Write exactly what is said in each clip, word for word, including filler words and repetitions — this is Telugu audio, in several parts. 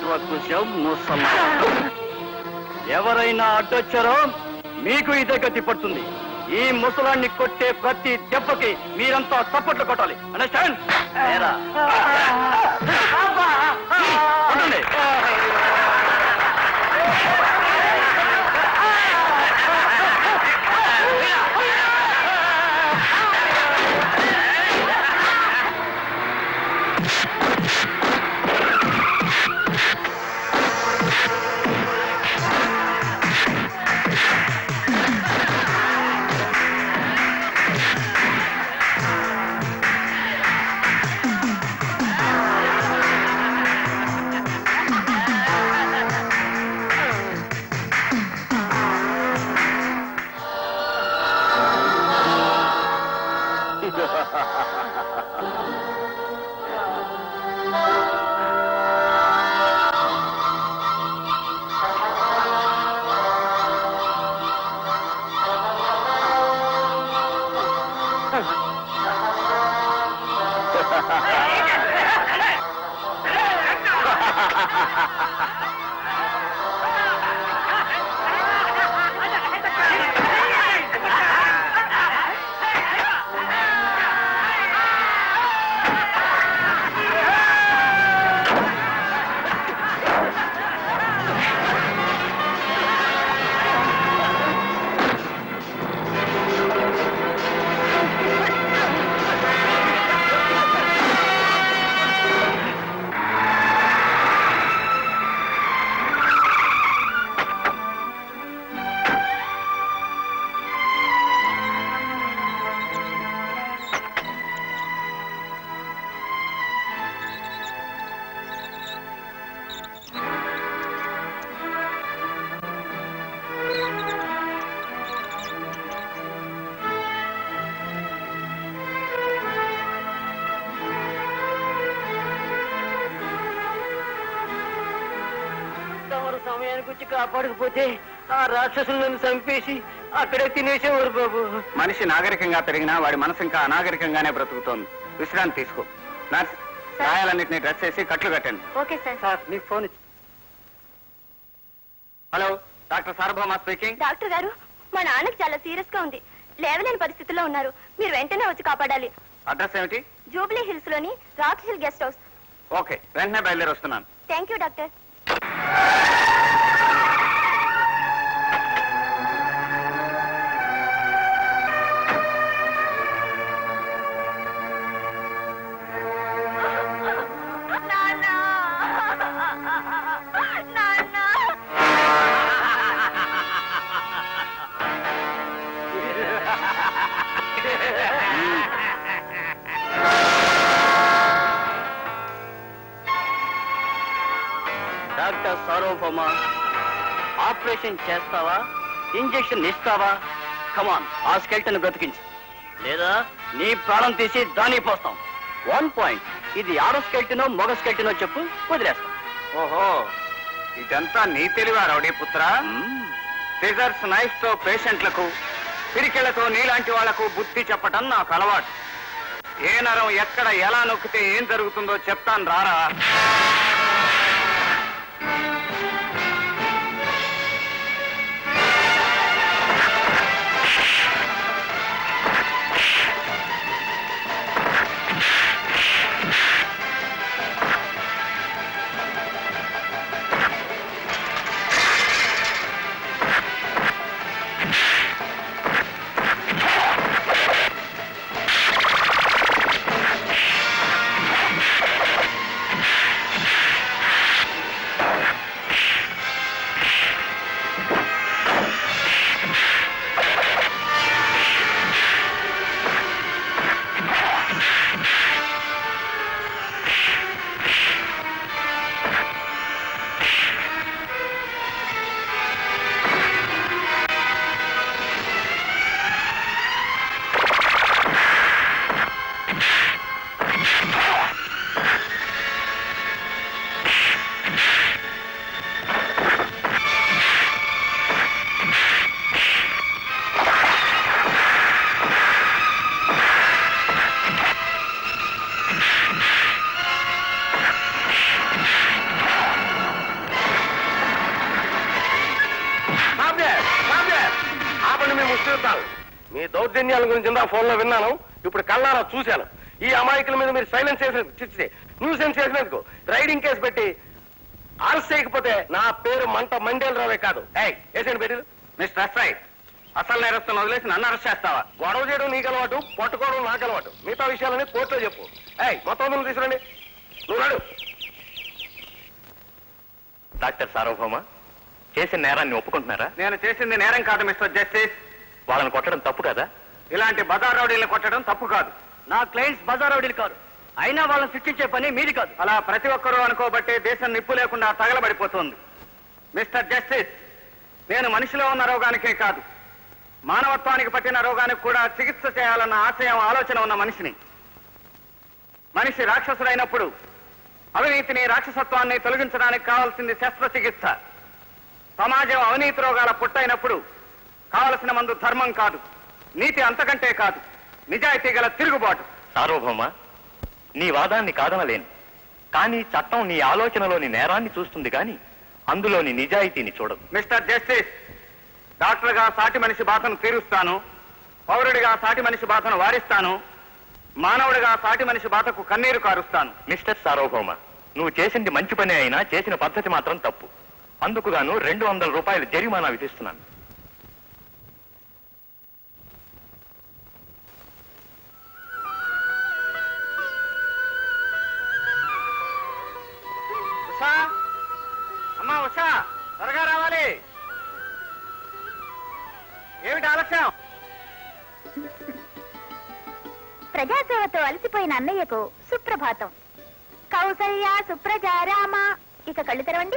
ఏమిట్రా కూర్చావు ముసల్లా? ఎవరైనా అడ్డొచ్చారో మీకు ఇదే గతి పడుతుంది. ఈ ముసలాన్ని కొట్టే ప్రతి దెబ్బకి మీరంతా చప్పట్లు కొట్టాలి. అండర్స్టాండ్? సమయానికి వచ్చి కాపాడకపోతే ఆ రాక్షసులను చంపేసి అక్కడే తినేసేవారు బాబు. మనిషి నాగరికంగా పెరిగినా వాడి మనసు ఇంకా అనాగరికంగానే బ్రతుకుతోంది. విశ్రాంతి తీసుకో. నర్స్, గాయాలన్నింటినీ డ్రెస్ చేసి కట్లు కట్టండి. Okay sir. సార్ మీకు ఫోన్ ఇచ్చి. Hello, doctor Sarvabhauma speaking. Doctor గారు, మా నాన్నకి చాలా సీరియస్ గా ఉంది. లేవలేని పరిస్థితుల్లో ఉన్నారు. మీరు వెంటనే వచ్చి కాపాడాలి. అడ్రస్ ఏమిటి? జూబ్లీ హిల్స్ లోని rock hill guest house. Okay, వెంటనే బయలుదేరి వస్తున్నాను. Thank you doctor. Doctor Sarvabhauma, operation చేస్తావా, ఇంజెక్షన్ ఇస్తావా? కమాన్, ఆ స్కెల్టన్ బ్రతికించు, లేదా నీ ప్రాణం తీసి దాన్ని పోస్తాం. One point. ఇది ఆరో స్కెల్టనో మగ స్కెల్టనో చెప్పు, వదిలేస్తాం. ఓహో, ఇదంతా నీ తెలివా రౌడీ పుత్ర? సిజర్స్ నైఫ్ తో పేషెంట్లకు, పిరికెళ్లతో నీలాంటి వాళ్లకు బుద్ధి చెప్పటం నాకు అలవాటు. ఏ నరం ఎక్కడ ఎలా నొక్కితే ఏం జరుగుతుందో చెప్తాను రారా. చూస్తాను. మీ దౌర్జన్యాల గురించి నా ఫోన్ లో విన్నాను, ఇప్పుడు కళ్ళారా చూశాను. ఈ అమాయకుల మీద మీరు సైలెన్స్ చేసి న్యూసెన్స్ చేసినందుకు రైడింగ్ కేసు పెట్టి అరెస్ట్ చేయకపోతే నా పేరు మంట మండేలరావే కాదు. వేసేయండి పెట్టి. మిస్టర్ ఎస్ఐ, అసలు నేరస్తులను వదిలేసి నన్ను అరెస్ట్ చేస్తావా? గొడవ చేయడం నీకు అలవాటు, పట్టుకోవడం నాకు అలవాటు. మిగతా విషయాలని కోర్టులో చెప్పు. ఏయ్ మొత్తం నువ్వు తీసుకురండి. నువ్వు నాడు. డాక్టర్ సార్వభౌమ, చేసిన నేరాన్ని ఒప్పుకుంటున్నారా? నేను చేసింది నేరం కాదు మిస్టర్ జస్టిస్. వాళ్ళని కొట్టడం తప్పు కదా? ఇలాంటి బజార్ రౌడీలను కొట్టడం తప్పు కాదు. నా క్లయింట్స్ బజార్ రౌడీలు కాదు, అయినా వాళ్ళని శిక్షించే పని మీది కాదు. అలా ప్రతి ఒక్కరూ అనుకోబట్టే దేశం నిప్పు లేకుండా తగలబడిపోతుంది. మిస్టర్ జస్టిస్, నేను మనిషిలో ఉన్న రోగానికే కాదు, మానవత్వానికి పట్టిన రోగానికి కూడా చికిత్స చేయాలన్న ఆశయం, ఆలోచన ఉన్న మనిషిని. మనిషి రాక్షసుడైనప్పుడు అవినీతిని, రాక్షసత్వాన్ని తొలగించడానికి కావాల్సింది శస్త్రచికిత్స. సమాజం అవినీతి రోగాల పుట్టైనప్పుడు కావలసిన మందు ధర్మం కాదు, నీతి అంతకంటే కాదు, నిజాయితీ గల తిరుగుబాటు. సార్వభౌమ, నీ వాదాన్ని కాదనలేను, కానీ చట్టం నీ ఆలోచనలోని నేరాన్ని చూస్తుంది కానీ అందులోని నిజాయితీని చూడదు. మిస్టర్ జస్టిస్, డాక్టర్గా సాటి మనిషి బాధను తీరుస్తాను, పౌరుడిగా సాటి మనిషి బాధను వారిస్తాను, మానవుడిగా సాటి మనిషి బాధకు కన్నీరు కారుస్తాను. మిస్టర్ సార్వభౌమ, నువ్వు చేసింది మంచి పని అయినా చేసిన పద్ధతి మాత్రం తప్పు. అందుకుగాను రెండు వందల రూపాయలు జరిమానా విధిస్తున్నాను. ఉషా, అమ్మా ఉషా, త్వరగా రావాలి. ఏమిటి ఆలస్యం? ప్రజాసేవతో అలసిపోయిన అన్నయ్యకు సుప్రభాతం. కౌసల్య సుప్రజారామ. ఇక కళ్ళు తెరవండి.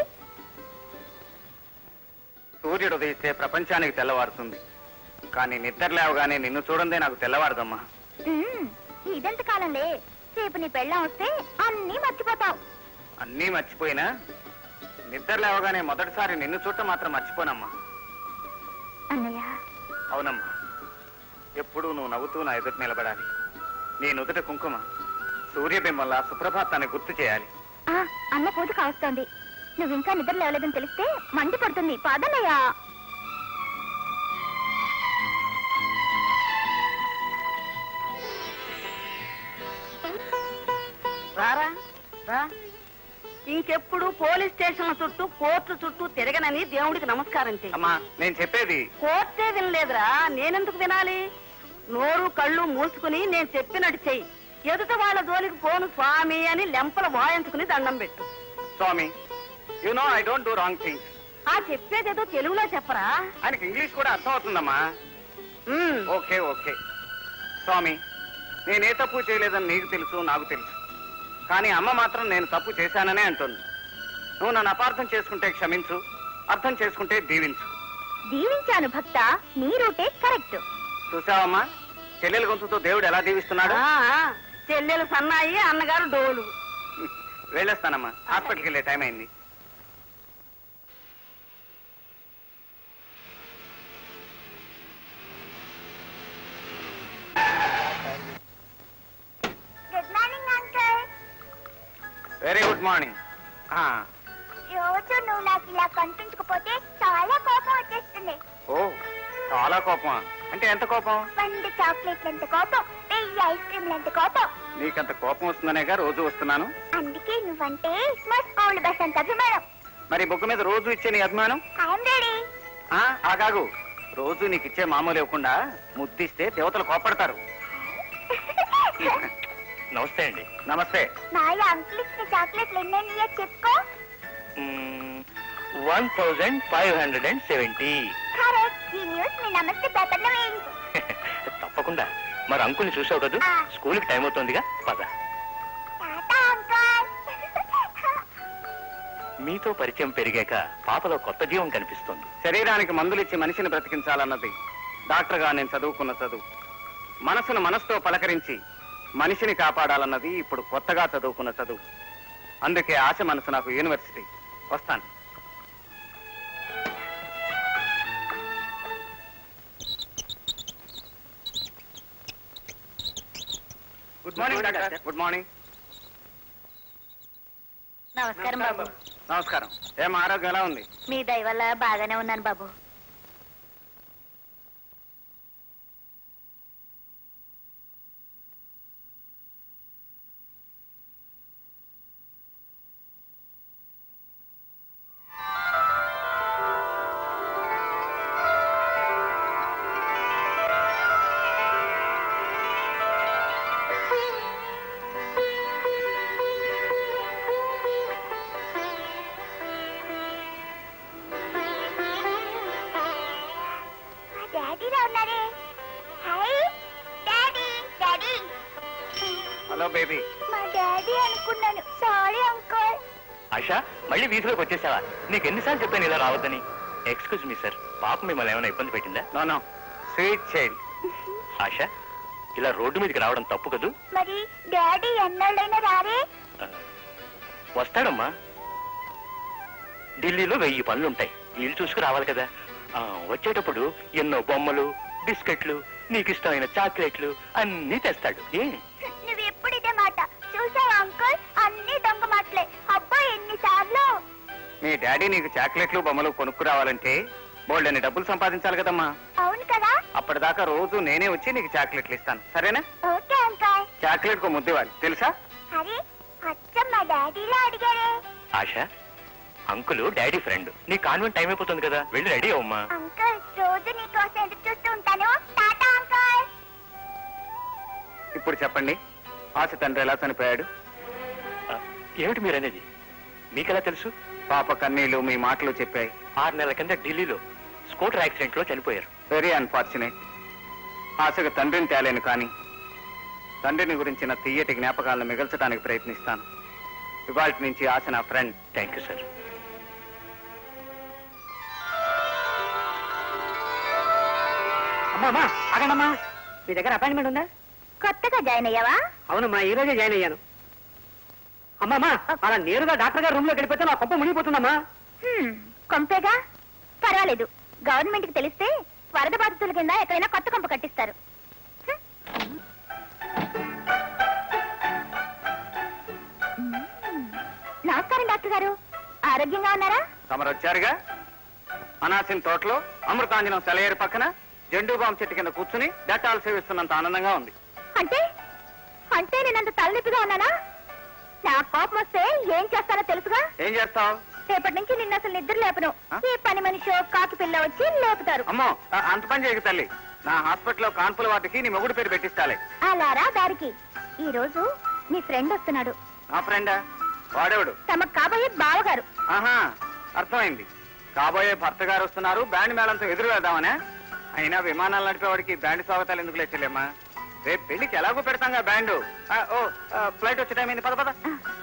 సూర్యుడు ఉదయిస్తే ప్రపంచానికి తెల్లవారుతుంది, కానీ నిద్ర లేవగానే నిన్ను చూడందే నాకు తెల్లవారదమ్మా. ఉమ్, ఇదెంత కాలంలే. రేపు నీ పెళ్ళం వస్తే అన్నీ మర్చిపోతావు. అన్నీ మర్చిపోయినా నిద్ర లేవగానే మొదటిసారి నిన్ను చూడటం మాత్రం మర్చిపోనమ్మా. అన్నయ్య. అవునమ్మా, ఎప్పుడూ నువ్వు నవ్వుతూ నా ఎదుట నిలబడాలి. నీ నుదుట కుంకుమ సూర్యబింబంలా సుప్రభాతాన్ని గుర్తు చేయాలి. ఆ, అన్న పూజ కావస్తోంది. నువ్వు ఇంకా నిద్ర లేవలేదని తెలిస్తే మండి పడుతుంది. పాదన్నయ్యా. రారా రా. ఇంకెప్పుడు పోలీస్ స్టేషన్ల చుట్టూ, కోర్టు చుట్టూ తిరగనని దేవుడికి నమస్కారం చెయ్యి. అమ్మా, నేను చెప్పేది. కోర్టే వినలేదురా, నేనెందుకు వినాలి? నోరు కళ్ళు మూసుకుని నేను చెప్పినట్టు చెయ్యి. ఎదుట వాళ్ళ జోలికి పోను స్వామి అని లెంపల వాయించుకుని దండం పెట్టు. స్వామి, you know I don't do wrong things. ఆ చెప్పేదేదో తెలుగులో చెప్పరా. ఆయనకి ఇంగ్లీష్ కూడా అర్థం అవుతుందమ్మా. ఉమ్, ఓకే ఓకే. స్వామి, నేనే తప్పు చేయలేదని నీకు తెలుసు, నాకు తెలుసు. కానీ అమ్మ మాత్రం నేను తప్పు చేశాననే అంటుంది. నువ్వు నన్ను అపార్థం చేసుకుంటే క్షమించు, అర్థం చేసుకుంటే దీవించు. దీవించాను భక్త, నీ రూటే కరెక్ట్. చూసావమ్మా, చెల్లెల గొంతుతో దేవుడు ఎలా దీవిస్తున్నాడు. ఆ, ఆ, చెల్లెలు సన్నాయి, అన్నగారు డోలు. వెళ్ళేస్తానమ్మా, హాస్పిటల్కి వెళ్ళే టైం అయింది. Good morning uncle. Very good morning. రోజు నువ్వు నాకు ఇలా కనిపించకపోతే చాలా కోపం వచ్చేస్తుంది. ఓ, చాలా కోపమా? అంటే ఎంత కోపం? వంద చాక్లెట్లు ఎంత కోపం, వెయ్యి ఐస్ క్రీమ్లు ఎంత కోపం. నీకంత కోపం వస్తుందనేగా రోజు వస్తున్నాను. అందుకే నువ్వంటే మా స్కూల్ బస్ అంత అభిమానం. మరి బొగ్గు మీద రోజు ఇచ్చే నీ అభిమానం? I'm ready. ఆగాగు. రోజు నీకు ఇచ్చే మామూలు ఇవ్వకుండా ముద్దిస్తే దేవతలు కోపడతారు. నమస్తే అండి. నమస్తే. నాయ అంకుల్ ఇచ్చిన చాక్లెట్లు ఎన్నెన్నో చెప్పుకో. One thousand five hundred and seventy. Correct. ఈ న్యూస్ మీ నమస్తే పేపర్లో వేయించు. తప్పకుండా. మరి అంకుల్ని చూసావు కదా, స్కూల్కి టైం అవుతుందిగా, పద. Tata uncle. మీతో పరిచయం పెరిగాక పాపలో కొత్త జీవం కనిపిస్తుంది. శరీరానికి మందులిచ్చి మనిషిని బ్రతికించాలన్నది డాక్టర్గా నేను చదువుకున్న చదువు. మనసును మనసుతో పలకరించి మనిషిని కాపాడాలన్నది ఇప్పుడు కొత్తగా చదువుకున్న చదువు. అందుకే ఆశ మనసు నాకు యూనివర్సిటీ. వస్తాను. Good morning doctor. Good morning. నమస్కారం బాబు. నమస్కారం. ఏం ఆరోగ్యం ఎలా ఉంది? మీ దయ వల్ల బాగానే ఉన్నాను బాబు. Hello baby. మా డాడీ అనుకున్నాను. Sorry uncle. ఆశా మళ్ళీ వీధిలోకి వచ్చేసావా? నీకు ఎన్నిసార్లు చెప్పాను ఇలా రావద్దని. ఎక్స్క్యూజ్ మీ సార్, పాప మిమ్మల్ని ఏమైనా ఇబ్బంది పెట్టిందా? No no, sweet child. Asha ఇలా రోడ్డు మీదకి రావడం తప్పు కదూ. మరి డాడీ ఎన్నాళ్ళైనా రారే? ఆ, వస్తాడమ్మా. ఢిల్లీలో వెయ్యి పనులుంటాయి, వీళ్ళు చూసుకు రావాలి కదా. ఆ, వచ్చేటప్పుడు ఎన్నో బొమ్మలు, బిస్కెట్లు, నీకు ఇష్టమైన చాక్లెట్లు అన్నీ తెస్తాడు. ఏ నువ్వు ఎప్పుడు ఇదే మాట చూసావా అంకుల్? అన్ని దొంగ మాటలే. అబ్బా ఎన్నిసార్లు. మీ డాడీ నీకు చాక్లెట్లు బొమ్మలు కొనుక్కు రావాలంటే బోల్డ్ అని డబ్బులు సంపాదించాలి కదమ్మా. అవును కదా. అప్పటిదాకా రోజు నేనే వచ్చి నీకు చాక్లెట్లు ఇస్తాను, సరేనా? Okay uncle. చాక్లెట్ కు ముద్దివ్వాలి, తెలుసా? అరే అచ్చం మా డాడీలా అడిగారే. ఆశా అంకుల్ డాడీ ఫ్రెండ్, నీ కాన్వెంట్ టైం అయిపోతుంది కదా, వెళ్ళి రెడీ అవ్వమ్మా. అంకుల్ రోజు నీకోసం ఎదురు చూస్తూ ఉంటాను. Tata uncle. ఇప్పుడు చెప్పండి, ఆశ తండ్రి ఎలా చనిపోయాడు? ఆ, ఏమిటి మీరనేది? మీకెలా తెలుసు? పాప కన్నీళ్లు మీ మాటలు చెప్పాయి. ఆరు నెలల కింద ఢిల్లీలో స్కూటర్ యాక్సిడెంట్ లో చనిపోయారు. Very unfortunate. ఆశకు తండ్రిని తేలేను కానీ తండ్రిని గురించిన తీయటి జ్ఞాపకాలను మిగల్చడానికి ప్రయత్నిస్తాను. ఇవాళ నుంచి ఆశ నా ఫ్రెండ్. Thank you sir. అమ్మా అమ్మా ఆగండమ్మా, మీ దగ్గర అపాయింట్మెంట్ ఉందా? కొత్తగా జాయిన్ అయ్యావా? అవునమ్మా, ఈ రోజే జాయిన్ అయ్యాను. అమ్మమ్మా అలా నేరుగా డాక్టర్ గారు రూమ్ లోకి వెళ్ళిపోతే నా కొంప మునిగిపోతుందమ్మా. హ్మ్, కొంపేగా. పర్వాలేదు, గవర్నమెంట్ కి తెలిస్తే వరద బాధితుల కింద ఎక్కడైనా కొత్త కొంప కట్టిస్తారు. హ్మ్. నమస్కారం డాక్టర్ గారు, ఆరోగ్యంగా ఉన్నారా? తమరు వచ్చారుగా. అనాసిన్ తోటలో అమృతాంజనం సెలయేరు పక్కన జెండూ బాంబు చెట్టు కింద కూర్చుని డెటాల్ సేవిస్తున్నంత ఆనందంగా ఉంది. అంటే అంటే నేనంత తలనొప్పిగా ఉన్నానా? నా కోపం వస్తే ఏం చేస్తానో తెలుసుగా. ఏం చేస్తావు? రేపటి నుంచి నిన్న అసలు నిద్ర లేపను. ఆ? ఈ పని మనిషి కాకి పిల్ల వచ్చి లేపుతారు. అమ్మో, ఆ, అంత పని చేయకు తల్లి. నా హాస్పిటల్లో కాన్పుల వాటికి నీ మొగుడు పేరు పెట్టిస్తాలే. అలారా దారికి. ఈ రోజు మీ ఫ్రెండ్ వస్తున్నాడు. నా ఫ్రెండా? వాడేవాడు? తమకు కాబోయే బావగారు. ఆహా, అర్థమైంది. కాబోయే భర్త గారు వస్తున్నారు, బ్యాండ్ మేళంతో ఎదురు వెళ్దామనే. అయినా విమానాలు నడిపేవాడికి బ్యాండ్ స్వాగతాలు ఎందుకు లేచెల్లమ్మా? రేపు పెళ్లికి ఎలాగో పెడతాంగా బ్యాండ్. ఆ, ఓ ఆ, ఫ్లైట్ వచ్చే టైం అయింది, పద పద.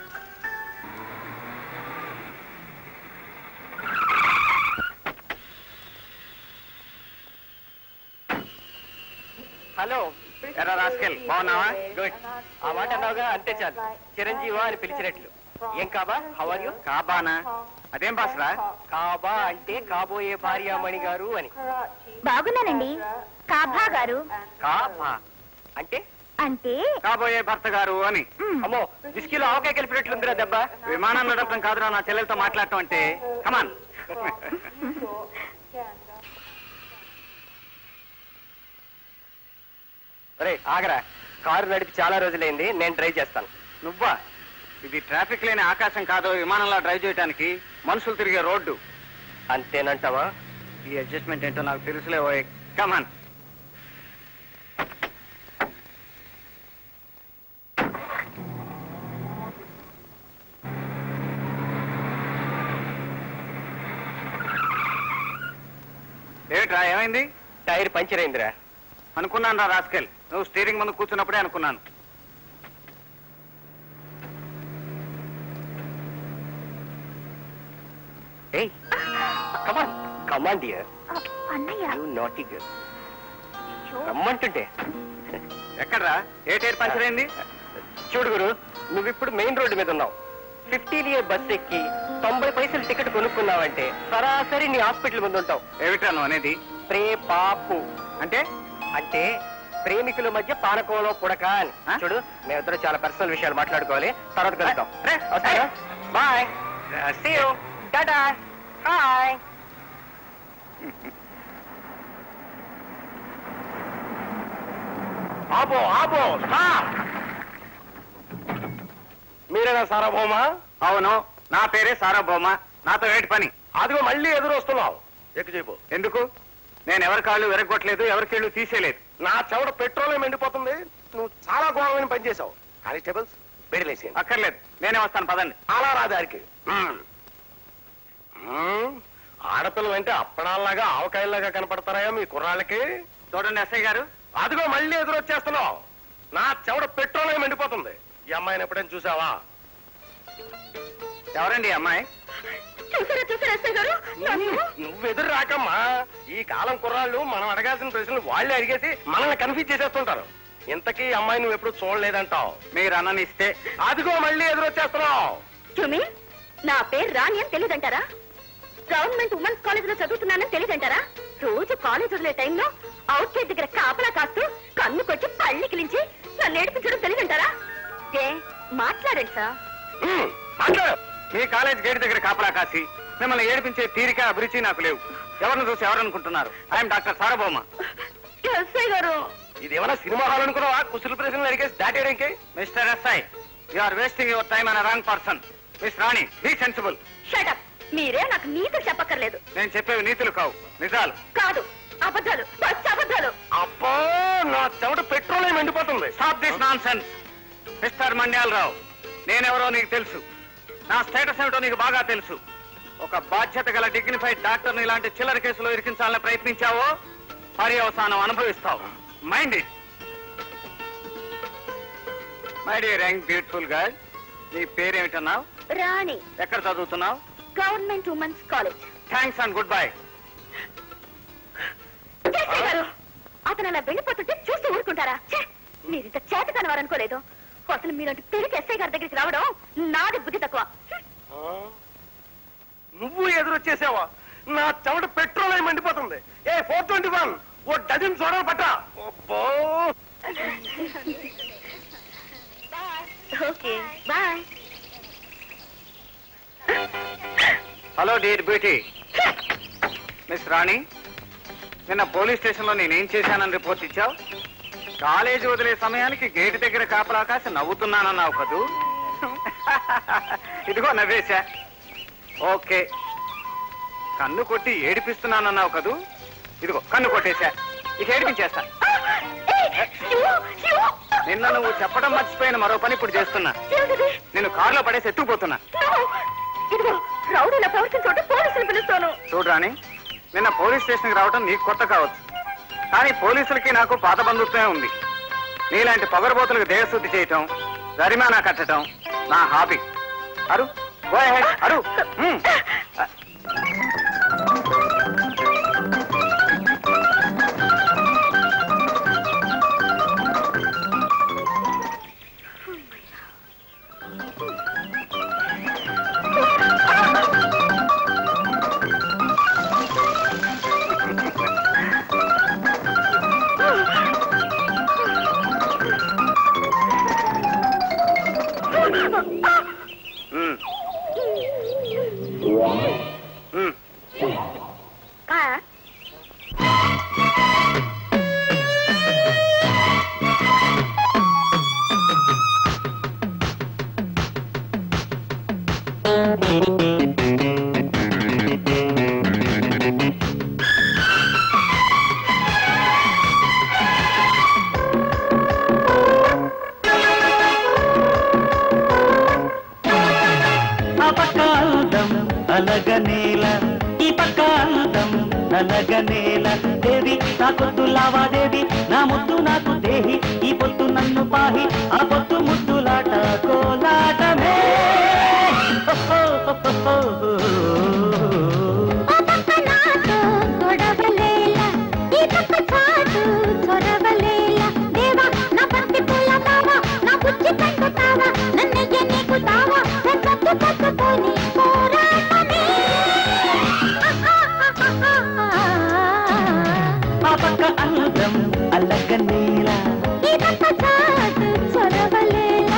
హలో ఎరా రాస్కెల్, బాగున్నావా? గుడ్. ఆ మాట అన్నావుగా, అంతే చాలు. చిరంజీవా అని పిలిచినట్లు. ఏం కాబా, హౌ ఆర్ యు? కాబానా? అదేం భాషరా? కాబా అంటే కాబోయే భార్యామణి గారు అని. బాగున్నానండి. కాబా గారు కాబా అంటే అంటే కాబోయే భర్త గారు అని. మ్, అమ్మో, విస్కీలో ఆవకాయ కలిపినట్లుందిరా దెబ్బ. విమానం నడపడం కాదురా నా చెల్లెలతో మాట్లాడటం అంటే. కమాన్. రే ఆగరా, కారు నడిపి చాలా రోజులైంది, నేను డ్రైవ్ చేస్తాను. నువ్వా? ఇది ట్రాఫిక్ లేని ఆకాశం కాదు విమానంలో డ్రైవ్ చేయడానికి, మనుషులు తిరిగే రోడ్డు. అంతేనంటావా? ఈ అడ్జస్ట్మెంట్ ఏంటో నాకు తెలుసులే. ఓయ్ కమాన్. ఏమిట్రా, ఏమైంది? టైర్ పంచర్ అయిందిరా. అనుకున్నాను రా రాస్కెల్, నువ్వు స్టీరింగ్ ముందు కూర్చున్నప్పుడే అనుకున్నాను. ఏయ్ కమాన్ కమాన్ డియర్, ఆ, అన్నయ్య. You naughty girl. రమ్మంటుంటే. ఎక్కడ్రా? ఏ టైర్ పంచర్ అయింది? చూడు గురు, నువ్వు ఇప్పుడు మెయిన్ రోడ్డు మీద ఉన్నావు. ఫిఫ్టీన్ ఇయర్ బస్ ఎక్కి తొంభై పైసలు టికెట్ కొనుక్కున్నావంటే సరాసరి నీ హాస్పిటల్ ముందు ఉంటావు. ఏమిట్రా నువ్వు అనేది? ప్రే పాపు అంటే అంటే ప్రేమికుల మధ్య పానకంలో పుడక అని. ఆ? చూడు, మేమిద్దరు చాలా పర్సనల్ విషయాలు మాట్లాడుకోవాలి, తర్వాత కలుద్దాం. రే, వస్తాను. Bye. See you. Tata. Hi. ఆపో ఆపో, స్టాప్. మీరేనా సార్వభౌమ? అవును, నా పేరే సారాభౌమ. నాతో ఏంటి పని? అదిగో మళ్ళీ ఎదురు వస్తున్నావు. ఎక్కు చెప్పు. ఎందుకు? నేను ఎవరి కాళ్ళు విరగొట్టలేదు, ఎవరి కీళ్ళు తీసేయలేదు. నా చెవుడ పెట్రోల్ ఎండిపోతుంది. నువ్వు చాలా ఘోరమైన పని చేసావు. కానిస్టేబుల్స్ బెడిలేసి. అక్కర్లేదు, నేనే వస్తాను, పదండి. అలా రాదారికి ఆడపిల్లలు అంటే అప్పడాల్లాగా ఆవకాయల్లాగా కనపడతారా మీ కుర్రాళ్ళకి? చూడండి ఎస్ఐ గారు, అదిగో మళ్ళీ ఎదురు వచ్చేస్తున్నావు. నా చెవుడ పెట్రోల్ మండిపోతుంది. ఈ అమ్మాయిని ఎప్పుడైనా చూసావా? ఎవరండి ఈ అమ్మాయి? చూసారా చూసారా ఎస్ఐ గారు? నువ్వు ఎదురు రాకమ్మా. ఈ కాలం కుర్రాళ్ళు మనం అడగాల్సిన ప్రశ్నలు వాళ్ళే అడిగేసి మనల్ని కన్ఫ్యూజ్ చేసేస్తుంటారు. ఇంతకీ అమ్మాయి నువ్వు ఎప్పుడు చూడలేదంటావు. మీరు అన్ననిస్తే అదిగో మళ్ళీ ఎదురొచ్చేస్తున్నావు. చూమి, నా పేరు రాణి అని తెలియదంటారా? గవర్నమెంట్ ఉమెన్స్ కాలేజ్ లో చదువుతున్నానని తెలియదంటారా? రోజు కాలేజ్ వదిలే టైంలో అవుట్ గేట్ దగ్గర కాపలా కాస్తూ కన్ను కొట్టి పళ్ళి కిలించి నన్ను ఏడిపించడం తెలియదంటారా? ఏ మాట్లాడండి సార్. హ్మ్, మాట్లాడు. మీ కాలేజ్ గేట్ దగ్గర కాపలా కాసి మిమ్మల్ని ఏడిపించే తీరిక అభిరుచి నాకు లేవు. ఎవరిని చూసి ఎవరనుకుంటున్నారు? I'm doctor Sarvabhauma. ఎస్ఐ గారు, ఇది ఏమైనా సినిమా హాల్ అనుకున్నావా? కుశల ప్రశ్నలు అడిగేసి దాటేయడానికి. Mister SI, you are wasting your time on wrong person. Miss Rani, be sensible. Shut up. మీరే నాకు నీతులు చెప్పక్కర్లేదు. నేను చెప్పేవి నీతులు కావు, నిజాలు. కాదు, అబద్ధాలు, పచ్చి అబద్ధాలు. అబ్బో, నా చెమట పెట్రోల్ ఏమి ఎండిపోతుంది. Stop this nonsense. Mister Mandyalarao, నేనెవరో నీకు తెలుసు. నా స్టేటస్ ఏమిటో నీకు బాగా తెలుసు. ఒక బాధ్యత గల డిగ్నిఫైడ్ డాక్టర్ని ఇలాంటి చిల్లర కేసులో ఇరికించాలని ప్రయత్నించావో పర్యవసానం అనుభవిస్తావు. Mind it. My dear young beautiful girl, నీ పేరేమిటన్నావు? రాణి. ఎక్కడ చదువుతున్నావు? Government women's college. Thanks and goodbye. SI గారు, అతను అలా వెళ్ళిపోతుంటే చూస్తూ ఊరుకుంటారా? ఛే, మీరింత చేత కనవారనుకోలేదు. అసలు మీరంటే తిరిగి ఎస్ఐ గారి దగ్గరికి రావడం నాది బుద్ధి తక్కువ. నువ్వు ఎదురొచ్చేసావా? నా చెమట పెట్రోల్ ఏమి మండిపోతుంది. ఏ ఫోర్ ట్వంటీ వన్ ఓ డజన్ చూడాలి పట్ట. Okay bye. Hello dear beauty. Miss Rani, నిన్న పోలీస్ స్టేషన్ లో నేనేం చేశానని రిపోర్ట్ ఇచ్చావు? కాలేజీ వదిలే సమయానికి గేటు దగ్గర కాపలా కాసి నవ్వుతున్నానన్నావు కదూ. ఇదిగో నవ్వేశా. ఓకే. కన్ను కొట్టి ఏడిపిస్తున్నానన్నావు కదూ. ఇదిగో కన్ను కొట్టేశా. ఇక ఏడిపించేస్తా. నిన్న నువ్వు చెప్పడం మర్చిపోయిన మరో పని ఇప్పుడు చేస్తున్నా. నేను కారులో పడేసి ఎత్తుకుపోతున్నా. ఇదిగో రౌడీల ప్రవర్తించోటి పోలీసులు పిలుస్తాను. చూడరాని, నిన్న పోలీస్ స్టేషన్కి రావడం నీకు కొత్త కావచ్చు, కానీ పోలీసులకి నాకు పాత బంధుత్వమే ఉంది. నీలాంటి పొగరబోతులకు దేహశుద్ధి చేయటం, జరిమానా కట్టడం నా హాబీ. అరు గో అహెడ్, అరు. అలగనేల ఈ పక్క అందం నలగనేల దేవి నాకొద్దు లావాదేవి నా ముద్దు నాకు దేహి ఈ పొద్దు నన్ను పాహి ఆ పొద్దు ముద్దులాట కోలాటమే. అందం అలగనేల చొరవలేల.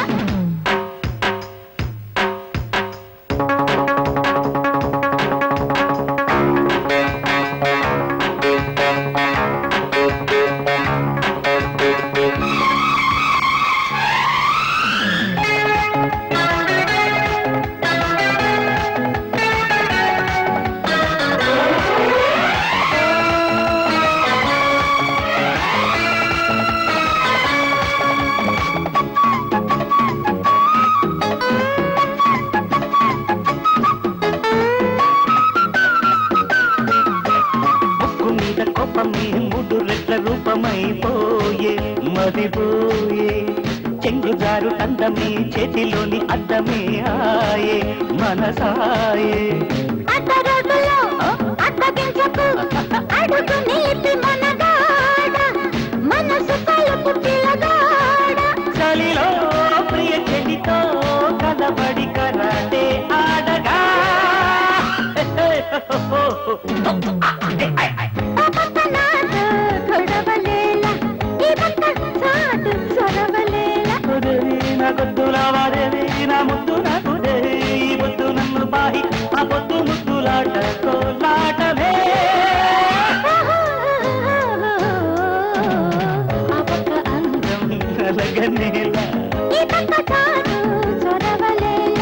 మూడు రెట్ల రూపమైపోయే మదిపోయే బంగారు తందమే చేతిలోని అద్దమే ఆయే మనసాయే అడ్డ రోడ్డులో అడ్డగించకు అడుగు నీటి మనగాడ మనసు కలుపు పిల్లగాడ చలిలో ప్రియ చెలితో కలబడి కరాటే ఆడగా పక్క నాటు గొడవలేల ఈ పక్క చాటు చొరవలేల నా గొద్దులావాదేవి నా ముద్దు నాకు ఈ పొద్దు నన్ను పాహి ఆ పొద్దు ముద్దులాట కోలాటమే ఆ పక్క అందం కలగనేల ఈ పక్క చాటు చొరవలేల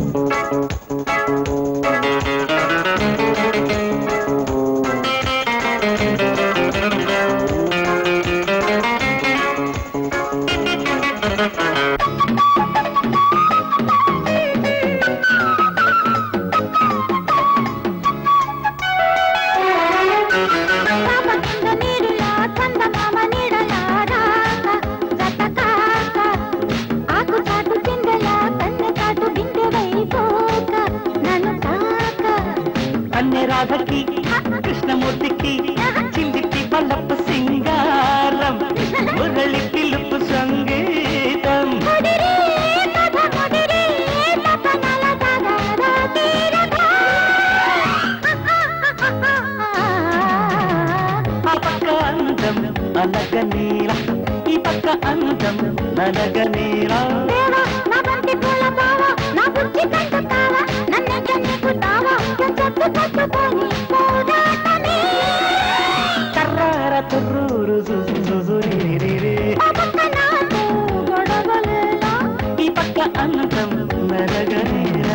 పాపకింద నీరులా చందమామ నీడలా రాక జతకాక ఆకు చాటు చిందలా కన్నె చాటు బిందె వైపోక నన్ను తాక అన్నె రాధకి కృష్ణమూర్తికి చిల్లికి బల్లప్ప సింగారం మురళి పిలుపు సంగీతం ముడిరే కథ ముడిరే తపనల తగరా తీరగా ఆ పక్క అందం నలగనీల ఈ పక్క అందం నలగనీల దేవా నా బంతి పూల బావా నా బుద్ధి కంటుతావా నన్నెంట నీకుతావా చెట్టు పట్టుకొని పోరాటమే కర్రార తుర్రూరు జుజుజుజురిరిరి. ఆ పక్క నాతో గొడవలేలా ఈ పక్క అందం నలగనీల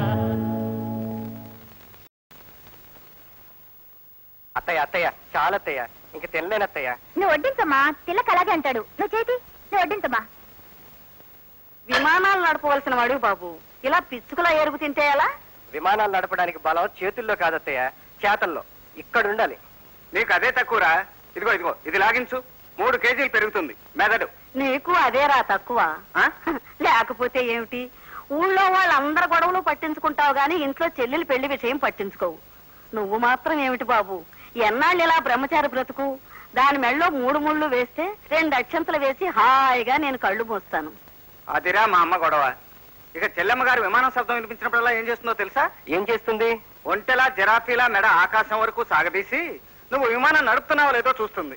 అత్తయ్య అత్తయ్య చాలా అత్తయ్య ఇంక తినలేనత్తయ్య నువ్వు వడ్డించమ్మా తిలక అలాగే అంటాడు నువ్వు చేతి నువ్వు వడ్డించమ్మా విమానాలు నడపవలసిన వాడు బాబు ఇలా పిచ్చుకులా ఎరుగు తింటే ఎలా విమానాలు నడపడానికి బలం చేతుల్లో కాదత్తయ్య చేతల్లో ఇక్కడ ఉండాలి. నీకు అదే తక్కువరా. ఇదిగో ఇదిగో ఇది లాగించు, మూడు కేజీలు పెరుగుతుంది మెదడు. నీకు అదేరా తక్కువ ఆ? లేకపోతే ఏమిటి ఊళ్ళో వాళ్ళందరి గొడవలు పట్టించుకుంటావు గాని ఇంట్లో చెల్లెలు పెళ్లి విషయం పట్టించుకోవు. నువ్వు మాత్రం ఏమిటి బాబు ఎన్నాళ్ళు ఇలా బ్రహ్మచారి బ్రతుకు. దాని మెళ్ళలో మూడు ముళ్ళు వేస్తే రెండు అక్షంతలు వేసి హాయిగా నేను కళ్ళు మూస్తాను. అదిరా మా అమ్మ గొడవ. ఇక చెల్లెమ్మ గారు విమానం శబ్దం వినిపించినప్పుడల్లా ఏం చేస్తుందో తెలుసా? ఏం చేస్తుంది? ఒంటెలా జరాఫీలా మెడ ఆకాశం వరకు సాగదీసి నువ్వు విమానం నడుపుతున్నావో లేదో చూస్తుంది.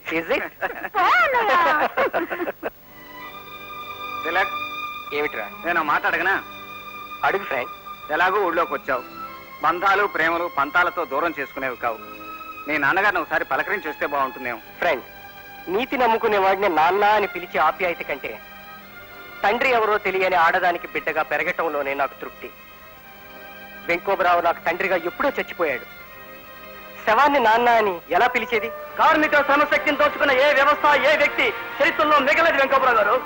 తిలక్, ఏమిట్రా? నేను మాట అడగనా? అడుగు ఫ్రెండ్. ఎలాగో ఊళ్ళోకి వచ్చావు, బంధాలు ప్రేమలు పంతాలతో దూరం చేసుకునేవి కావు. నీ నాన్నగారిని ఒకసారి పలకరించి వస్తే బాగుంటుందేమో. ఫ్రెండ్, నీతి నమ్ముకునే వాడిని నాన్న అని పిలిచే ఆప్యాయత కంటే తండ్రి ఎవరో తెలియని ఆడదానికి బిడ్డగా పెరగటంలోనే నాకు తృప్తి. వెంకోబరావు నాకు తండ్రిగా ఎప్పుడో చచ్చిపోయాడు. శవాన్ని నాన్న అని ఎలా పిలిచేది? కార్మిక శ్రమశక్తిని దోచుకున్న ఏ వ్యవస్థ ఏ వ్యక్తి చరిత్రలో మిగలదు వెంకటరావు గారు.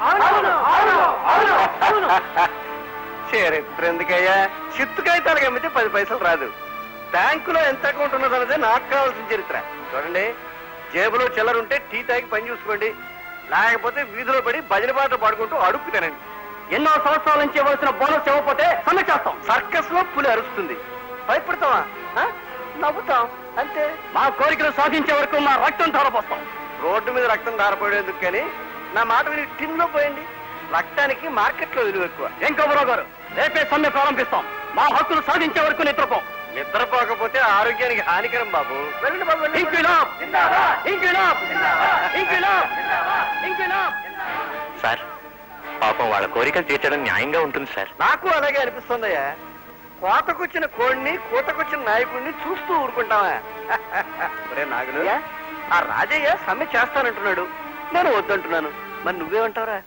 చరిత్ర ఎందుకయ్యా? చిత్తు కాగితాలకు అమ్మితే పది పైసలు రాదు. బ్యాంకులో ఎంత అకౌంట్ ఉన్నదన్నదే నాకు కావాల్సిన చరిత్ర. చూడండి, జేబులో చిల్లరుంటే టీ తాగి పని చూసుకోండి, లేకపోతే వీధిలో పడి భజన పాటలు పాడుకుంటూ అడుక్కు తినండి. ఎన్నో సంవత్సరాల నుంచి ఇవ్వాల్సిన బోనస్ ఇవ్వకపోతే సమ్మె చేస్తాం. సర్కస్ లో పులి అరుస్తుంది. భయపడతావా? ఆ? నవ్వుతాం అంతే. మా కోరికలు సాధించే వరకు మా రక్తం ధారపోస్తాం. రోడ్డు మీద రక్తం ధారపోయేందుకు కానీ నా మాట విని టిన్లో పోయండి. రక్తానికి మార్కెట్ లో విలువ ఎక్కువ. వెంకటరావు గారు, రేపే సమ్మె ప్రారంభిస్తాం. మా హక్కులు సాధించే వరకు నిద్రపోం. నిద్రపోకపోతే ఆరోగ్యానికి హానికరం బాబు. వెళ్ళండి బాబు, వెళ్ళండి. ఇంక్విలాబ్! ఇంక్విలాబ్! ఇంక్విలాబ్! ఇంక్విలాబ్! సార్, పాపం వాళ్ళ కోరికలు తీర్చడం న్యాయంగా ఉంటుంది సార్. నాకు అలాగే అనిపిస్తుందయ్యా. కోతకొచ్చిన కోడిని కూతకొచ్చిన నాయకుడిని చూస్తూ ఊరుకుంటావా? ఒరే నాగులు, ఆ రాజయ్య సమ్మె చేస్తానంటున్నాడు, నేను వద్దంటున్నాను. మరి నువ్వేమంటావురా?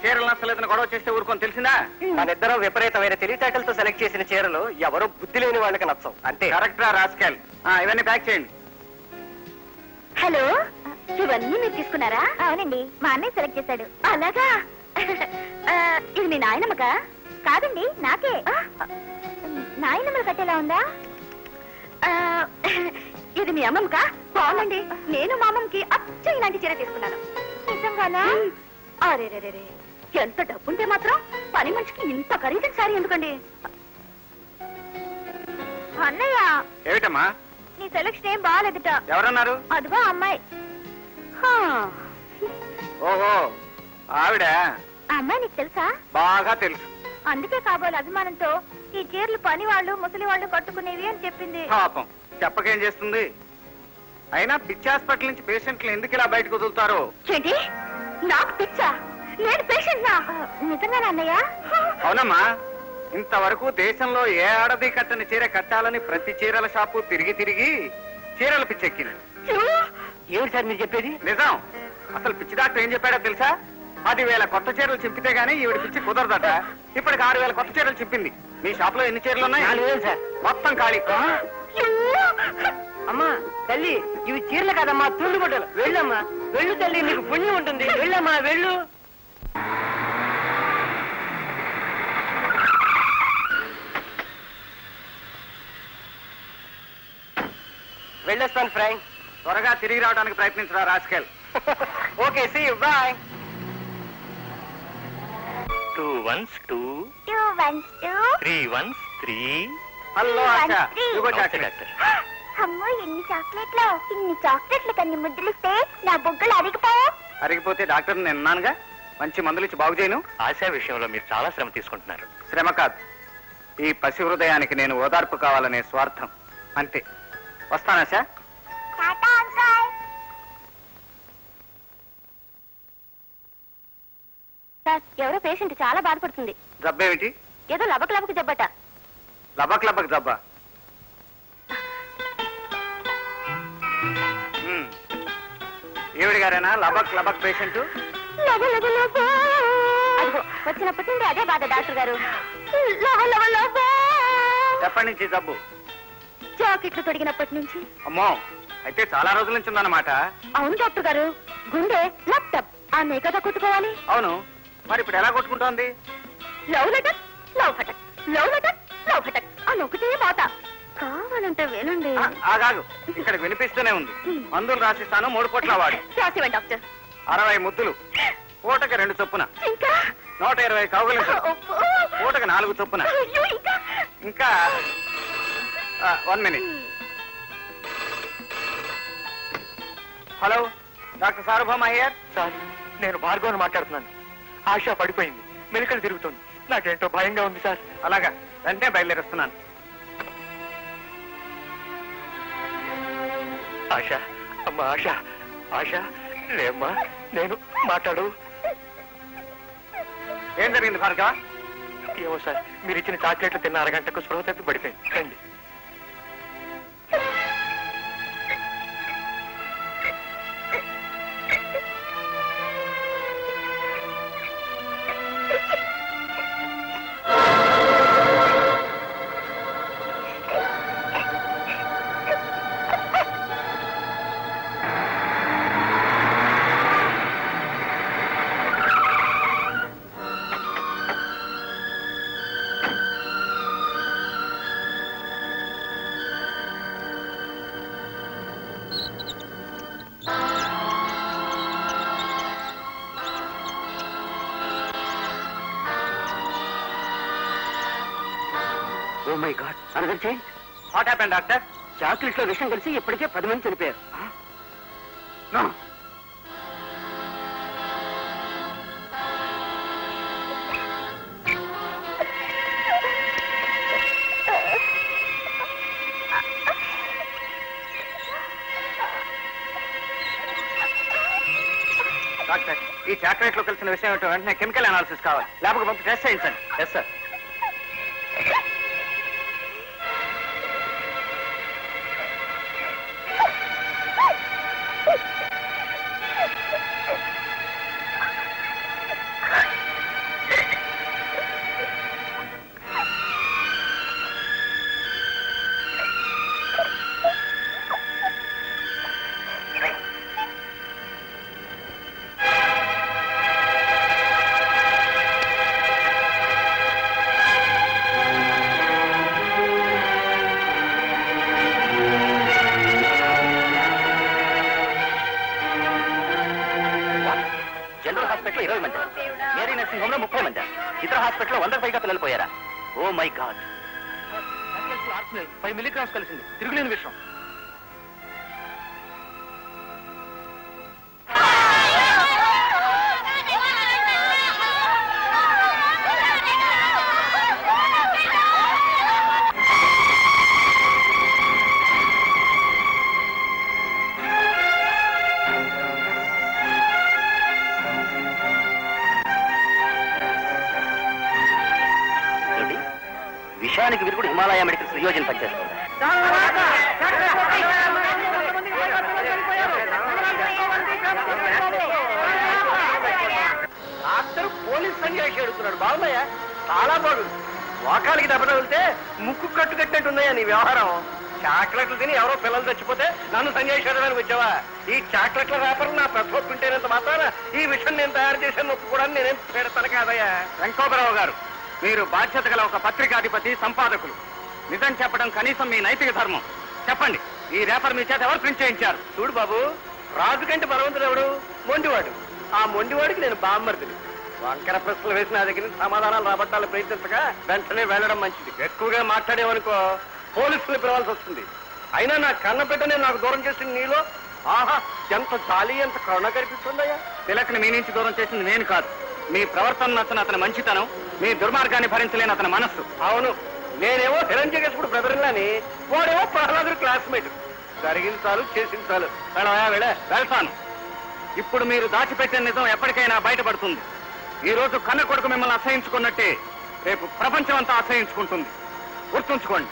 చీరలు నచ్చలేదని గొడవ చేస్తే ఊరుకొని తెలిసిందా? మనిద్దరం విపరీతమైన తెలివితేటలతో సెలెక్ట్ చేసిన చీరలు ఎవరో బుద్ధి లేని వాళ్ళకి నచ్చవు అంతే. కరెక్టా రాస్కెల్? ఇవన్నీ ప్యాక్ చేయండి. హలో, ఇవన్నీ మీరు తీసుకున్నారా? అవునండి, మా అన్నయ్య సెలెక్ట్ చేశాడు. అలాగా? ఆ, ఇది మీ నాయనమ్మకా? కాదండి, నాకే. నాయనమ్మలు కట్టేలా ఉందా? ఆ, ఇది మీ అమ్మమ్మకా? బాగుందండి. నేను మా అమ్మమ్మకి అచ్చ ఇలాంటి చీర తీసుకున్నాను. నిజంగానా? అరే రే రే, ఎంత డబ్బుంటే మాత్రం పని మనిషికి ఇంత ఖరీదైన సారీ ఎందుకండి? అన్నయ్య, ఏమిటమ్మా నీ సెలక్షన్ ఏం బాగాలేదుట. ఎవరన్నారు? అదిగో అమ్మాయి. ఓహో, ఆవిడ. ఆ అమ్మాయి నీకు తెలుసా? బాగా తెలుసు. అందుకే కాబోలు అభిమానంతో ఈ చీరలు పని వాళ్ళు ముసలి వాళ్ళు కట్టుకునేవి అని చెప్పింది. పాపం, చెప్పకేం చేస్తుంది? అయినా పిచ్చి హాస్పిటల్ నుంచి పేషెంట్లు ఎందుకు ఇలా బయటకు వదులుతారో? ఏంటి, నాకు పిచ్చా? నేను పేషెంట్ నా? నిజంగా అన్నయ్య? అవునమ్మా, ఇంతవరకు దేశంలో ఏ ఆడది కట్టని చీర కట్టాలని ప్రతి చీరల షాపు తిరిగి తిరిగి చీరల పిచ్చెక్కింది. ఏమిటి సార్ మీరు చెప్పేది? నిజం. అసలు పిచ్చి డాక్టర్ ఏం చెప్పాడో తెలుసా? పదివేల కొత్త చీరలు చింపితే గానీ ఈవిడ పిచ్చి కుదరదట. ఇప్పటికి ఆరు వేల కొత్త చీరలు చింపింది. మీ షాప్ లో ఎన్ని చీరలు ఉన్నాయి? నాలుగు వేలు సార్. మొత్తం ఖాళీ. అమ్మా తల్లి, ఇవి చీరలు కాదమ్మా, తుండు బట్టలు. వెళ్ళమ్మా, వెళ్ళు తల్లి, నీకు పుణ్యం ఉంటుంది. వెళ్ళమ్మా, వెళ్ళు. వెళ్ళొస్తాను ఫ్రాంక్. త్వరగా తిరిగి రావడానికి ప్రయత్నించరా rascal. Okay, see you, bye. Two ones two, two ones two, three ones three. Hello Asha, ఇదిగో నమస్తే చాక్లెట్. డాక్టర్. అమ్మో ఎన్ని చాక్లెట్లు! ఇన్ని చాక్లెట్లు కన్ని ముద్దులిస్తే నా బొగ్గలు అరిగిపోయా. అరిగిపోతే డాక్టర్ నేను అన్నానుగా, మంచి మందులు ఇచ్చి బాగు చేయను. ఆశా విషయంలో మీరు చాలా శ్రమ తీసుకుంటున్నారు. శ్రమ కాదు, ఈ పసి హృదయానికి నేను ఓదార్పు కావాలనే స్వార్థం అంతే. వస్తానాశా. Tata uncle. సార్, ఎవరో పేషెంట్ చాలా బాధపడుతుంది. జబ్బేమిటి? ఏదో లబక్ లబక్ జబ్బట. లబక్ లబక్ జబ్బా? హ్మ్. ఈవిడి గారేనా లబక్ లబక్ పేషెంట్? లబ లబ లబ. అదిగో వచ్చినప్పటి నుండి అదే బాధ డాక్టర్ గారు. లబ లబ లబ. ఎప్పటి నుంచి జబ్బు? జాకెట్లు తొడిగినప్పటి నుంచి. అమ్మో, అయితే చాలా రోజుల నుంచి ఉందన్నమాట. అవును డాక్టర్ గారు, గుండె లప్టప్ అనే కదా కొట్టుకోవాలి. అవును, మరి ఇప్పుడు ఎలా కొట్టుకుంటోంది? లవ్ లెటర్, లవ్ ఫటక్, లవ్ లెటర్, లవ్ ఫటక్ అని ఒకటే మాట. కావాలంటే వినండి. ఆ, ఆగాగు, ఇక్కడ వినిపిస్తూనే ఉంది. మందులు రాసిస్తాను, మూడు పూట్ల వాడు. రాసివ్వండి డాక్టర్. అరవై ముద్దులు, పూటకి రెండు చొప్పున. ఇంకా నూట ఇరవై కౌగులింతలు, పూటకి నాలుగు చొప్పున. అయ్యో, ఇంకా ఇంకా వన్ మినిట్. హలో, డాక్టర్ సార్వభౌమ అయ్యర్. సార్, నేను భార్గవని మాట్లాడుతున్నాను. ఆశ పడిపోయింది, మెలికలు తిరుగుతుంది. నాకేంటో భయంగా ఉంది సార్. అలాగా, వెంటనే బయలుదేరుస్తున్నాను. ఆశ, అమ్మ ఆశ, ఆశ లేమ్మా, నేను మాట్లాడు. ఏం జరిగింది భార్గవ? ఏమో సార్, మీరు ఇచ్చిన చాక్లెట్లు తిన్న అరగంటకు స్పృహ తప్పి పడిపోయింది. రండి. Oh my god, another child. What happened doctor? Chocolate లో విషయం కలిసి ఇప్పటికే పది మంది చనిపోయారు. నో. డాక్టర్, ఈ చాక్లెట్ లో కలిసిన విషయం ఏంటో వెంటనే కెమికల్ అనాలిసిస్ కావాలి. లేకపోతే పంపి టెస్ట్ చేయించండి. Yes sir. హాస్పిటల్లో వందకు పైగా పిల్లలు పోయారా? Oh my god. Five milligrams కలిసింది, తిరుగులేని విషయం. విషయానికి విరుగుడు హిమాలయ మెడికల్ ప్రయోజనం పనిచేస్తుంది. డాక్టర్ పోలీస్ సంజయ్ అడుగుతున్నాడు. బాగున్నాయా? చాలా బాగుంది. మోకాలికి దెబ్బ తగిలితే ముక్కు కట్టు కట్టినట్టుందయ్యా నీ వ్యవహారం. చాక్లెట్లు తిని ఎవరో పిల్లలు చచ్చిపోతే నన్ను సంజయ్ చేయడానికి వచ్చావా? ఈ చాక్లెట్ల వ్యాపారం నా ప్రతిపోతుంటేనంత మాత్రాన ఈ విషయం నేను తయారు చేశాను ఒప్పుకోవడానికి నేనేం పెడతాను కాదయ్యా. వెంకటరావు గారు, మీరు బాధ్యత గల ఒక పత్రికాధిపతి, సంపాదకులు. నిజం చెప్పడం కనీసం మీ నైతిక ధర్మం. చెప్పండి, ఈ రేపర్ మీ చేత ఎవరు ప్రింట్ చేయించారు? చూడు బాబు, రాజు కంటే బలవంతుడు ఎవడు? మొండివాడు. ఆ మొండివాడికి నేను బామ్మర్దిని. వంకర ప్రశ్నలు వేసి నా దగ్గర నుంచి సమాధానాలు రాబట్టాలని ప్రయత్నించగా వెంటనే వెళ్ళడం మంచిది. ఎక్కువగా మాట్లాడేవనుకో పోలీసులు పిలవాల్సి వస్తుంది. అయినా నా కన్న బిడ్డనే నాకు దూరం చేసింది నీలో. ఆహా, ఎంత జాలి, ఎంత కరుణ కనిపిస్తుందయ్యా. తిలక్ని మీ నుంచి దూరం చేసింది నేను కాదు. మీ ప్రవర్తన నచ్చని అతని మంచితనం, మీ దుర్మార్గాన్ని భరించలేని అతని మనస్సు. అవును, నేనేమో హిరణ్యకేశుడు బ్రదర్లని, వాడేమో ప్రహ్లాదుడు క్లాస్మేట్. జరిగింది చాలు, చేసింది చాలు. వెళ్ళ వెళ్తాను. ఇప్పుడు మీరు దాచిపెట్టిన నిజం ఎప్పటికైనా బయటపడుతుంది. ఈ రోజు కన్న కొడుకు మిమ్మల్ని అసహించుకున్నట్టే రేపు ప్రపంచం అంతా అసహించుకుంటుంది. గుర్తుంచుకోండి.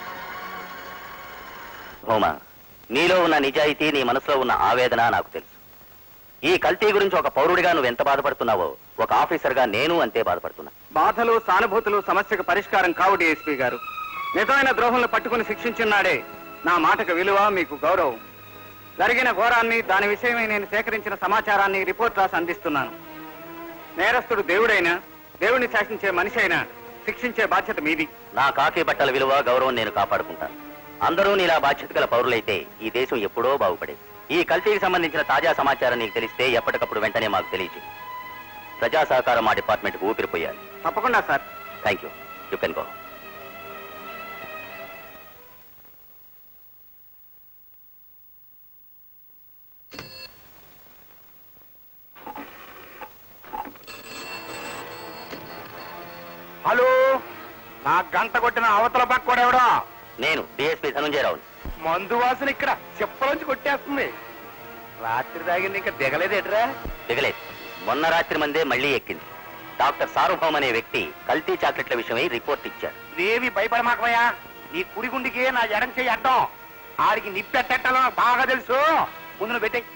హోమా, నీలో ఉన్న నిజాయితీ, నీ మనసులో ఉన్న ఆవేదన నాకు తెలుసు. ఈ కల్తీ గురించి ఒక పౌరుడిగా నువ్వు ఎంత బాధపడుతున్నావో ఒక ఆఫీసర్గా నేను అంతే బాధపడుతున్నా. బాధలు, సానుభూతులు సమస్యకు పరిష్కారం కావు డీఎస్పీ గారు. నిజమైన ద్రోహులను పట్టుకుని శిక్షించున్నాడే నా మాటకు విలువ, మీకు గౌరవం. జరిగిన ఘోరాన్ని, దాని విషయమై నేను సేకరించిన సమాచారాన్ని రిపోర్ట్ రాసి అందిస్తున్నాను. నేరస్తుడు దేవుడైనా, దేవుడిని శాసించే మనిషి అయినా శిక్షించే బాధ్యత మీది. నా కాకి బట్టల విలువ, గౌరవం నేను కాపాడుకుంటాను. అందరూ నీలా బాధ్యత గల పౌరులైతే ఈ దేశం ఎప్పుడో బాగుపడేది. ఈ కల్తీకి సంబంధించిన తాజా సమాచారం నీకు తెలిస్తే ఎప్పటికప్పుడు వెంటనే మాకు తెలియజేయి. ప్రజా సహకారం మా డిపార్ట్మెంట్ కు ఊపిరిపోయాలి. తప్పకుండా sir. Thank you. You can go. Hello, నా గంట కొట్టిన అవతల పక్కోడెవడో? నేను డిఎస్పీ ధనుంజయరావు. మందు వాసన ఇక్కడ చెప్పలోంచి కొట్టేస్తుంది. రాత్రి తాగింది ఇంకా దిగలేదేట్రా? దిగలేదు. మొన్న రాత్రి మందే మళ్లీ ఎక్కింది. డాక్టర్ సార్వభౌమ్ అనే వ్యక్తి కల్తీ చాక్లెట్ల విషయమై రిపోర్ట్ ఇచ్చారు. దేవి భయపడమాకమయ్యా. నీ కుడి గుండికి నా ఎడం చేయి అడ్డం. ఆడికి నిప్పెట్టాలో బాగా తెలుసు. ముందు నువ్వు పెట్టే.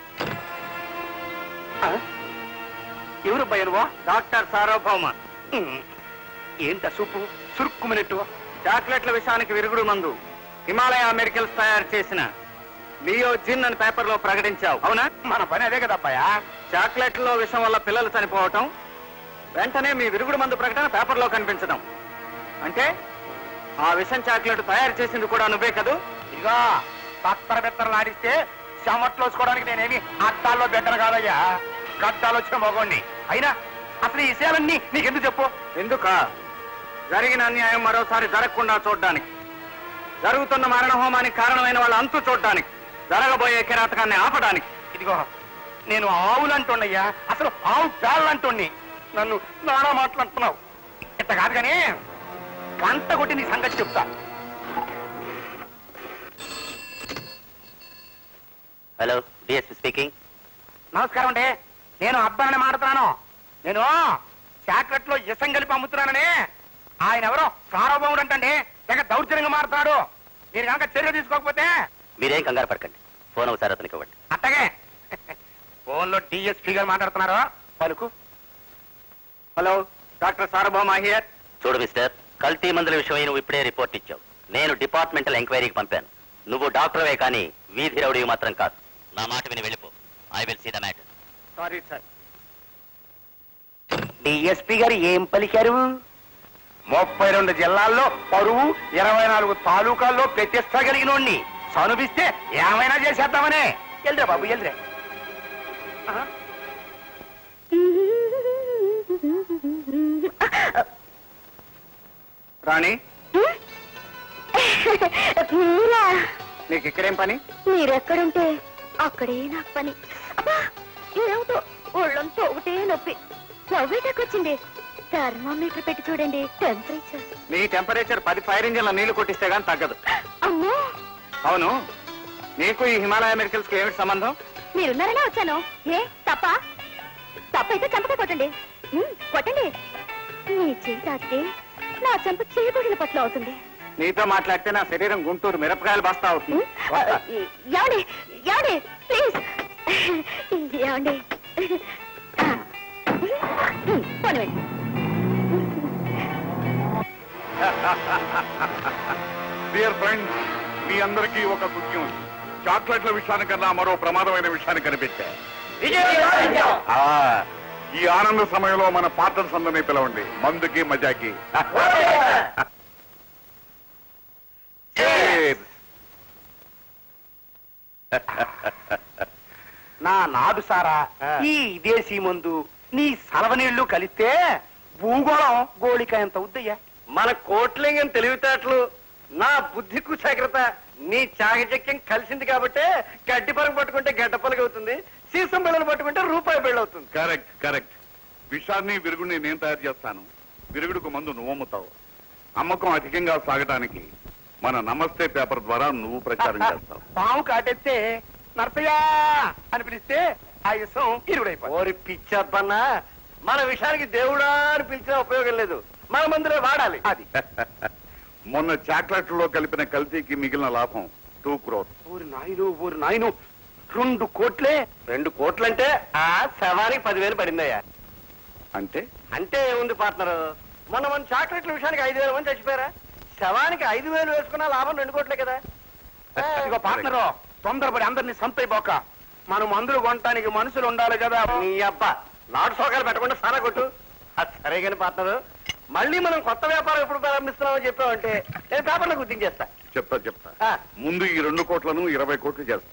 ఎవరు భయనువా? డాక్టర్ సార్వభౌమ. ఏంట సూపు సురుక్కుమనట్టు? చాక్లెట్ల విషయానికి విరుగుడు మందు హిమాలయ మెడికల్స్ తయారు చేసిన లియో జిన్ అని పేపర్ లో ప్రకటించావు, అవునా? మన పని అదే కదా అబ్బాయా. చాక్లెట్లలో విషం వల్ల పిల్లలు చనిపోవటం, వెంటనే మీ విరుగుడు మందు ప్రకటన పేపర్ లో కనిపించడం అంటే ఆ విషం చాక్లెట్ తయారు చేసింది కూడా నువ్వే కదూ? ఇదిగా పత్తర బెత్తరలు ఆడిస్తే చెమట్లోసుకోవడానికి నేనేమి అద్దాల్లో బెట్టరు కాదయ్యా. గద్దాలు వచ్చిన మగోణ్ణి. అయినా అసలు ఈ విషయాలన్నీ నీకెందుకు చెప్పు? ఎందుక? జరిగిన అన్యాయం మరోసారి జరగకుండా చూడడానికి, జరుగుతున్న మరణ హోమానికి కారణమైన వాళ్ళ అంతు చూడడానికి, జరగబోయే కిరాతకాన్ని ఆపడానికి. ఇదిగో నేను ఆవులంటున్నయ్యా, అసలు ఆవు పేళ్ళంటుణ్ణి. నన్ను నానా మాట్లాడుతున్నావు. ఇంత కాదు కానీ గంట కొట్టి నీ సంగతి చెప్తా. Hello, DSP speaking. నమస్కారం అండి, నేను అబ్బాయిని మాట్లాడుతున్నాను. నేను చాక్లెట్ లో ఇసం కలిపి అమ్ముతున్నానని ఆయన ఎవరో సార్వభౌముడు అంటండి తెగ దౌర్జన్యంగా మారుతున్నాడు. మీరు కనుక చర్య తీసుకోకపోతే. మీరేం కంగారు పడకండి, ఫోన్ ఒకసారి అతనికి ఇవ్వండి. అట్టగే. ఫోన్ లో డిఎస్పీ గారు మాట్లాడుతున్నారు. పలుకు. Hello, doctor Sarvabhauma here. చూడు మిస్టర్, కల్తీ మందుల విషయమై నువ్వు ఇప్పుడే రిపోర్ట్ ఇచ్చావు. నేను డిపార్ట్మెంటల్ ఎంక్వైరీకి పంపాను. నువ్వు డాక్టర్వే కానీ వీధి రౌడీ మాత్రం కాదు. నా మాట విని వెళ్ళిపో. I will see the matter. Sorry sir. DSP గారు ఏం పలికారు? ముప్పై రెండు జిల్లాల్లో పరువు, ఇరవై నాలుగు తాలూకాల్లో ప్రతిష్ట కలిగినోడిని చనుపిస్తే ఏమైనా చేసేద్దామనే. ఎల్రే బాబు ఎల్రే. రాణి మీరా? నీకు ఇక్కడేం పని? మీరెక్కడుంటే అక్కడే నాకు పని. అబ్బా ఏమిటో ఒళ్ళంతా ఒకటే నొప్పి. నవ్వేటకొచ్చింది. థర్మామీటర్ పెట్టి చూడండి టెంపరేచర్. నీ టెంపరేచర్ పది ఫైర్ ఇంజిన్ల నీళ్లు కొట్టిస్తే గానీ తగ్గదు. అమ్మో. అవును, నీకు ఈ హిమాలయ మెడికల్స్ కి ఏమిటి సంబంధం? మీరున్నారనే వచ్చాను. ఏ తప్ప? తప్పైతే చంపక కొట్టండి. ఉమ్, కొట్టండి. మీ చేయి తాకితే నా చంప చేయకూడని పట్ల అవుతుంది. నీతో మాట్లాడితే నా శరీరం గుంటూరు మిరపకాయలు బస్తా అవుతుంది. ఏమండి ఏమండి ప్లీజ్ ఏమండి పోనివ్వండి. డియర్ ఫ్రెండ్స్, మీ అందరికీ ఒక గుడ్ న్యూస్. చాక్లెట్ల విషయానికన్నా మరో ప్రమాదమైన విషయాన్ని కనిపెట్టా. ఈ ఆనంద సమయంలో మన పార్ట్నర్స్ అందరినీ పిలవండి, మందుకి మజాకి. నా నాదు సారా ఈ విదేశీ మందు నీ సలవ నీళ్లు కలిస్తే భూగోళం గోళిక ఎంత ఉద్దయ్యా. మన కోట్లింగం తెలివితేటలు, నా బుద్ధి కుశాగ్రత, నీ చాకచక్యం కలిసింది కాబట్టే గడ్డి పరుగు పట్టుకుంటే గడ్డ పలుగు అవుతుంది, సీసం బిళ్ళలు పట్టుకుంటే రూపాయి బిళ్ళ అవుతుంది. Correct correct. విషాన్ని విరుగుడిని నేను తయారు చేస్తాను, విరుగుడుకు మందు నువ్వు అమ్ముతావు. అమ్మకం అధికంగా సాగటానికి మన నమస్తే పేపర్ ద్వారా నువ్వు ప్రచారం చేస్తావు. పాము కాటెత్తే నర్తయ్యా అని పిలిస్తే ఆయుసం ఇరుడైపోయి. ఓరి పిచ్చబ్బన్నా, మన విషయానికి దేవుడా అని పిలిచినా ఉపయోగం లేదు, మన మందులే వాడాలి. అది మొన్న చాక్లెట్లో కలిపిన కల్తీకి మిగిలిన లాభం టూ క్రోర్స్. ఊరి నాయను ఊరి నాయను రెండు కోట్లే. రెండు కోట్లంటే ఆ శవానికి పదివేలు పడిందయ్యా. అంటే అంటే ఏముంది పార్ట్నర్, మొన్న మన చాక్లెట్ల విషయానికి ఐదు వేల మంది చచ్చిపోయారా, శవానికి ఐదు వేలు వేసుకున్నా లాభం రెండు కోట్లే కదా. ఇదిగో పార్ట్నరు, తొందరపడి అందరినీ సంపైపోక, మనం మందులు కొనటానికి మనుషులు ఉండాలి కదా. నీ అబ్బా నాటు సోకాలు పెట్టకుండా సారా కొట్టు. అది సరే కానీ పార్ట్నరు, మళ్ళీ మనం కొత్త వ్యాపారం ఎప్పుడు ప్రారంభిస్తున్నామని చెప్పామంటే నేను పేపర్లో గుర్తించేస్తా. చెప్తా చెప్తా ముందు ఈ రెండు కోట్లను ఇరవై కోట్లు చేస్తా.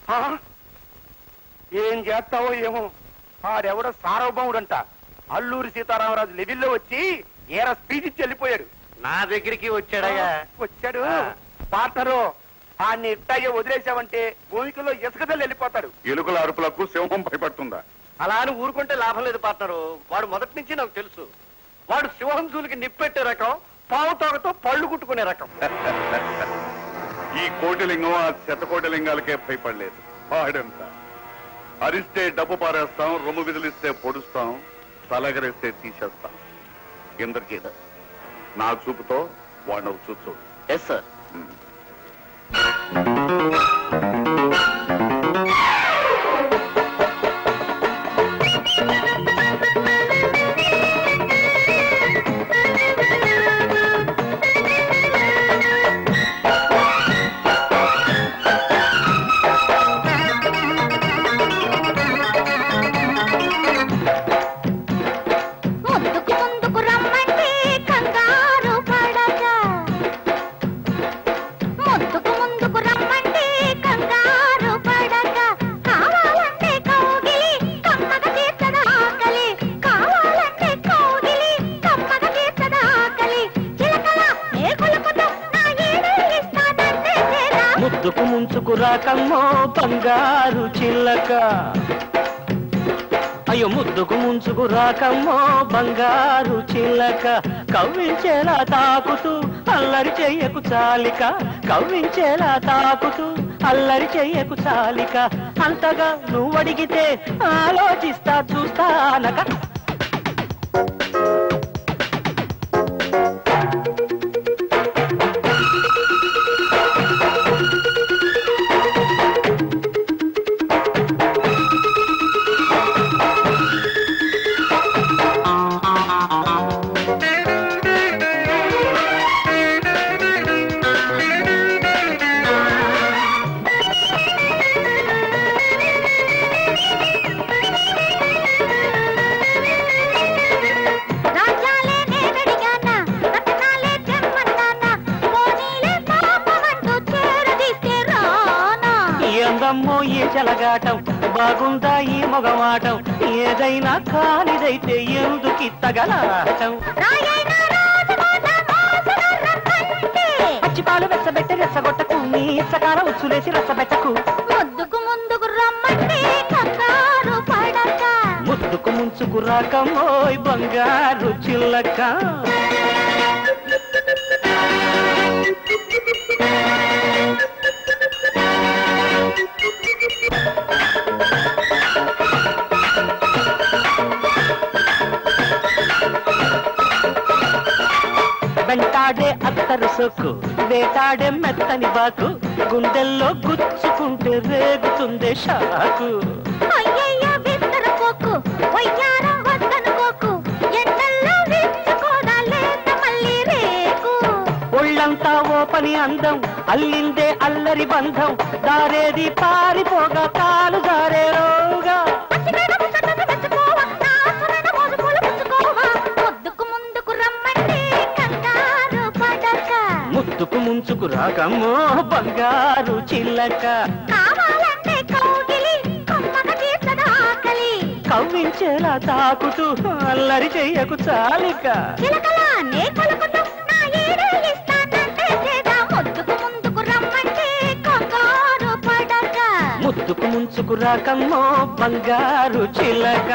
ఏం చేస్తావో ఏమో, ఆడెవడో సార్వభౌముడంట అల్లూరి సీతారామరాజు లెవెల్లో వచ్చి ఏర స్పీచ్ ఇచ్చి వెళ్ళిపోయాడు. నా దగ్గరికి వచ్చాడయ్యా. వచ్చాడు పార్ట్నరు, ఆన్ని ఇట్టయ్య వదిలేసావంటే భూమికలో ఇసుకదల్లి వెళ్ళిపోతాడు. ఎలుకల అరుపులకు సింహం భయపడుతుందా? అలా అని ఊరుకుంటే లాభం లేదు పార్ట్నరు. వాడు మొదటి నుంచి నాకు తెలుసు, వాడు సింహంసూలికి నిప్పెట్టే రకం, పావు తోకతో పళ్ళు కుట్టుకునే రకం. ఈ కోటిలింగం ఆ శతకోటిలింగాలకే భయపడలేదు. వాడంత అరిస్తే డబ్బు పారేస్తాం, రొమ్ము విదిలిస్తే పొడుస్తాం, తలగరిస్తే తీసేస్తాం. ఇంద్రజీత, నా చూపుతో వాడు చూచు. Yes sir. ముద్దుకు ముంచుకు రాకమ్మో బంగారు చిల్లక, అయ్యో ముద్దుకు ముంచుకు రాకమ్మో బంగారు చిల్లక, కవ్వించేలా తాకుతూ అల్లరి చెయ్యకు చాలిక, కవ్వించేలా తాకుతూ అల్లరి చెయ్యకు చాలిక, అంతగా నువ్వడిగితే ఆలోచిస్తా చూస్తానక. అందమ్మో ఈ చెలగాటం, బాగుందా ఈ మొగమాటం, ఏదైనా కానిదైతే ఎందుకు తగలాటం. రసాల ఉచ్చులేసి రసబెట్టకు ముద్దుకు ముందుకు రమ్మంటే కంగారు పడక ముద్దుకు ముంచుకు రాకమ్మోయ్ బంగారు చిల్లక వెంటాడే అత్తరు సొక్కు వేటాడే మెత్తని బాకు గుండెల్లో గుచ్చుకుంటే రేగుతుందే షాకు అయ్యయ్య విస్తరపోకు వయ్యారం వద్దనుకోకు ఎండల్లో విచ్చుకోదా లేత మళ్ళీ రేకు ఒళ్ళంతా ఓ పని అందం అల్లిందే అల్లరి బంధం దారేది పారిపోగా కాలు దారే రోగా ముద్దుకు ముంచుకు రాకమ్మో బంగారు చిల్లక కావాలంటే కౌగిలి కమ్మగ తీర్చదా ఆకలి కవ్వించేలా తాకుతూ అల్లరి చెయ్యకు చాలిక చిలకలా నే కొలుకుతూ నా ఏడే ఇస్తానంటే చేదా ముద్దుకు ముందుకు రమ్మంటే కంగారు పడక ముద్దుకు ముంచుకు రాకమ్మో బంగారు చిల్లక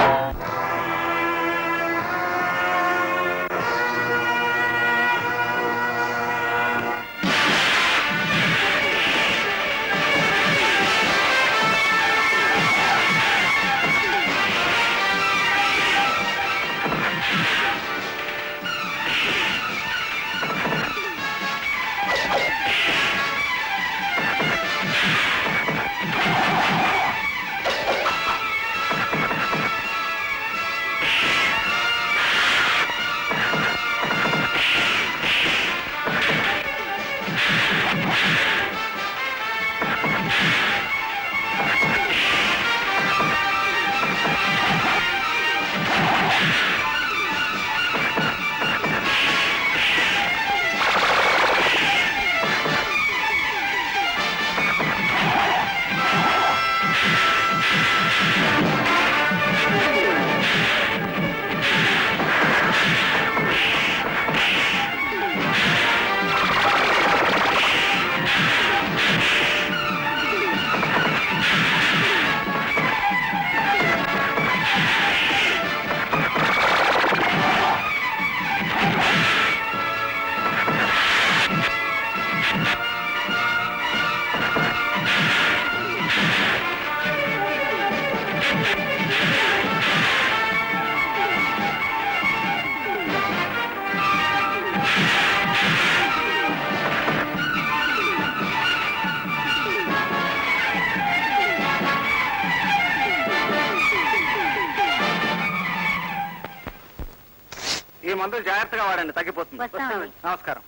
ఈ మందులు జాగ్రత్తగా వాడండి, తగ్గిపోతుంది. వస్తామండి. నమస్కారం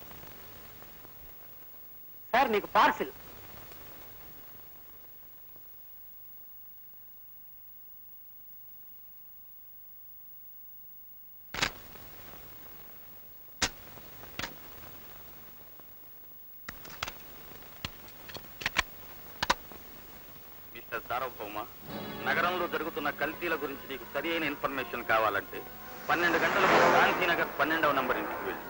సార్ నీకు పార్సిల్. మిస్టర్ సార్వభౌమ, నగరంలో జరుగుతున్న కల్తీల గురించి నీకు సరి అయిన ఇన్ఫర్మేషన్ కావాలంటే పన్నెండు గంటలకు గాంధీనగర్ పన్నెండవ నంబర్ ఇంటికి వెళ్ళి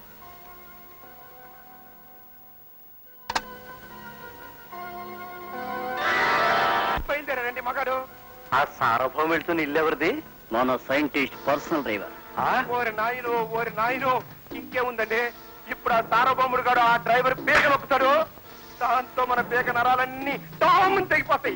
బయలుదేరండి మగాడు. ఆ సార్వభౌముడితో ఇల్లు ఎవరిది? మన సైంటిస్ట్ పర్సనల్ డ్రైవర్. ఓరి నాయను ఓరి నాయను ఇంకేముందండి, ఇప్పుడు ఆ సార్వభౌముడు గారు ఆ డ్రైవర్ పేక నొక్కుతాడు, దాంతో మన పేక నరాలన్నీ టామ్ తెగిపోతాయి.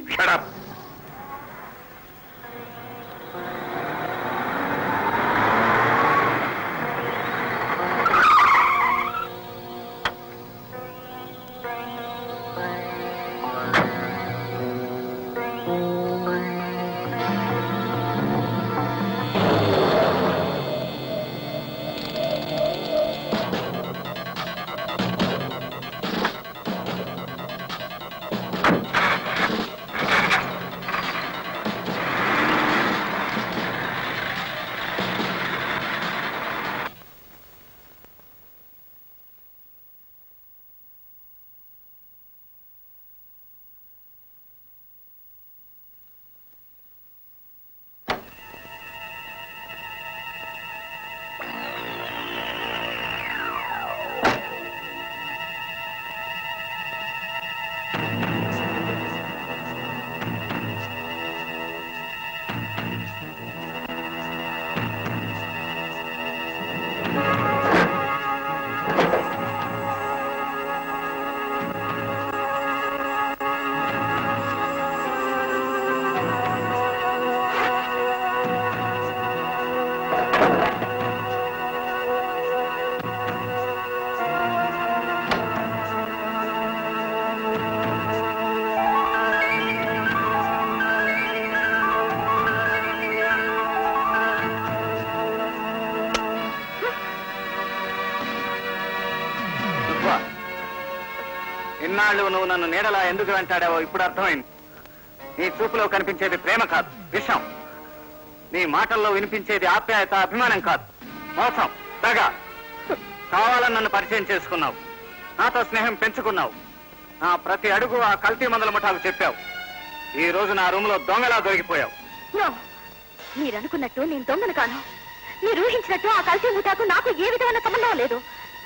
ఇన్నాళ్ళు నువ్వు నన్ను నీడలా ఎందుకు వెంటాడావో ఇప్పుడు అర్థమైంది. నీ చూపులో కనిపించేది ప్రేమ కాదు, విషం. నీ మాటల్లో వినిపించేది ఆప్యాయత, అభిమానం కాదు, మోసం, దగ. కావాలని నన్ను పరిచయం చేసుకున్నావు, నాతో స్నేహం పెంచుకున్నావు, నా ప్రతి అడుగు ఆ కల్తీ మందుల ముఠాకు చెప్పావు. ఈ రోజు నా రూమ్ లో దొంగలా దొరికిపోయావు. మీరు అనుకున్నట్టు నేను దొంగను కాను. మీరు ఊహించినట్టు ఆ కల్తీ ముఠాకు నాకు ఏ విధమైన సంబంధం లేదు.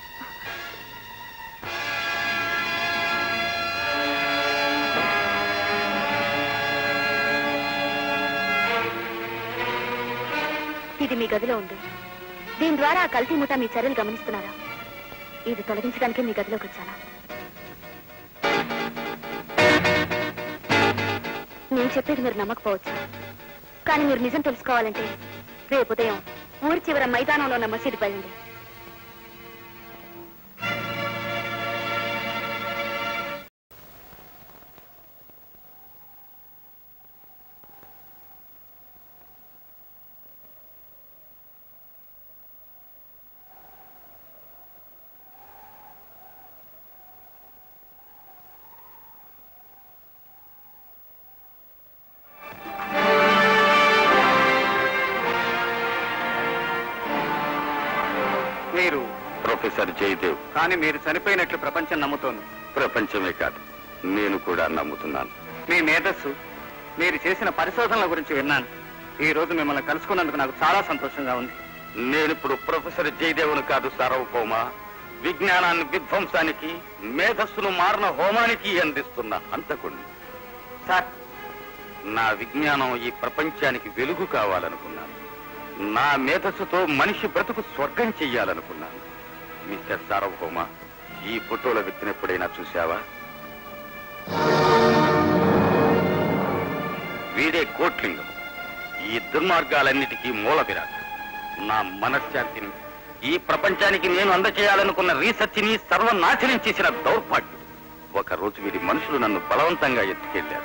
ఇది మీ గదిలో ఉంది. దీని ద్వారా ఆ కల్తీ ముఠా మీ చర్యలు గమనిస్తున్నారా? ఇది తొలగించడానికి మీ గదిలోకి వచ్చాను. నేను చెప్పేది మీరు నమ్మకపోవచ్చు, కానీ మీరు నిజం తెలుసుకోవాలంటే రేపు ఉదయం ఊరి చివర మైదానంలో ఉన్న మసీదుకి వెళ్ళండి. మీరు ప్రొఫెసర్ జయదేవ్. కానీ మీరు చనిపోయినట్లు ప్రపంచం నమ్ముతోంది. ప్రపంచమే కాదు, నేను కూడా నమ్ముతున్నాను. మీ మేధస్సు, మీరు చేసిన పరిశోధనల గురించి విన్నాను. ఈ రోజు మిమ్మల్ని కలుసుకున్నందుకు నాకు చాలా సంతోషంగా ఉంది. నేనిప్పుడు ప్రొఫెసర్ జయదేవును కాదు సార్వభౌమ, విజ్ఞానాన్ని విధ్వంసానికి, మేధస్సును మారణ హోమానికి అందిస్తున్న హంతకుణ్ణి. సార్, నా విజ్ఞానం ఈ ప్రపంచానికి వెలుగు కావాలనుకున్నాను. నా మేధస్సుతో మనిషి బ్రతుకు స్వర్గం చెయ్యాలనుకున్నాను. మిస్టర్ సార్వభౌమ, ఈ ఫోటోల వ్యక్తిని ఎప్పుడైనా చూశావా? వీడే కోట్లింగం, ఈ దుర్మార్గాలన్నిటికీ మూల విరాట్. నా మనశ్శాంతిని, ఈ ప్రపంచానికి నేను అందచేయాలనుకున్న రీసెర్చ్ని సర్వనాశనం చేసిన దౌర్భాగ్యం. ఒక రోజు వీరి మనుషులు నన్ను బలవంతంగా ఎత్తుకెళ్లారు.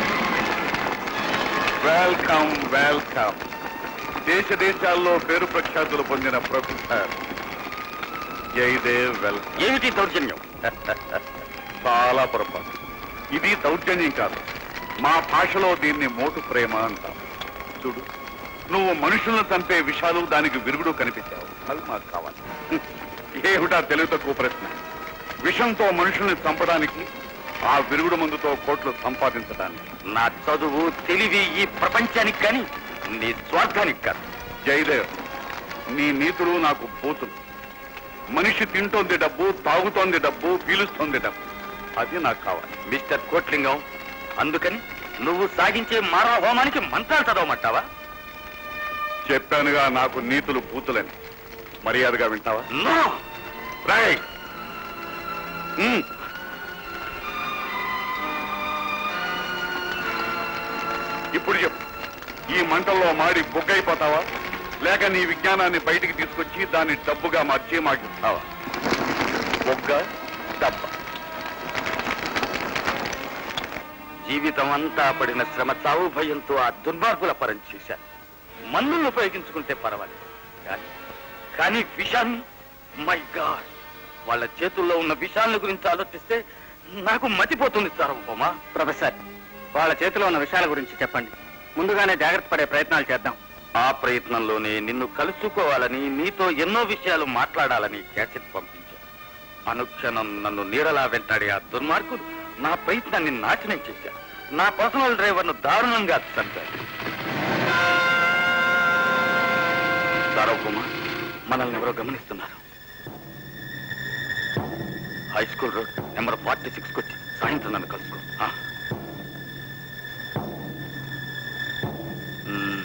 Welcome welcome. దేశ దేశాల్లో పేరు ప్రఖ్యాతులు పొందిన ప్రొఫెసర్ జయదేవ్ వెల్కమ్. ఏమిటి దౌర్జన్యం? చాలా పొరపాటు. ఇది దౌర్జన్యం కాదు, మా భాషలో దీన్ని మోటు ప్రేమ అంటాం. చూడు, నువ్వు మనుషులను చంపే విషయాలు, దానికి విరుగుడు కనిపించావు. అది మాకు కావాలి. ఏమిటా తెలివి తక్కువ ప్రశ్న? విషంతో మనుషుల్ని చంపడానికి, ఆ విరుగుడు మందుతో కోట్లు సంపాదించడానికి. నా చదువు, తెలివి ఈ ప్రపంచానికి కానీ నీ స్వార్థానికి కాదు. జయదేవ్, నీ నీతులు నాకు బూతులు. మనిషి తింటోంది డబ్బు, తాగుతోంది డబ్బు, పీలుస్తోంది డబ్బు. అది నాకు కావాలి. మిస్టర్ కోట్లింగం, అందుకని నువ్వు సాగించే మానవ హోమానికి మంత్రాలు చదవమంటావా? చెప్పానుగా నాకు నీతులు బూతులని. మర్యాదగా వింటావా? నో. రైట్. ఉమ్. ఇప్పుడు చెప్పు, ఈ మంటల్లో మాడి బొగ్గైపోతావా, లేక నీ విజ్ఞానాన్ని బయటికి తీసుకొచ్చి దాన్ని డబ్బుగా మార్చి మాకిస్తావా? బొగ్గ, డబ్బ. జీవితం అంతా పడిన శ్రమ, చావు భయంతో ఆ దుర్మార్గుల పరం చేశాను. మందులను ఉపయోగించుకుంటే పర్వాలేదు, కానీ కానీ విషాన్ని, మై గాడ్, వాళ్ళ చేతుల్లో ఉన్న విషయాల గురించి ఆలోచిస్తే నాకు మతిపోతుంది సార్వభౌమ. ప్రొఫెసర్, వాళ్ళ చేతిలో ఉన్న విషయాల గురించి చెప్పండి. ముందుగానే జాగ్రత్త పడే ప్రయత్నాలు చేద్దాం. ఆ ప్రయత్నంలోనే నిన్ను కలుసుకోవాలని, నీతో ఎన్నో విషయాలు మాట్లాడాలని క్యాసెట్ పంపించాను. అనుక్షణం నన్ను నీడలా వెంటాడే ఆ దుర్మార్గులు నా ప్రయత్నాన్ని నాశనం చేశారు. నా పర్సనల్ డ్రైవర్ను దారుణంగా చంపారు. సార్వభౌమ, మనల్ని ఎవరో గమనిస్తున్నారు. High school road number forty six కొచ్చి సాయంత్రం నన్ను కలుసుకో. ఆ. మ్మ్.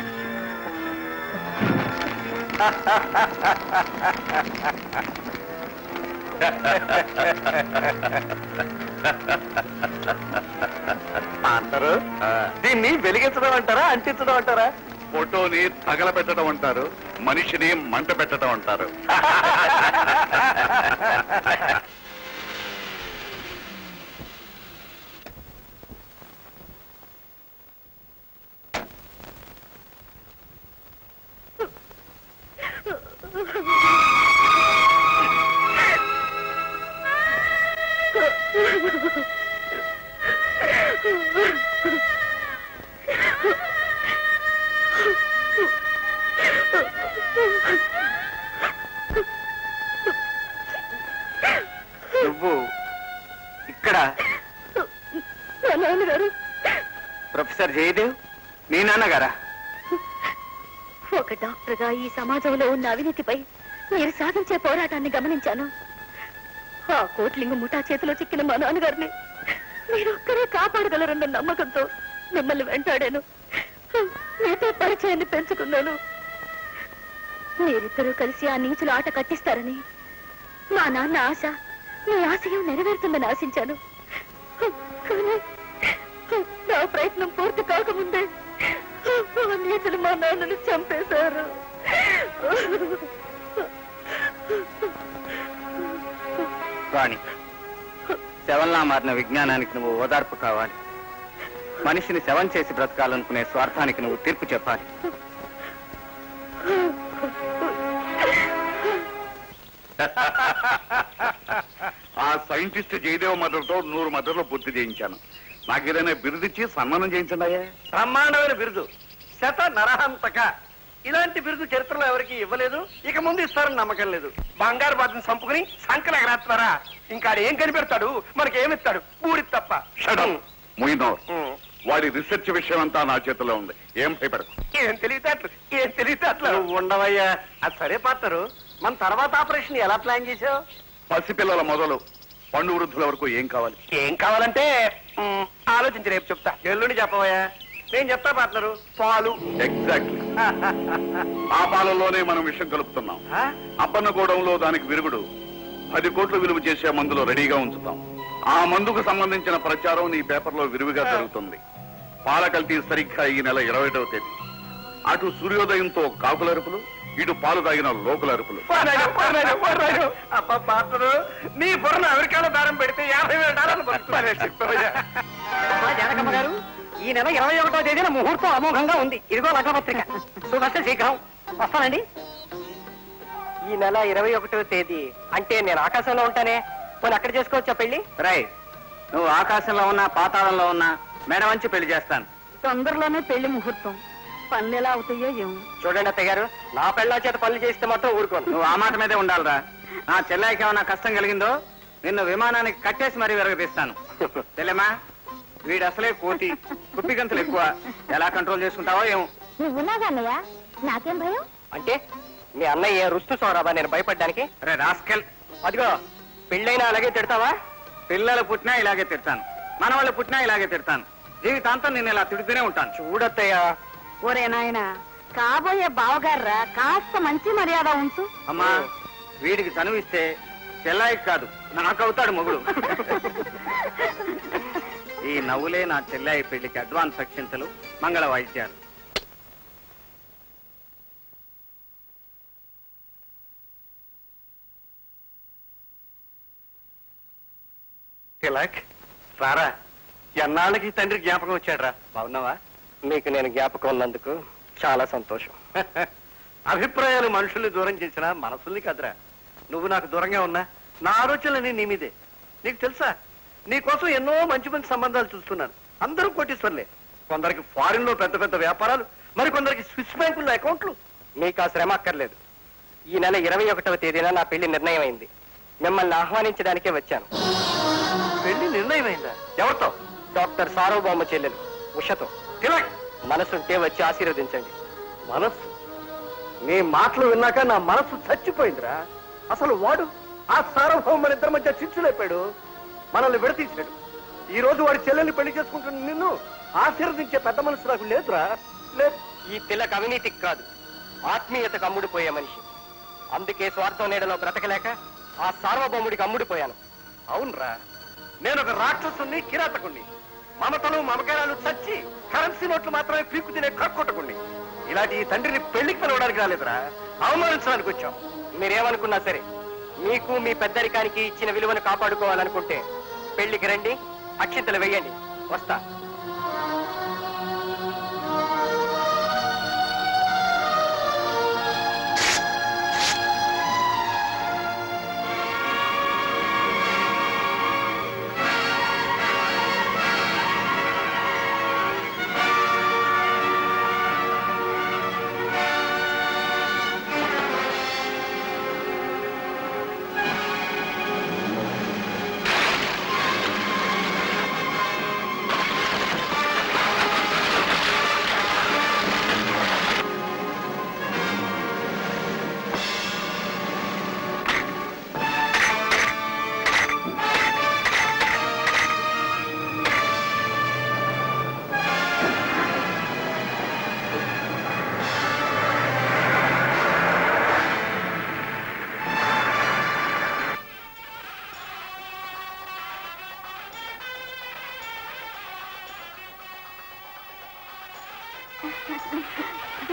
అంటారు దీన్ని వెలిగించడం అంటారా, అంటించడం అంటారా? ఫోటోని తగలబెట్టడం అంటారు, మనిషిని మంట పెట్టడం అంటారు. నాన్నగారు. ప్రొఫెసర్ జయదేవ్ మీ నాన్నగారా? ఒక డాక్టర్ గా ఈ సమాజంలో ఉన్న అవినీతిపై మీరు సాగించే పోరాటాన్ని గమనించాను. ఆ కోట్లింగ ముఠా చేతిలో చిక్కిన మా నాన్నగారిని మీరొక్కరే కాపాడగలరన్న నమ్మకంతో మిమ్మల్ని వెంటాడాను. మీతో పరిచయాన్ని పెంచుకున్నాను. మీరిద్దరూ కలిసి ఆ నీచుల ఆట కట్టిస్తారని మా నాన్న ఆశ, మీ ఆశయం నెరవేరుతుందని ఆశించాను. కానీ నా ప్రయత్నం పూర్తి కాకముందే ఆ నీచులు మా నాన్నను చంపేశారు. రాణి, శవంలా మారిన విజ్ఞానానికి నువ్వు ఓదార్పు కావాలి. మనిషిని శవం చేసి బ్రతకాలనుకునే స్వార్థానికి నువ్వు తీర్పు చెప్పాలి. ఆ సైంటిస్ట్ జయదేవ మదర్తో నూరు మదర్లో పూర్తి చేయించాను. నాకు ఏదైనా బిరుదిచ్చి సన్మానం చేయించండి అయ్యా. బ్రహ్మాండమైన బిరుదు, శత నరహంతక. ఇలాంటి బిరుదు చరిత్రలో ఎవరికి ఇవ్వలేదు, ఇక ముందు ఇస్తారని నమ్మకం లేదు. బంగారు బాధను చంపుకుని సంకల ఎగరేస్తారా? ఇంకా ఏం కనిపెడతాడు, మనకేమిస్తాడు? బూడి తప్ప. ముయినోర్, వాడి రీసెర్చ్ విషయం అంతా నా చేతిలో ఉంది. ఏం భయపడకు. ఏం తెలివితేటలు, ఏం తెలివితేటలు. నువ్వు ఉండవయ్యా. అది సరే పాత్రరు, మన తర్వాత ఆపరేషన్ ఎలా ప్లాన్ చేసావు? పసిపిల్లల మొదలు పండు వృద్ధుల వరకు ఏం కావాలి? ఏం కావాలంటే మ్, ఆలోచించి రేపు చెప్తా. ఎల్లుండి చెప్పవయ్యా. నేను చెప్తా పార్ట్నరు. పాలు. ఎగ్జాక్ట్లీ. ఆ పాలల్లోనే మనం విషయం కలుపుతున్నాం. అప్పన్నగూడెంలో దానికి విరుగుడు పది కోట్లు విలువ చేసే మందులో రెడీగా ఉంచుతాం. ఆ మందుకు సంబంధించిన ప్రచారం నీ పేపర్లో విరివిగా జరుగుతుంది. పాల కల్తీ సరిగ్గా ఈ నెల ఇరవై ఒకటవ తేదీ. అటు సూర్యోదయంతో కాకుల అరుపులు, ఇటు పాలు తాగిన లోకుల అరుపులు. అబ్బా పాత్రరు, నీ బుర్రను అమెరికాలో దారం పెడితే యాభై వేల డాలర్లు జనకమ్మ గారు, ఈ నెల ఇరవై ఒకటో తేదీన ముహూర్తం అమోఘంగా ఉంది. ఇదిగో లగ్నపత్రిక. శుభస్య శీఘ్రం. వస్తానండి. ఈ నెల ఇరవై ఒకటో తేదీ అంటే నేను ఆకాశంలో ఉంటానే, పోనీ అక్కడ చేసుకోవచ్చా పెళ్లి? రైట్. నువ్వు ఆకాశంలో ఉన్నా పాతాళంలో ఉన్నా మెడ వంచి పెళ్లి చేస్తాను. తొందరలోనే పెళ్లి ముహూర్తం. పనులు ఎలా అవుతాయో ఏమో. చూడండి అత్తయ్య గారు, నా పెళ్ళ చేత పనులు చేస్తే మాత్రం ఊరుకోను. నువ్వు ఆ మాట మీదే ఉండాలిరా. నా చెల్లాయికి ఏమైనా కష్టం కలిగిందో నిన్ను విమానానికి కట్టేసి మరీ విరగదీస్తాను. చెల్లెమ్మా, వీడు అసలే కోటి, కుప్పి గంతులు ఎక్కువ. ఎలా కంట్రోల్ చేసుకుంటావో ఏమో. నువ్వున్నాగా అన్నయ్య, నాకేం భయం? అంటే మీ అన్నయ్య రుస్తు సోరాబా నేను భయపడ్డానికి? అరే రాస్కెల్, అదిగో పెళ్ళైనా అలాగే తిడతావా? పిల్లలు పుట్టినా ఇలాగే తిడతాను, మనవాళ్ళు పుట్టినా ఇలాగే తిడతాను. జీవితాంతం నేను ఇలా తిడుతూనే ఉంటాను. చూడత్తయ్య. ఒరే నాయన, కాబోయే బావగార్రా, కాస్త మంచి మర్యాద ఉంచు. అమ్మా, వీడికి చనువిస్తే చెల్లాయికి కాదు నాకవుతాడు మొగుడు. ఈ నవ్వులే నా చెల్లాయి పెళ్లికి అడ్వాన్స్ అక్షింతలు, మంగళ వాయిద్యాలు. తిలక్ రారా, ఎన్నాళ్ళకి తండ్రి జ్ఞాపకం వచ్చాడు రా. బాగున్నావా? మీకు నేను జ్ఞాపకం ఉన్నందుకు చాలా సంతోషం. అభిప్రాయాలు మనుషుల్ని దూరం చేసినా మనసుల్ని కదరా. నువ్వు నాకు దూరంగా ఉన్నా నా ఆలోచనలన్నీ నీ మీదే. నీకు తెలుసా, నీ కోసం ఎన్నో మంచి మంచి సంబంధాలు చూస్తున్నాను. అందరూ కోటీశ్వర్లే. కొందరికి ఫారిన్ లో పెద్ద పెద్ద వ్యాపారాలు, మరి కొందరికి స్విస్ బ్యాంకుల్లో అకౌంట్లు. మీకు ఆ శ్రమ అక్కర్లేదు. ఈ నెల ఇరవై ఒకటవ తేదీన నా పెళ్లి నిర్ణయం అయింది. మిమ్మల్ని ఆహ్వానించడానికే వచ్చాను. పెళ్లి నిర్ణయం అయిందా? ఎవరితో? డాక్టర్ సార్వభౌమ చెల్లెలు ఉషతో. తిలక్, మనసుంటే వచ్చి ఆశీర్వదించండి. మనస్సు? నీ మాటలు విన్నాక నా మనసు చచ్చిపోయిందిరా. అసలు వాడు ఆ సార్వభౌమ ఇద్దరి మధ్య చిచ్చులేపాడు, మనల్ని విడతీశాడు. ఈ రోజు వాడి చెల్లెల్ని పెళ్లి చేసుకుంటున్న నిన్ను ఆశీర్వదించే పెద్ద మనసు నాకు లేదురా. లేదు. ఈ తిలక్ అవినీతికి కాదు, ఆత్మీయతకు అమ్ముడిపోయే మనిషి. అందుకే స్వార్థం నీడలో బ్రతకలేక ఆ సార్వభౌముడికి అమ్ముడిపోయాను. అవునరా, నేను ఒక రాక్షసుని, కిరాతకుణ్ణి. మమతలు మమకారాలు చచ్చి కరెన్సీ నోట్లు మాత్రమే పీకు తినే కక్కొట్టకుండి. ఇలాంటి ఈ తండ్రిని పెళ్లికి పిలవడానికి రాలేదురా, అవమానించడానికి వచ్చాం. మీరేమనుకున్నా సరే, మీకు మీ పెద్దరికానికి ఇచ్చిన విలువను కాపాడుకోవాలనుకుంటే పెళ్లికి రండి, అక్షింతలు వెయ్యండి. వస్తా.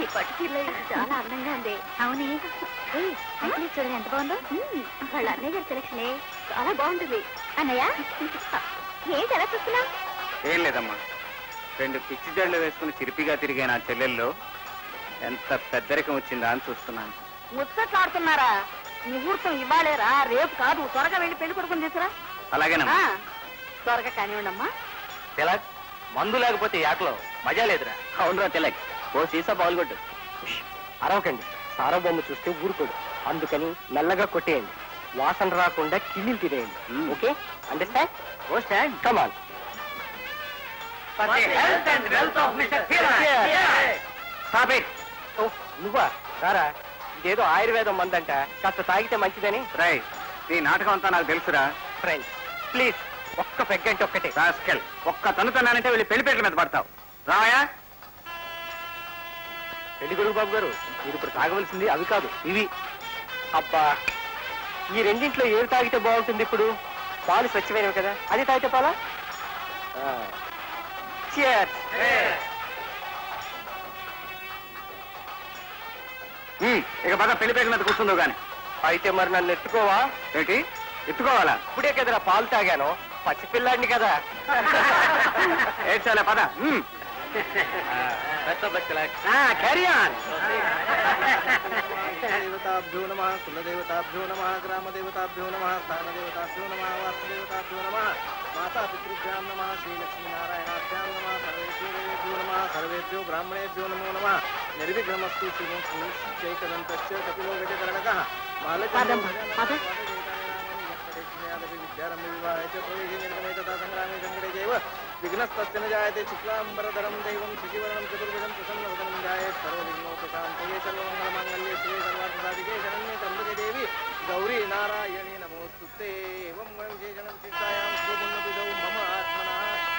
పట్టుచీరలో ఇది చాలా అందంగా ఉంది. అవునే చూడండి ఎంత బాగుందో. వాళ్ళ అన్నయ్య గారి సెలక్షనే చాలా బాగుంటుంది. అన్నయ్య ఏంటి ఎలా చూస్తున్నా? ఏం లేదమ్మా, రెండు పిచ్చి జడ్లు వేసుకుని చిరిపిగా తిరిగే నా చెల్లెల్లో ఎంత పెద్దరికం వచ్చిందా అని చూస్తున్నాను. ముచ్చట్లాడుతున్నారా? ముహూర్తం ఇవ్వాలేరా, రేపు కాదు. త్వరగా వెళ్ళి పెళ్లి కొడుకుని తీసురా. అలాగేనమ్మా. త్వరగా కానివ్వండమ్మా. తిలక్, మందు లేకపోతే యాకలో మజా లేదురా. అవునరా తిలక్, ఓ సీసా పాల్గొట్టు. అరవకండి, సారబొమ్మ చూస్తే ఊరుకోడు. అందుకని మెల్లగా కొట్టేయండి, వాసన రాకుండా కిళ్ళిలు తినేయండి. Okay, understand? Oh stand, come on. నువ్వా? రారా, ఇదేదో ఆయుర్వేదం మందంట, కాస్త తాగితే మంచిదని. రై, ఈ నాటకం అంతా నాకు తెలుసురా. ఫ్రెండ్ ప్లీజ్, ఒక్క పెగ్గంటే ఒక్కటే. రాస్కెల్, ఒక్క తను తన్నానంటే వెళ్ళి పెళ్లి పేట్ల మీద పడతావు. రామయ్య, పెళ్లి కొడుకు బాబు గారు, మీరు ఇప్పుడు తాగవలసింది అవి కాదు, ఇవి. అబ్బా, ఈ రెండింట్లో ఏది తాగితే బాగుంటుంది? ఇప్పుడు పాలు స్వచ్ఛమైనవి కదా, అది తాగితే పాలా? Cheers. ఇక బాగా పెళ్లి పేట్ల మీద కూర్చుందో గాని. అయితే మరి నన్ను ఎత్తుకోవా? ఏంటి ఎత్తుకోవాలా? ఇప్పుడే కదరా పాలు తాగాను, పసిపిల్లాడిని కదా. ఏడ్చాలే పద. Carry on. దేవతాభ్యో నమ, కులదేవతాభ్యో నమ, గ్రామదేవతాభ్యో నమ, స్థానదేవతాభ్యో నమ, వాస్తదేవతాభ్యో నమ, మాతాపితృభ్యాం నమ, శ్రీలక్ష్మీనారాయణాభ్యాం నమ, సర్వేభ్యో దేవేభ్యో నమ, సర్వేభ్యో బ్రాహ్మణేభ్యో నమో నమ. నిర్విఘ్నమస్తు శ్రీచైకదంతస్య కపిలో గజకర్ణకః విద్యారంభ వివాహే చ ప్రవేశే నిర్గమే తథా సంగ్రామే సంకటే చైవ విఘ్నస్తస్య న జాయతే. శుక్లాంబరధరం దైవం శశివర్ణం చతుర్భుజం ప్రసన్నవదనం ధ్యాయేత్ సర్వవిఘ్నోపశాంతయే. సర్వమంగళమాంగళ్యే శివే సర్వార్థసాధికే శరణ్యే త్ర్యంబకే దేవి గౌరీ నారాయణీ నమోస్తుతే. ఏవం విశేషణం శిష్టాయాం శుభపుణ్యతిథౌ మమ ఆత్మనః.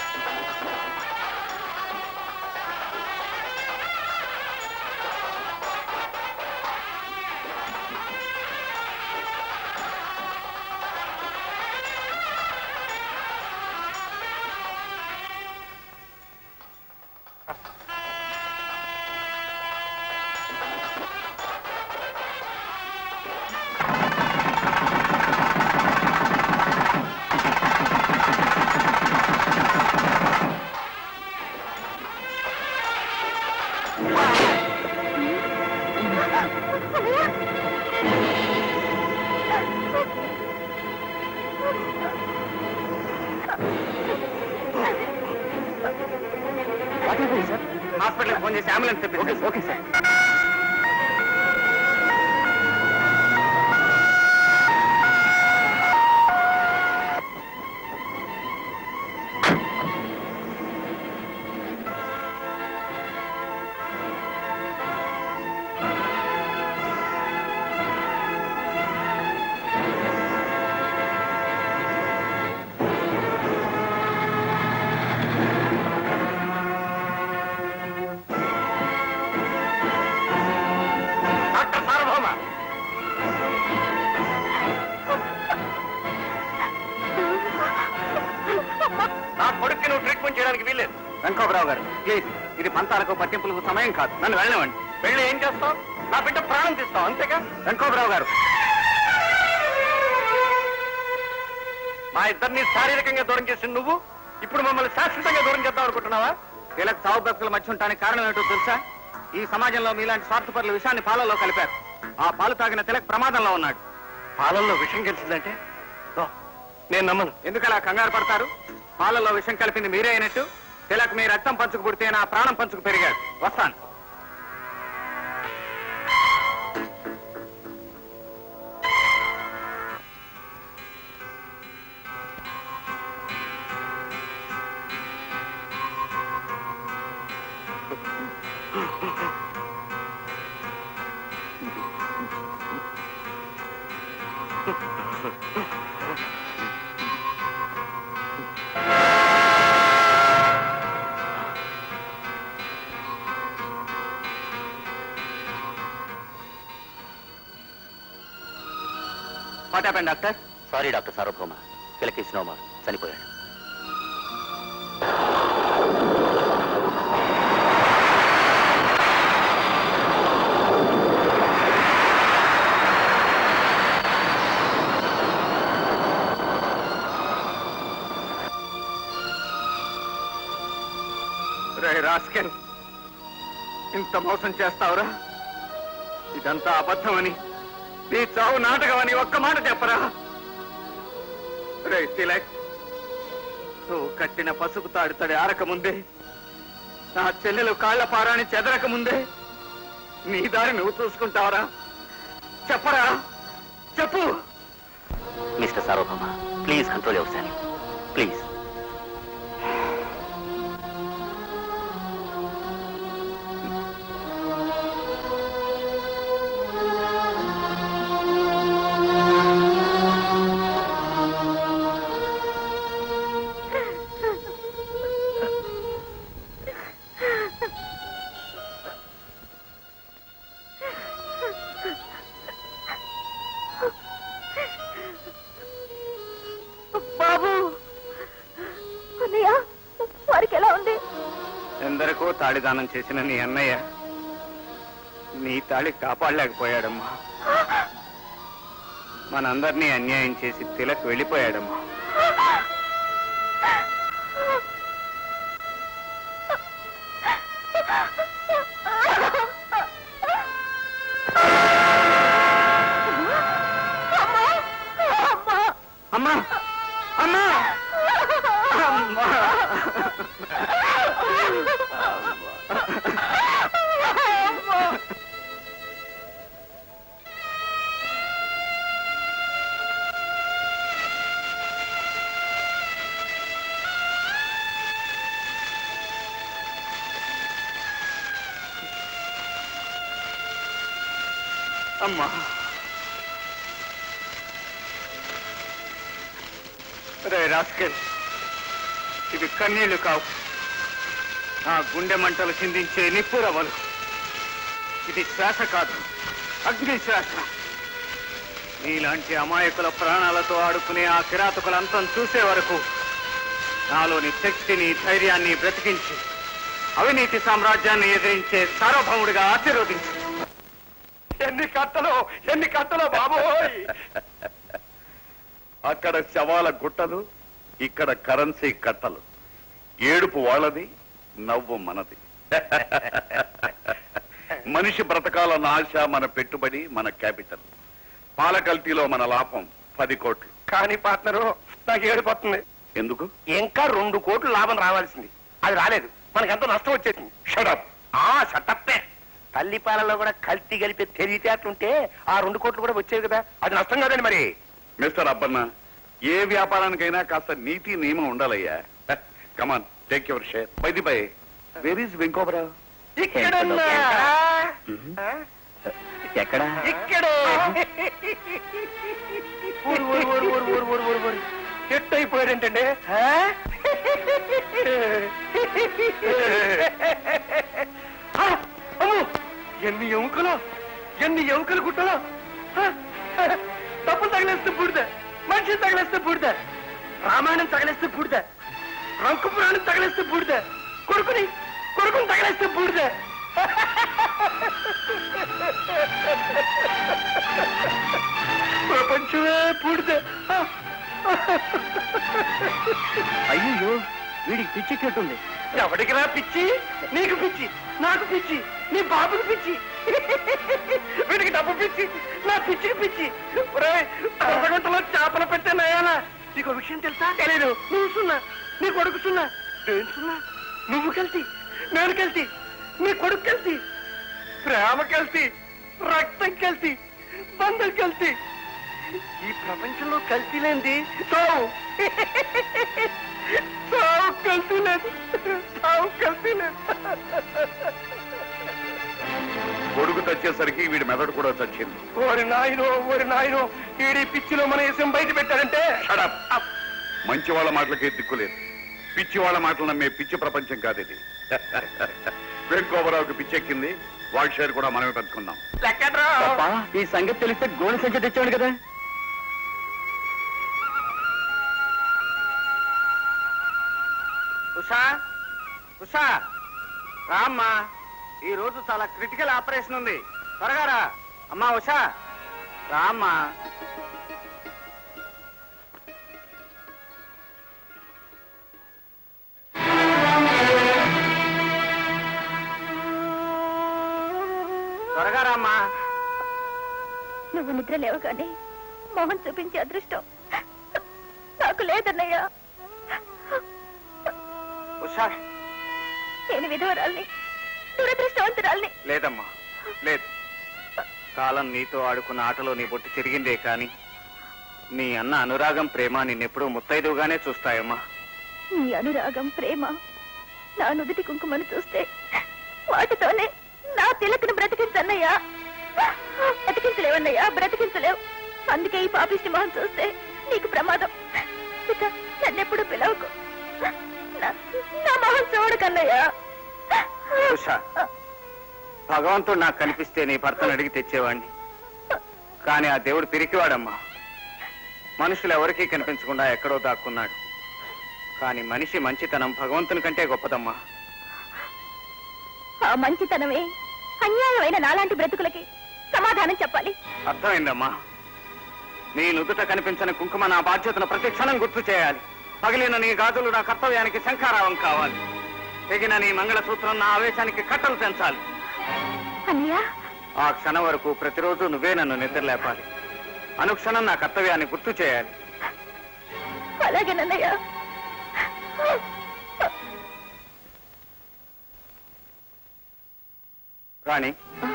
హాస్పిటల్ ఫోన్ చేసి అంబులెన్స్ తెప్పించండి. Okay sir. వెంకటరావు గారు ప్లీజ్, ఇది పంతాలకు పట్టింపులకు సమయం కాదు, నన్ను వెళ్ళనివ్వండి. వెళ్ళి ఏం చేస్తావు? నా బిడ్డ ప్రాణం తీస్తావు అంతేగా? వెంకటరావు గారు, మా ఇద్దరిని శారీరకంగా దూరం చేసింది నువ్వు, ఇప్పుడు మమ్మల్ని శాశ్వతంగా దూరం చేద్దాం అనుకుంటున్నావా? వీళ్ళకి సాగు భక్తుల మధ్య ఉండడానికి కారణం ఏంటో తెలుసా? ఈ సమాజంలో మీలాంటి స్వార్థపరుల విషయాన్ని పాలల్లో కలిపారు. ఆ పాలు తాగిన తిలక్ ప్రమాదంలో ఉన్నాడు. పాలల్లో విషం కలిసిందంటే నేను నమ్మను. ఎందుకు అలా కంగారు పడతారు? పాలల్లో విషం కలిపింది మీరే అయినట్టు. తిలక్ మీ రక్తం పంచుకు పుడితే నా ప్రాణం పంచుకు పెరిగాడు. వస్తాను. What happened doctor? Sorry doctor Sarvabhauma, Tilak నోమా చనిపోయాడు. రాస్కెల్, ఇంత మోసం చేస్తావురా? ఇదంతా అబద్ధమని, నీ చావు నాటకమని ఒక్క మాట చెప్పరా? రే తిలక్, నువ్వు కట్టిన పసుపు తాడు తడి ఆరకముందే, నా చెల్లెలు కాళ్ల పారాని చెదరక ముందే నీ దారి నువ్వు చూసుకుంటావరా? చెప్పరా, చెప్పు. Mister Sarvabhauma, please control yourself, please. ఎందరికో తాళిదానం చేసిన నీ అన్నయ్య నీ తాళి కాపాడలేకపోయాడమ్మా. మనందరినీ అన్యాయం చేసి తిలక్ వెళ్ళిపోయాడమ్మా. అమ్మా అమ్మా అమ్మా అమ్మా రే రాస్కెల్, ఇవి కన్నీళ్లు కావు, నా గుండె మంటలు చిందించే నిప్పురవలు. ఇది శ్వాస కాదు, అగ్ని శ్వాస. నీలాంటి అమాయకుల ప్రాణాలతో ఆడుకునే ఆ కిరాతకుల అంతం చూసే వరకు నాలోని శక్తిని ధైర్యాన్ని బ్రతికించి అవినీతి సామ్రాజ్యాన్ని ఎదిరించే సార్వభౌముడిగా ఆశీర్వదించు. ఎన్ని కట్టలు ఎన్ని కట్టలు బాబోయ్! అక్కడ శవాల గుట్టలు, ఇక్కడ కరెన్సీ కట్టలు. ఏడుపు వాళ్ళది, నవ్వు మనది. మనిషి బ్రతకాలన్న ఆశ మన పెట్టుబడి, మన క్యాపిటల్. పాల కల్తీలో మన లాభం పది కోట్లు. కానీ పార్ట్నరు, నాకు ఏడిపోతుంది. ఎందుకు? ఇంకా రెండు కోట్లు లాభం రావాల్సింది, అది రాలేదు. మనకెంతో నష్టం వచ్చేసింది. షడప్. ఆ షటప్పే. తల్లి పాలలో కూడా కల్తీ కలిపే తెలివితేటలుంటే ఆ రెండు కోట్లు కూడా వచ్చేది కదా, అది నష్టం కాదండి మరి. మిస్టర్ అబ్బన్న, ఏ వ్యాపారానికైనా కాస్త నీతి నియమం ఉండాలయ్యా. Come on, take your share. By the by, where is వెంకోబరా? ఇక్కడన్నా ఎక్కడ? ఇక్కడే. ఎట్ అయిపోయాడంటే ఎన్ని ఎముకలు ఎన్ని ఎముకలు గుట్టలో డబ్బులు తగిలేస్తే బూడిద, మనిషి తగిలేస్తే బూడిద, రామాయణం తగిలేస్తే బూడిద, రంకు పురాణం తగిలేస్తే బూడిద, కొడుకుని కొడుకుని తగిలేస్తే బూడిద. ప్రపంచమే బూడిద. అయ్యో, వీడికి పిచ్చెక్కినట్టుంది. ఎవడికి రా పిచ్చి? నీకు పిచ్చి, నాకు పిచ్చి, నీ బాబుకి పిచ్చి, వీడికి డబ్బు పిచ్చి, నా పిచ్చికి పిచ్చి. అరగంటలో చేపలు పెట్టే నయానా, నీకు విషయం తెలుసా? తెలియదు. నువ్వు సున్నా, నీ కొడుకు సున్నా, నేను సున్నా, నువ్వు కల్తీ, నేను కల్తీ, నీ కొడుకు కల్తీ, ప్రేమ కల్తీ, రక్తం కల్తీ, బంధం కల్తీ. ఈ ప్రపంచంలో కల్తీ లేనిది సావు. సావు కల్తీ లేదు, సావు కల్తీ లేదు. కొడుకు తెచ్చేసరికి వీడి మెదడు కూడా చచ్చింది. ఓరి నాయనో, ఓరి నాయనో, ఈడి పిచ్చిలో మన విషయం బయట పెట్టారంటే. షడప్. మంచి వాళ్ళ మాటలకే దిక్కులేదు, పిచ్చి వాళ్ళ మాటలు నమ్మే పిచ్చి ప్రపంచం కాదు ఇది. వెంకోబరావుకి పిచ్చెక్కింది, వాడి షేర్ కూడా మనమే పెట్టుకున్నాం. ఈ సంగతి తెలిస్తే గోలు సంఖ్య తెచ్చాడు కదా. ఉషా, ఉషా రామ్మా, ఈ రోజు చాలా క్రిటికల్ ఆపరేషన్ ఉంది, త్వరగా రా. అమ్మా ఉషా, రామ్మా. నువ్వు నిద్ర లేవగానే మొహం చూపించే అదృష్టం నాకు లేదన్నయ్యా. ఉషా, నేను విధవరాల్ని, దురదృష్టవంతురాల్ని. లేదమ్మా, లేదు. కాలం నీతో ఆడుకున్న ఆటలో నీ బొట్టు తిరిగిందే కాని నీ అన్న అనురాగం ప్రేమ నిన్నెప్పుడూ ముత్తైదుగానే చూస్తాయమ్మా. నీ అనురాగం ప్రేమ నా నుదుటి కుంకుమను చూస్తే వాటితోనే నా తిలకను బ్రతికించన్నయ్యా. బ్రతికించలేవన్నయ్యా, బ్రతికించలేవు. అందుకే ఈ పాపిష్టి మొహం చూస్తే నీకు ప్రమాదం. ఇక నన్నెప్పుడు పిలవకు, నా- నా మొహం చూడకన్నయ్యా. ఉషా, భగవంతుడు నాకు కనిపిస్తే నీ భర్తను అడిగి తెచ్చేవాడిని. కానీ ఆ దేవుడు పిరికివాడమ్మా. మనుషులు ఎవరికీ కనిపించకుండా ఎక్కడో దాక్కున్నాడు. కానీ మనిషి మంచితనం భగవంతుని కంటే గొప్పదమ్మా. ఆ మంచితనమే అన్యాయమైన నాలాంటి బ్రతుకులకి సమాధానం చెప్పాలి. అర్థమైందమ్మా. నీ నుదుట కనిపించని కుంకుమ నా బాధ్యతను ప్రతి క్షణం గుర్తు చేయాలి. పగిలిన నీ గాజులు నా కర్తవ్యానికి శంఖారావం కావాలి. తెగిన నీ మంగళసూత్రం నా ఆవేశానికి కట్టలు పెంచాలి. అన్నయ్య, ఆ క్షణం వరకు ప్రతిరోజు నువ్వే నన్ను నిద్రలేపాలి. అనుక్షణం నా కర్తవ్యాన్ని గుర్తు చేయాలి. అలాగేనన్నయ్య. రాణి,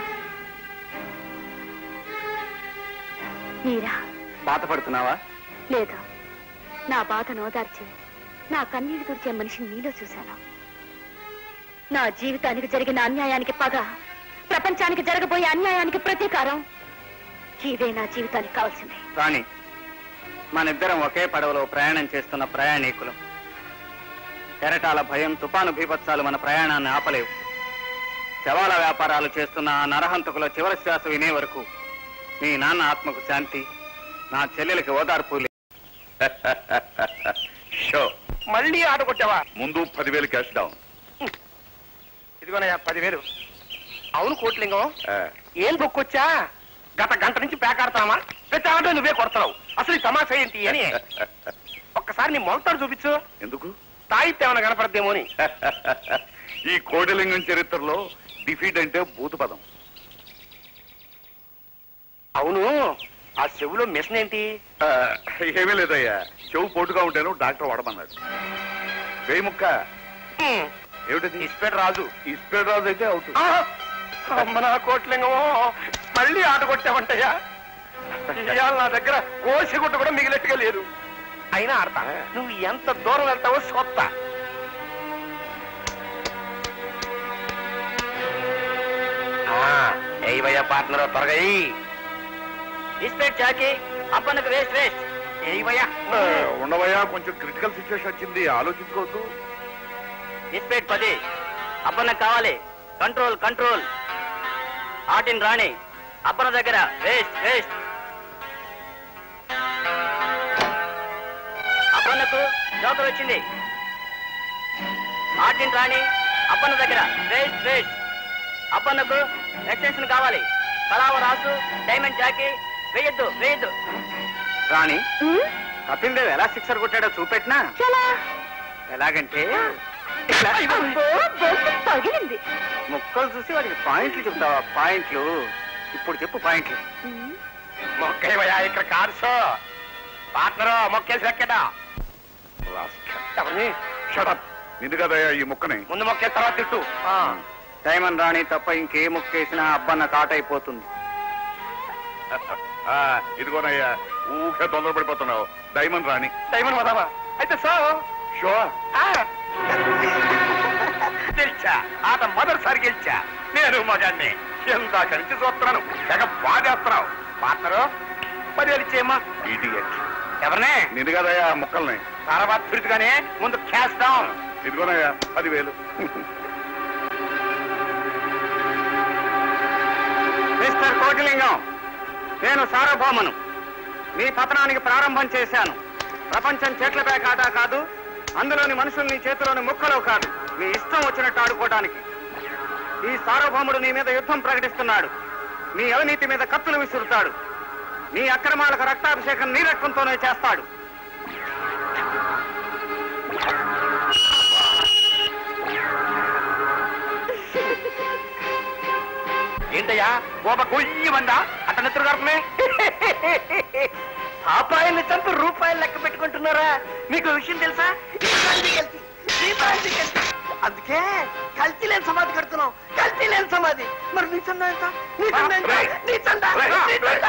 మీరా? బాధపడుతున్నావా? లేదు, నా బాధను ఓదార్చి నా కన్నీళ్లు తుడిచే మనిషిని నీలో చూశాను. నా జీవితానికి జరిగిన అన్యాయానికి పగ, ప్రపంచానికి జరగబోయే అన్యాయానికి ప్రతీకారం, ఇవే నా జీవితానికి కావాల్సింది. రాణి, మనిద్దరం ఒకే పడవలో ప్రయాణం చేస్తున్న ప్రయాణికులం. కెరటాల భయం, తుపాను బీభత్సాలు మన ప్రయాణాన్ని ఆపలేవు. శవాల వ్యాపారాలు చేస్తున్న ఆ నరహంతకుల చివరి శ్వాస వినే వరకు నీ నాన్న ఆత్మకు శాంతి, నా చెల్లెలకి ఓదార్పు. షో, మళ్ళీ ఆట కొట్టావా? ముందు పదివేలు క్యాష్ డౌన్. ఇదిగోనయ్యా పదివేలు. అవును కోట్లింగం, ఏం దొక్కొచ్చా? గత గంట నుంచి పేకాడతామా? ప్రతి ఆటో నువ్వే కొడతావు. అసలు ఈ తమాషా ఏంటి అని ఒక్కసారి నీ మొలతాడు చూపించు. ఎందుకు? తాయితే ఏమైనా కనపడదేమో అని. ఈ కోటిలింగం చరిత్రలో డిఫీట్ అంటే భూత పదం. అవును, ఆ చెవులో మిషన్ ఏంటి? ఆ, ఏమీ లేదయ్యా, చెవు పోటుగా ఉంటాను, డాక్టర్ వాడమన్నాడు. వేయి ముక్క. ఏమిటది? ఇస్పెట్ రాజు. ఇస్పేడ్ రాజు అయితే అవుట్. అమ్మ నా కోట్లింగమో, మళ్ళీ ఆట కొట్టావంటయ్యా. ఇవాళ నా దగ్గర కోసి గుట్ట కూడా మిగిలినట్టుగా లేదు. అయినా ఆడతా. నువ్వు ఎంత దూరం వెళ్తావో సొత్త. ఏవయ్యా పార్ట్నర్, త్వరగా ఇస్పెట్ చాకి అప్పన్నకు వేస్ట్ వేస్ట్. ఏవయ్యా. ఉండవయ్యా, కొంచెం క్రిటికల్ సిచ్యువేషన్ వచ్చింది, ఆలోచించుకోవద్దు. ఇస్పెట్ పది అప్పన్నకు కావాలి. Control control. ఆటిన్ రాణి అప్పన్న దగ్గర వేస్ట్ వేస్ట్. అప్పన్నకు జోకర్ వచ్చింది. ఆటిన్ రాణి అప్పన్న దగ్గర వేస్ట్ వేస్ట్. అప్పన్నకు ఎక్స్టెన్షన్ కావాలి. కలావ రాసు డైమండ్ జాకీ వేయద్దు వేయద్దు. రాణి, కపిల్ దేవ్ ఎలా సిక్సర్ కొట్టాడో చూపెట్టినా? ఎలాగంటే ఇలా. పగిలింది. ముక్కలు చూసి వాడికి పాయింట్లు చెప్తావా? పాయింట్లు ఇప్పుడు చెప్పు, పాయింట్లు. మొక్కేవయ్యా ఇక్కడ కార్సో. పార్ట్నర్ మొక్కేసి లెక్కడా? ఎవరిని? షడప్. నిన్ను కదయ్యా ఈ ముక్కని. ముందు మొక్కే తర్వాత తిట్టు. డైమండ్ రాణి తప్ప ఇంకే ముక్కేసినా అబ్బన్న కాట అయిపోతుంది. ఆ, ఇదిగోనయ్యా, ఊకే తొందరపడిపోతున్నావు. డైమండ్ రాణి. డైమండ్ వదావా? అయితే సో షో. గెలిచా. ఆట మొదటిసారి గెలిచా. నేను మగాన్ని ఎంత కలిసి చూస్తున్నాను. తెగ బాధేస్తున్నావు. పాత్రో పదివేలు ఇచ్చేయమ్మా. ఇడియట్. ఎవరినే? నిన్ను కదయ్యా ముక్కల్ని. తర్వాత తిరుగుగానే ముందు క్యాష్ డౌన్. ఇదిగోనయ్యా పదివేలు. మిస్టర్ కోటిలింగం, నేను సార్వభౌమను. మీ పతనానికి ప్రారంభం చేశాను. ప్రపంచం చెట్ల పేకాట కాదు, అందులోని మనుషుల్ని చేతిలోని ముక్కలో కాదు, మీ ఇష్టం వచ్చినట్టు ఆడుకోవడానికి. ఈ సార్వభౌముడు నీ మీద యుద్ధం ప్రకటిస్తున్నాడు. మీ అవినీతి మీద కత్తులు విసురుతాడు. మీ అక్రమాలకు రక్తాభిషేకం నీ రక్తంతోనే చేస్తాడు. ఏంటయ్యా గోప కొయ్యి మందా అట్ట నెత్తురు గారుతున్నాయి. పాపాయిల్ని చంపి రూపాయలు లెక్క పెట్టుకుంటున్నారా? మీకు విషయం తెలుసా? అందుకే కల్తీ లేని సమాధి కడుతున్నాం. కల్తీ లేని సమాధి. మరి నీ చందా ఎంత? నీ చందా ఎంత? నీ చందా నీ చందా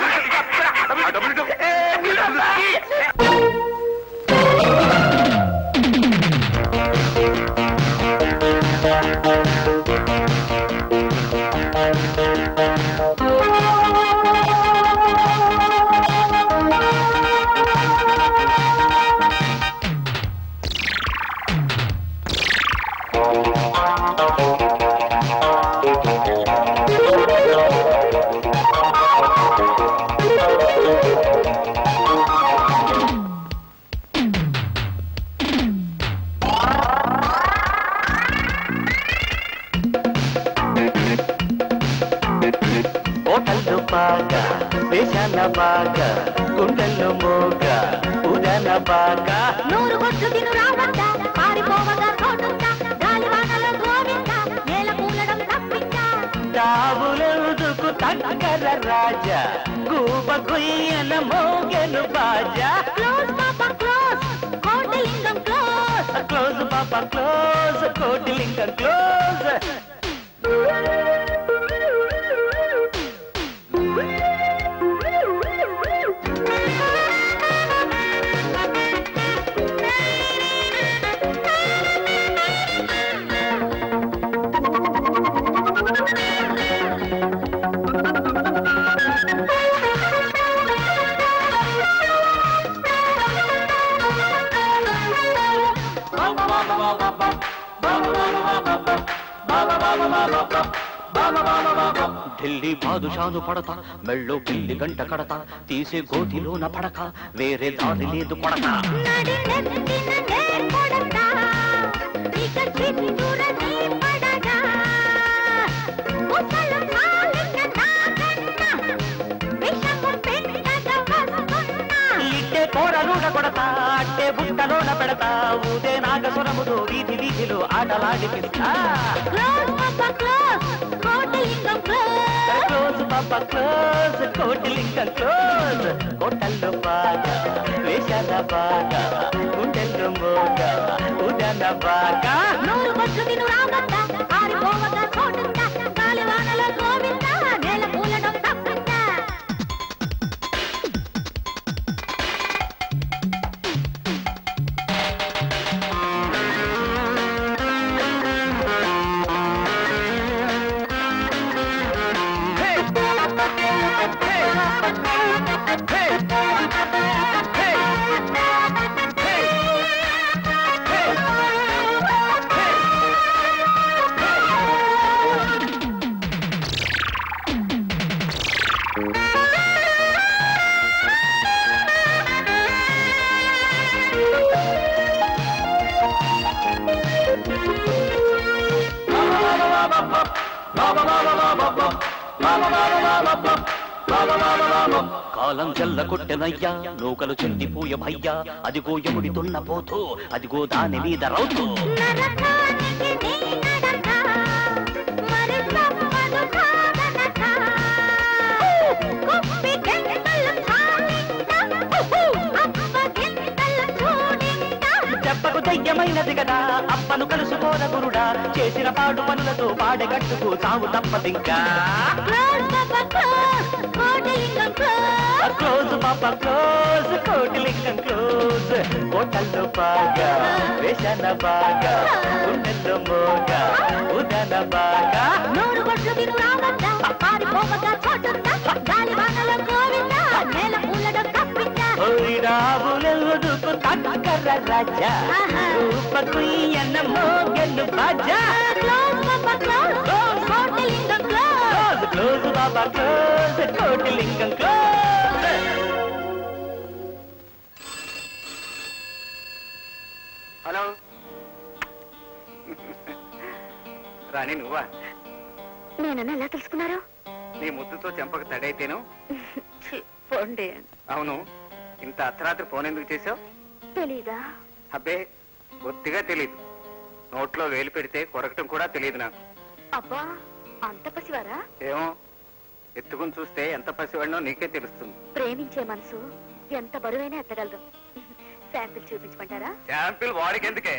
కోటల్లో బాగా వేషాల బాగా గుండెల్లో మోగ ఉదన బాగా నూరు కొట్లు తిను రావద్దా పారిపోవగా తోటుందా గాలివానలో గోవిందా నేల కూలడం తప్పిందా తావులెదుకు తగ్గర రాజా గూబ గుయ్యన మోగెను బాజా క్లోజ్ పాప క్లోజ్ కోటిలింగం క్లోజ్ క్లోజ్ పాప క్లోజ్ కోటిలింగం క్లోజ్ ఢిల్లీ బాదుషాను పడతా మెళ్ళో పిల్లి గంట కడతా తీసే గోతిలోన పడక వేరే దారి లేదు పడక ఇట్టే కోరలుడ కొడతా అట్టే బుట్టలోన పెడతా ఊదే నాగసురములు వీధి వీధిలో ఆటలాడిపిస్తా క్లోజ్ పాప క్లోజ్ కోటిలింగం క్లోజ్ కోటల్లో బాగా వేషాల బాగా గుండెల్లో మోగా ఉదన బాగా నూరు కొట్లు తిను రావద్దా పారిపోవగా తోటుందా గాలివానలో గోవిందా నేల కూలడం తప్పిందా కాలం చల్ల కొట్టెనయ్యా నూకలు చెందిపోయ భయ్యా అదిగో ఎముడితున్న పోతూ అదిగో దాని మీద రౌతూ దెబ్బకు దయ్యమైనది కదా అప్పను కలుసుకోన గురుడా చేసిన పాడు పనులతో పాడగట్టుకు తావు తప్పదింకా క్లోజ్ పాప క్లోజ్ కోటిలింగం క్లోజ్ కోటల్లో బాగా వేషాల బాగా గుండెల్లో మోగా ఉదన బాగా నూరు కొట్లు తిను రావద్దా పారిపోవగా చోటుందా గాలివానలో గోవిందా నేల కూలడం తప్పిందా రావులెదుకు తగ్గర రాజా రూపకుయ్యన మోగెను బాజా క్లోజ్ పాప క్లోజ్ కోటిలింగం క్లోజ్ క్లోజ్ పాప close Kotilingam close hello Rani నువ్వా? నేనన్నా ఎలా తెలుసుకున్నారు? నీ ముద్దుతో చెంపక తడైతేను. పోండి. అవును, ఇంత అర్ధరాత్రి ఫోన్ ఎందుకు చేసావు? తెలీదా? అబ్బే బొత్తిగా తెలీదు. నోట్లో వేలు పెడితే కొరకటం కూడా తెలియదు నాకు. అబ్బా అంత పసివారా? ఏమో, ఎత్తుకుని చూస్తే ఎంత పసివాడినో నీకే తెలుస్తుంది. ప్రేమించే మనసు ఎంత బరువైనా ఎత్తగలదు. శాంపిల్ చూపించమంటారా? శాంపిల్ వాడికి ఎందుకే?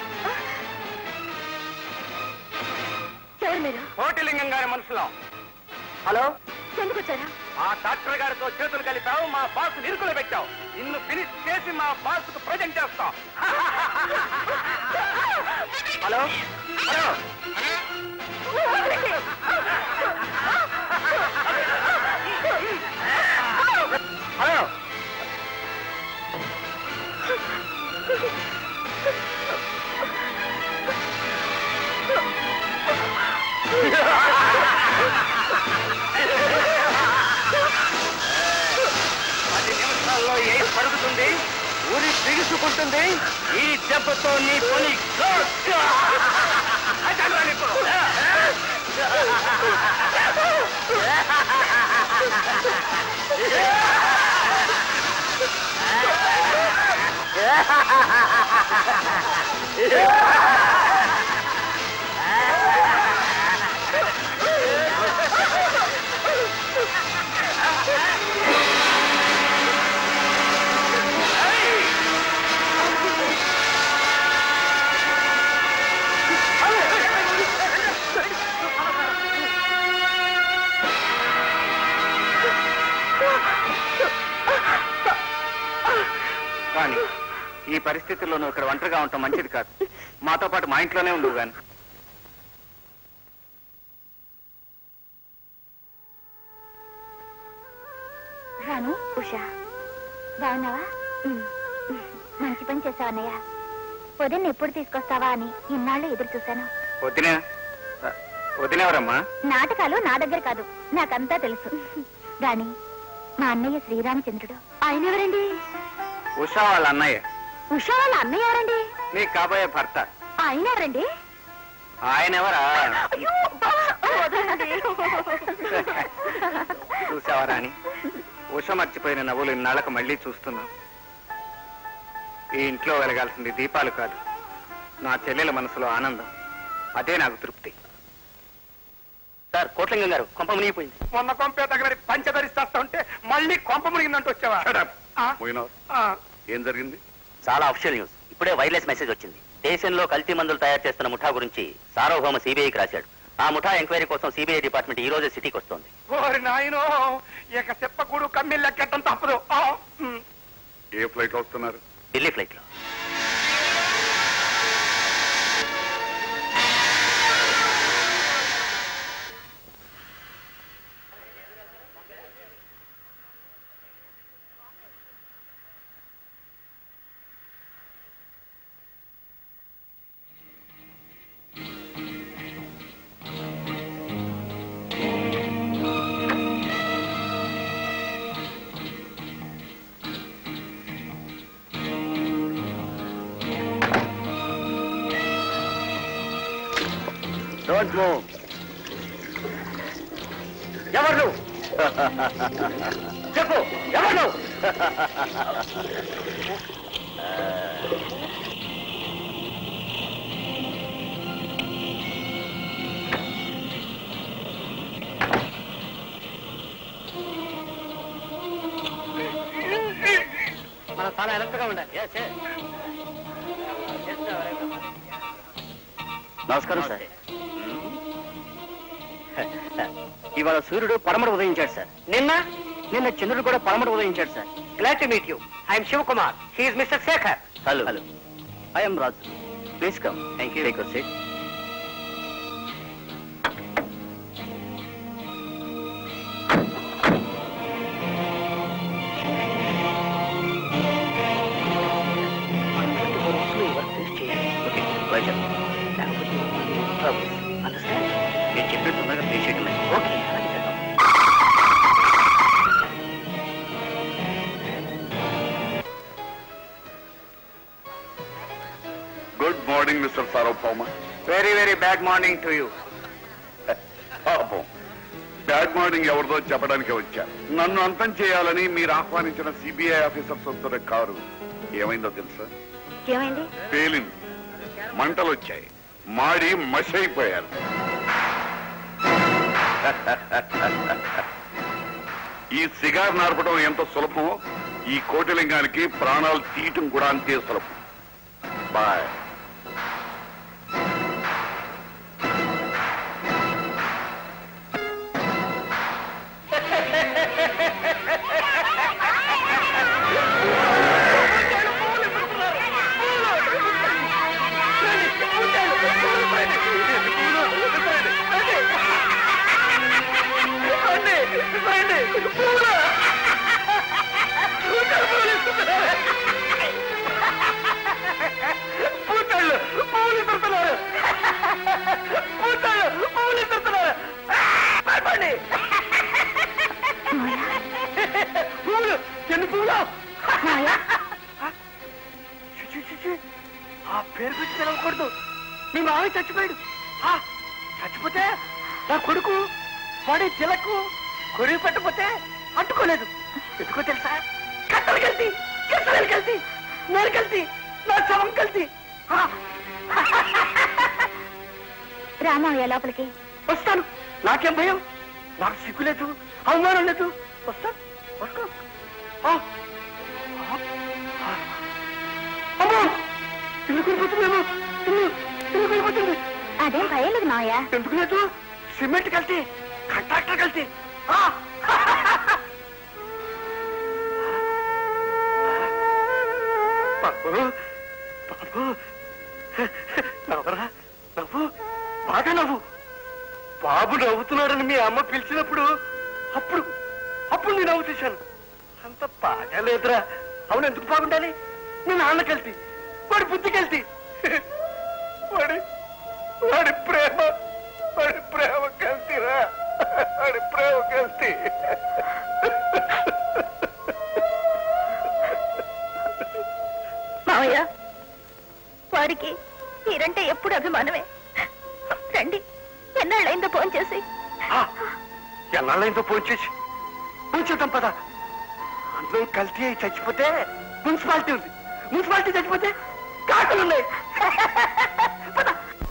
ఎవరు మీరు? కోటిలింగం గారి మనుషులో. హలో, ఎందుకు వచ్చారా? ఆ డాక్టర్ గారితో చేతులు కలిపావు, మా బాస్ నిరుకులు పెట్టావు. నిన్ను ఫినిష్ చేసి మా బాస్ కు ప్రజెంట్ చేస్తాం. హలో హలో హలో పది నిమిషాల్లో ఏం పరుగుతుంది, ఊరి బిగుసుకుంటుంది. ఈ దెబ్బతో నీ పని కానీ ఈ పరిస్థితుల్లో నువ్వు ఇక్కడ ఒంటరిగా ఉంటాం మంచిది కాదు. మాతో పాటు మా ఇంట్లోనే ఉండు గాని. రాను. ఉషా, బాగున్నావా? మంచి పని చేసావు అన్నయ్య. పొద్దున్న ఎప్పుడు తీసుకొస్తావా అని ఇన్నాళ్ళు ఎదురు చూశాను. వదిన వదినెవరమ్మా? నాటకాలు నా దగ్గర కాదు, నాకంతా తెలుసు. గాని మా అన్నయ్య శ్రీరామచంద్రుడు. ఆయన ఎవరండి? ఉషా వాళ్ళ అన్నయ్య. ఉషా వాళ్ళ అన్నయ్య ఎవరండి? నీ కాబోయే భర్త. ఆయన ఎవరండి? ఆయన ఎవరా? చూసావరా అని ఉష మర్చిపోయిన నవ్వులు ఇన్నాళ్ళకు మళ్ళీ చూస్తున్నాం. ఈ ఇంట్లో వెలగాల్సింది దీపాలు కాదు, నా చెల్లెల మనసులో ఆనందం. అదే నాకు తృప్తి. సార్, కోట్లింగం గారు కొంప మునిగిపోయింది. మొన్న కొంపే తగిన పంచధరిస్తా ఉంటే మళ్ళీ కొంప మునిగిందంటూ వచ్చావా? ఏం జరిగింది? చాలా అఫిషియల్ న్యూస్. ఇప్పుడే వైర్లెస్ మెసేజ్ వచ్చింది. దేశంలో కల్తీ మందులు తయారు చేస్తున్న ముఠా గురించి సార్వభౌమ సిబిఐకి రాశాడు. ఆ ముఠా ఎంక్వైరీ కోసం సిబిఐ డిపార్ట్మెంట్ ఈ రోజు సిటీకి వస్తోంది. ఓరి నాయనో, ఇక చెప్పకూడు కమ్మిళ్ళెక్కటం తప్పదు. ఏ ఫ్లైట్ లో వస్తున్నారు? ఢిల్లీ ఫ్లైట్ లో. Don't move. ఎవరు నువ్వు? చెప్పు, ఎవరు నువ్వు? మనం చాలా అలర్ట్గా ఉండాలి. నమస్కారం సార్. ఇవాళ సూర్యుడు పడమట ఉదయించాడు సార్. నిన్న నిన్న చంద్రుడు కూడా పడమట ఉదయించాడు sir. Glad to meet you. I'm Shivakumar. He is mister Shekhar. Hello hello I'm Raju. Please come. Thank you. Take your seat. నేను చెప్పిన తొందరగా ప్లే చేయటం. ఓకే, అలాగే చేద్దాం. Good morning mister Sarvabhauma. Very very bad morning to you. పాపం, బ్యాడ్ మార్నింగ్ ఎవరిదో చెప్పడానికి వచ్చా. నన్ను అంతం చేయాలని మీరు ఆహ్వానించిన సిబిఐ ఆఫీసర్స్ వస్తున్న కారు ఏమైందో తెలుసా? ఏమైంది? పేలింది. మంటలు వచ్చాయి, మాడి మషి అయిపోయారు. ఈ సిగార్ నార్పడం ఎంత సులభమో ఈ కోటిలింగానికి ప్రాణాలు తీయటం కూడా అంతే సులభం. బాయ్. ఆ పేరు పెట్టి తెలవకూడదు. మీ మావి చచ్చిపోయాడు. చచ్చిపోతే నా కొడుకు వాడి చిలకు కొరివి పెట్టకపోతే అంటుకోలేదు. ఎందుకో తెలుసా? కట్టలు కలిసి కట్టలు కలిసి నేను కలిసి నా శవం కలిసి. రామయ్య లోపలికి వస్తాను. నాకేం భయం? నాకు సిగ్గు లేదు, అవమానం లేదు. వస్తాను వస్తాను. అమ్మో ఇల్లు కొనిపోతుందేమో. ఇల్లు ఇల్లు కొనిపోతుంది. అదేం భయం లేదు మావయ్య. ఎందుకు లేదు? సిమెంట్ కలిసి కాంట్రాక్టర్ కలిసి. బాబు బాబు నవ్వరా? నవ్వు, బాగా నవ్వు. బాబు నవ్వుతున్నాడని మీ అమ్మ పిలిచినప్పుడు అప్పుడు అప్పుడు నేను నవ్వు తీశాను. అంత బాగా లేదురా. అవును, ఎందుకు బాగుండాలి? మీ నాన్న కలిసి వాడి బుద్ధి కలిసి వాడి వాడి ప్రేమ వాడి ప్రేమ కలిసిరా. వాడి ప్రేమ కలిసి. మావయ్య వాడికి మీరంటే ఎప్పుడు అభిమానమే. రండి, ఎన్నాళ్ళైందో ఫోన్ చేసి. ఎన్నాళ్ళైందో ఫోన్ చేసి పూచేద్దాం పద. అందులో కల్తీ అయి చచ్చిపోతే మున్సిపాలిటీ ఉంది, మున్సిపాలిటీ చచ్చిపోతే కాకులున్నాయి. పద.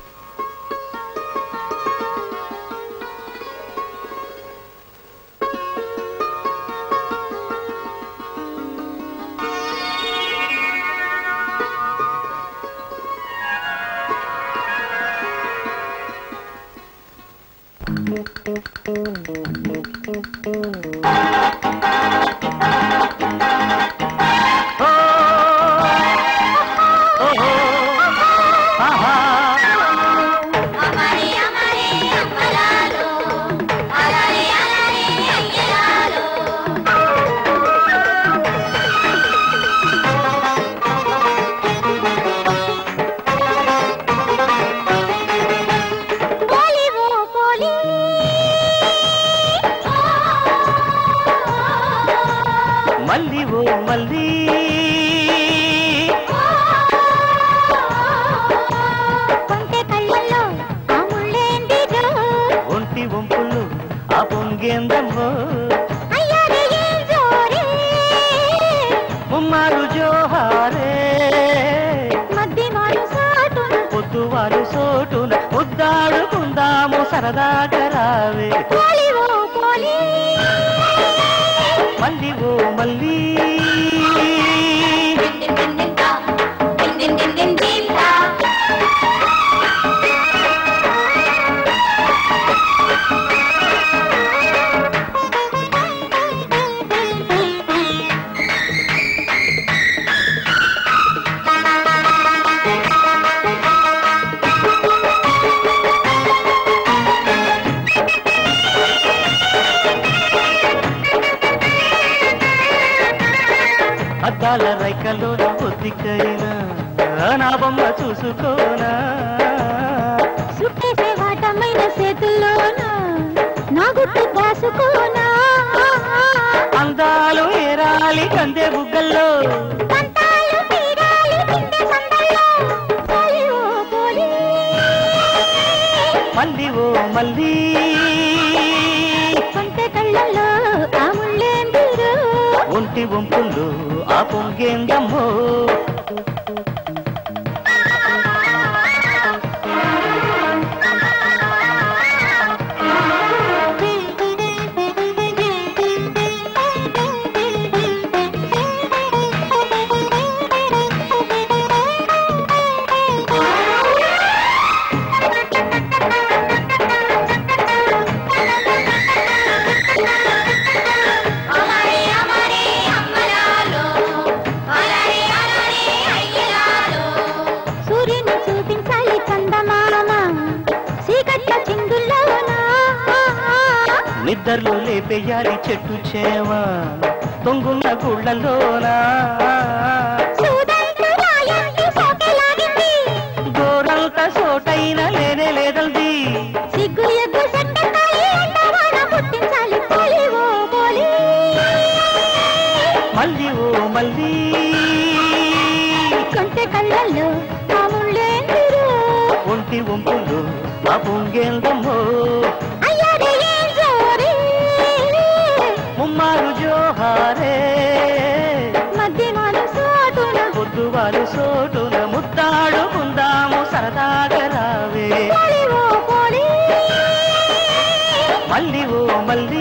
మల్లి ఓ మల్లి కొంటే కళ్ళల్లో ఆ ముళ్ళేంటిదో, ఒంటి వంపులు ఆ పొంగేందమ్మో, అయ్యారే ఏం జోరే, ముమ్మారు జోహారే, మధ్య వారు సాటున, పొద్దువారు సోటున ముద్దాడుకుందాము సరదాగా రావే. పోలి ఓ పోలి, మల్లి ఓ మల్లి అద్దాల రైకలోన పొద్దికైనా నా బొమ్మ చూసుకోనా, సుట్టేసే వాటమైన చేతుల్లోన నా గుట్టు కాసుకోనా, అందాలు ఏరాలి కందే బుగ్గల్లో, పంతాలు తీరాలి కింద సందల్లో, పోలి ఓ పోలి, మల్లి ఓ మల్లి కొంటే కళ్ళల్లో ఆ ముళ్ళేంటిదో, ఒంటి వంపులు ఆ పొంగేందమ్మో, ఆ లేపెయ్యాలి చెట్టు చేమ తొంగున్న గుళ్ళలోనా గోరంత సోటైన లేనే లేదంది సిగ్గు ఎగ్గు పుట్టించాలి పోలి ఓ పోలి మళ్ళీ ఓ మళ్ళీ కొంటె కళ్ళల్లో మామూళ్ళేందిరు ఒంటి ఒంపులు ఆ పొంగేందమ్మో అయ్యారే ఏం జోరే ముమ్మారు జోహారే మధ్యమాలు సోటున పొద్దువాలు సోటున ముద్దాడుకుందాము సరదాగా రావే పోలి ఓ పోలి మళ్ళీ ఓ మళ్ళీ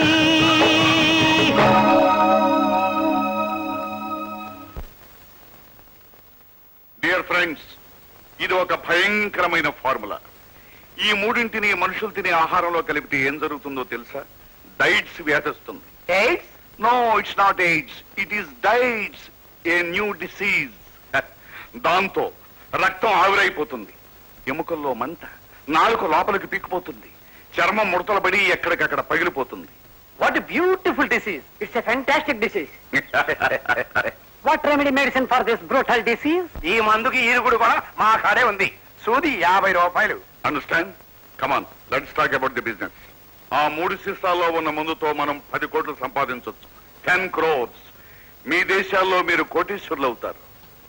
డియర్ ఫ్రెండ్స్, ఇది ఒక భయంకరమైన ఫార్ములా. ఈ మూడింటిని మనుషులు తినే ఆహారంలో కలిపితే ఏం జరుగుతుందో తెలుసా? డైట్స్ వ్యాధిస్తుంది. AIDS? No, it's not AIDS, it is diets, a new disease. దాంతో రక్తం ఆవిరైపోతుంది, ఎముకల్లో మంట, నాలుక లోపలికి పీక్కుపోతుంది, చర్మం ముడతలు పడి ఎక్కడికక్కడ పగిలిపోతుంది. What beautiful disease! It's a fantastic disease. What remedy medicine for this brutal disease? ఈ మందుకి ఈరుగుడు కూడా మా కాడే ఉంది. సూది యాభై రూపాయలు. Understand? Come on, let's talk about the business. ఆ మూడు సీసాల్లో ఉన్న మందుతో మనం పది కోట్లు సంపాదించవచ్చు. టెన్ క్రోర్స్. మీ దేశాల్లో మీరు కోటీశ్వరులు అవుతారు.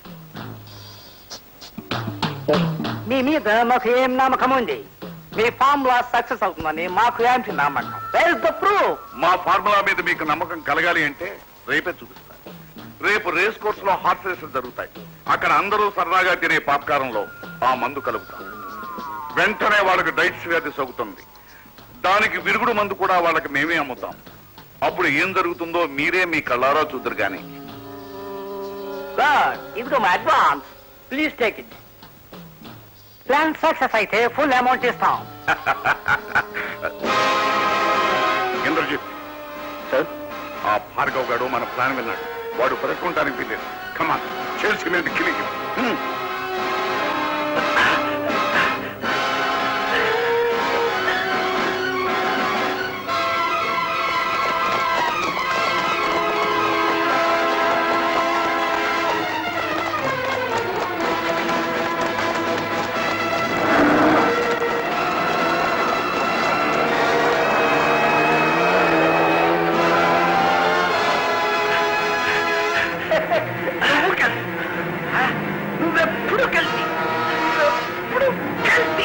మీ మీద మాకు ఏం నమ్మకం ఉంది? మీ ఫార్ములా సక్సెస్ అవుతుందని మాకు ఏంటి నమ్మకం? Where is the proof? మా ఫార్ములా మీద మీకు నమ్మకం కలగాలి అంటే రేపే చూపిస్తాను. రేపు రేస్ కోర్స్ లో హార్స్ రేసులు జరుగుతాయి. అక్కడ అందరూ సరదాగా తినే పాప్కారంలో ఆ మందు కలుపుతాం. వెంటనే వాళ్ళకి డైట్స్ వ్యాధి సోకుతుంది. దానికి విరుగుడు మందు కూడా వాళ్ళకి మేమే అమ్ముతాం. అప్పుడు ఏం జరుగుతుందో మీరే మీ కళ్ళారా చూద్దరు గాని. సార్, ఇదిగో మా advance. Please take it. Plan success అయితే ఫుల్ అమౌంట్ ఇస్తాం. ఇంద్రజిత్ సార్, ఆ భార్గవ్ గారు మన ప్లాన్ విన్నాడు. వాడు బ్రతుకుంటానికి వీల్లేదు. కమాన్, చేసి మీద కిలికి. నువ్వెప్పుడు కలిసి నువ్వెప్పుడు కలిసి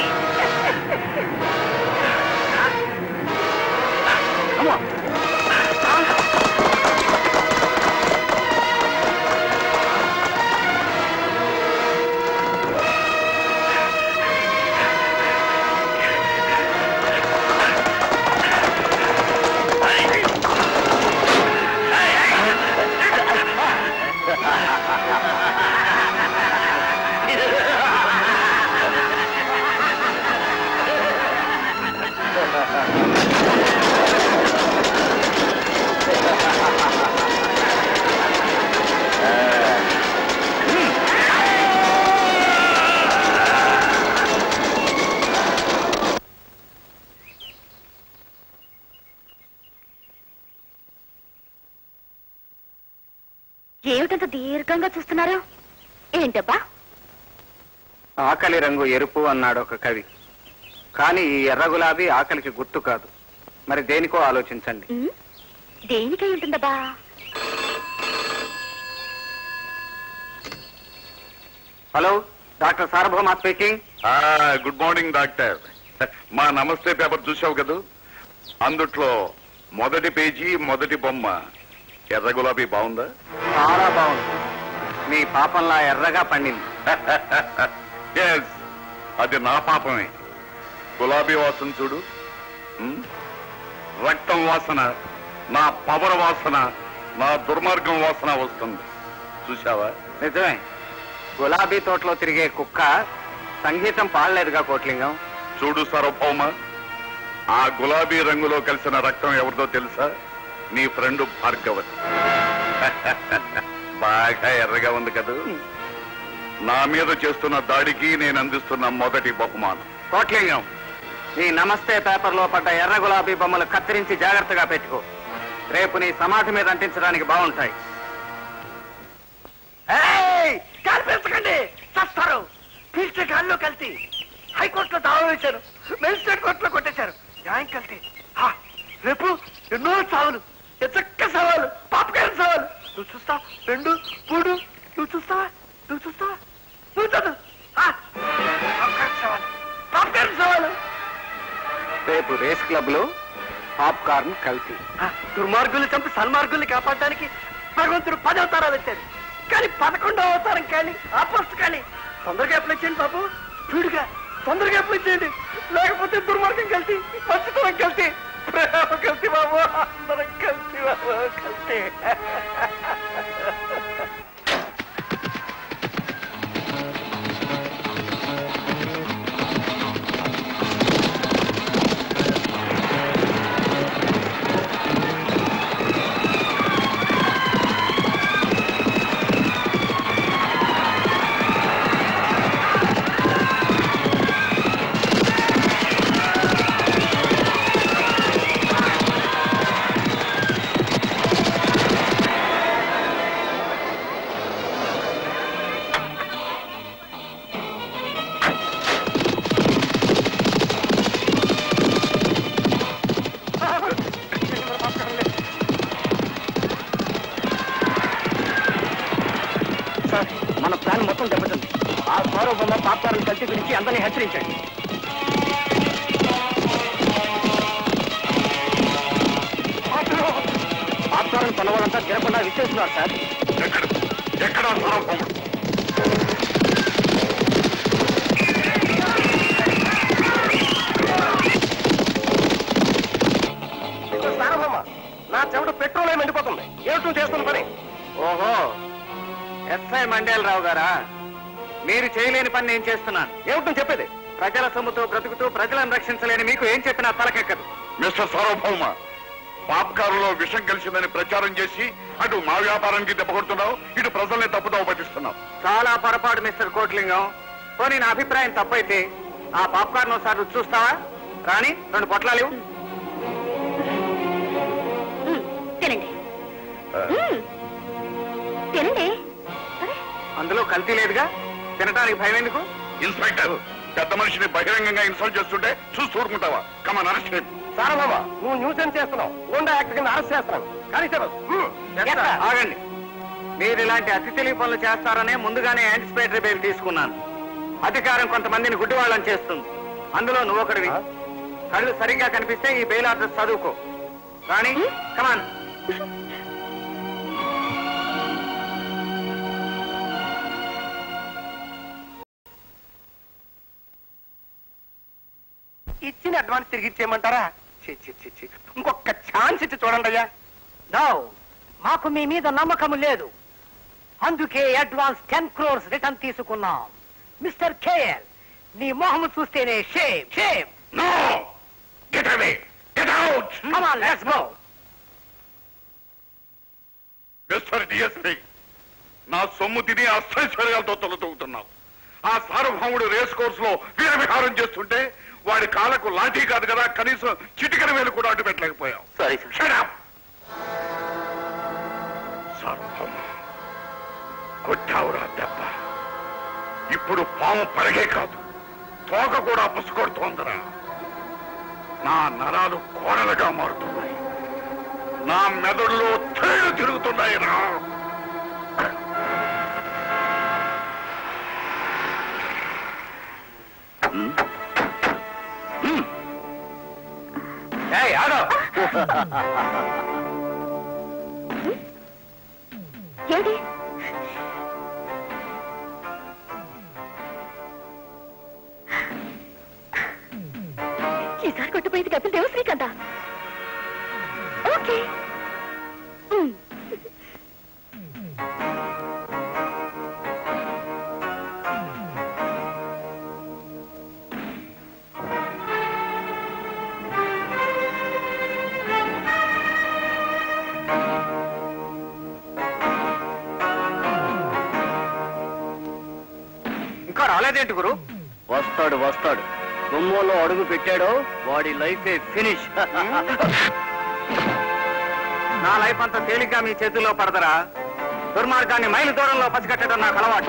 ఏమిటంత దీర్ఘంగా చూస్తున్నారు? ఏంటబ్బా? ఆకలి రంగు ఎరుపు అన్నాడు ఒక కవి. కానీ ఈ ఎర్ర గులాబీ ఆకలికి గుర్తు కాదు. మరి దేనికో ఆలోచించండి. ఉమ్, దేనికై ఉంటుందబ్బా? Hello, doctor Sarvabhauma speaking. Good morning doctor. మా నమస్తే పేపర్ చూసావు కదా? అందుట్లో మొదటి పేజీ మొదటి బొమ్మ ఎర్ర గులాబీ బాగుందా? చాలా బాగుంది. మీ పాపంలా ఎర్రగా పండింది. ఎస్, అది నా పాపమే. గులాబీ వాసన చూడు. ఉమ్, రక్తం వాసన, నా పవర వాసన, నా దుర్మార్గం వాసన వస్తుంది. చూసావా? నిజమే. గులాబీ తోటలో తిరిగే కుక్క సంగీతం పాడలేదుగా కోట్లింగం. చూడు సార్వభౌమ, ఆ గులాబీ రంగులో కలిసిన రక్తం ఎవరిదో తెలుసా? నీ ఫ్రెండ్ భార్గవతి. బాగా ఎర్రగా ఉంది కదా? నా మీద చేస్తున్న దాడికి నేను అందిస్తున్న మొదటి బహుమానం. కోట్లింగం, ఈ నమస్తే పేపర్లో పడ్డ ఎర్ర గులాబీ బొమ్మలు కత్తిరించి జాగ్రత్తగా పెట్టుకో. రేపు నీ సమాధి మీద అంటించడానికి బాగుంటాయి. కల్పించకండి, చస్తారు. పీల్చే గాల్లో కల్తీ. హైకోర్టులో దావా వేశారు, మెజిస్ట్రేట్ కోర్టులో కొట్టేశారు. న్యాయం కల్తీ. రేపు ఎన్నో సావులు, ఎచ్చక్క సవాలు, పాపకాయల సవాలు. నువ్వు చూస్తా రెండు మూడు, నువ్వు చూస్తావా నువ్వు చూస్తావా నువ్వు చదువు. పాపకాయల సవాలు, పాపకాయల సవాలు. రేపు రేస్ క్లబ్ లో పాప్కార్న్ కల్తీ. దుర్మార్గుల్ని చంపి సన్మార్గుల్ని కాపాడడానికి భగవంతుడు పది అవతారాలు వచ్చాడు. కానీ పదకొండవ అవతారం కానీ ఆ పోస్ట్ కానీ తొందరగా అప్లై చేయండి బాబు. స్పీడ్గా తొందరగా అప్లై చేయండి, లేకపోతే దుర్మార్గం కలిసి మంచితనం కలిసి ప్రేమ కలిసి బాబు, అందరం కలిసి బాబు కలిసి. మన ప్లాన్ మొత్తం దెబ్బతింది. ఆ సార్వభౌమ పాప్కార్న్ కల్తీ గురించి అందరినీ హెచ్చరించండి. పాప్కార్న్ కొనవాళ్ళంతా తిరగకుండా విశ్లేస్తున్నారు సార్. ఎక్కడ సార్వభౌముడు? సారభౌమ, నా చెమట పెట్రోల్ ఏమి ఎండిపోతుంది. ఏమిటో చేస్తున్న పని. ఓహో, ఎస్ఐ మండేలరావు గారా? మీరు చేయలేని పని నేను చేస్తున్నాను. ఏమిటో చెప్పేది? ప్రజల సొమ్ముతో బ్రతుకుతూ ప్రజలను రక్షించలేని మీకు ఏం చెప్పినా తలకెక్కదు. మిస్టర్ సార్వభౌమ, పాప్కారులో విషం కలిసిందని ప్రచారం చేసి అటు మా వ్యాపారానికి దెబ్బ కొడుతున్నావు, ఇటు ప్రజల్ని తప్పుదోవ పట్టిస్తున్నావు. చాలా పొరపాటు మిస్టర్ కోట్లింగం. పోనీ నా అభిప్రాయం తప్పైతే ఆ పాప్కార్న్ ఒకసారి రుచి చూస్తావా? రాణి, రెండు పొట్లాలు తినండి తినండి. అందులో కల్తీ లేదుగా, తినటానికి భయం ఎందుకు? ఇన్స్పెక్టర్, పెద్ద మనిషిని బహిరంగంగా ఇన్సల్ట్ చేస్తుంటే చూస్తూ ఊరుకుంటావా? కమాన్, అరెస్ట్ చేయండి. సారభౌమ, నువ్వు న్యూసెన్స్ చేస్తున్నావు. గుండా యాక్ట్ కింద అరెస్ట్ చేస్తాను. కానీ సార్ ఆగండి. మీరు ఇలాంటి అతి తెలివి పనులు చేస్తారనే ముందుగానే యాంటిసిపేటరీ బెయిల్ తీసుకున్నాను. అధికారం కొంతమందిని గుడ్డివాళ్ళని చేస్తుంది. అందులో నువ్వు ఒకటివి. కళ్ళు సరిగ్గా కనిపిస్తే ఈ బెయిల్ ఆర్డర్ చదువుకో. రాణి, కమాన్. ఇచ్చిన అడ్వాన్స్ తిరిగి ఇచ్చేయమంటారా? ఇంకొక ఛాన్స్ ఇచ్చి చూడండి అయ్యా. నో, మాకు మీ మీద నమ్మకం లేదు. అందుకే అడ్వాన్స్ టెన్ క్రోర్స్ రిటర్న్ తీసుకున్నాం. మిస్టర్ కేఎల్, నీ మొహం చూస్తేనే shame shame. No, get away, get out. Come on, let's go. Mister DSP, నా సొమ్ము తిని అష్టైశ్వర్యాలతో తొలతూగుతున్నావు. ఆ సార్వభౌముడు రేస్ కోర్స్ లో వీర విహారం చేస్తుంటే వాడి కాళ్ళకు లాఠీ కాదు కదా, కనీసం చిటికన వేలు కూడా అడ్డు పెట్టలేకపోయావు. సారీ సార్, సార్వభౌమ, కొట్టావురా దెబ్బ. ఇప్పుడు పాము పరగే కాదు, తోక కూడా పుసుకొడుతోందిరా. నా నరాలు కోడలుగా మారుతున్నాయి, నా మెదడులో తేళ్లు తిరుగుతున్నాయి రా. ఏంటి ఈసారి కొట్టుపోయింది కదా దేవ శ్రీకాంత. ఓకే, ఇంకా రాలేదేంటి గురు? వస్తాడు వస్తాడు. గుమ్మంలో అడుగు పెట్టాడో వాడి లైఫే ఫినిష్. నా లైఫ్ అంతా తేలిగ్గా మీ చేతుల్లో పడదరా. దుర్మార్గాన్ని మైలు దూరంలో పసిగట్టడం నాకు అలవాటు.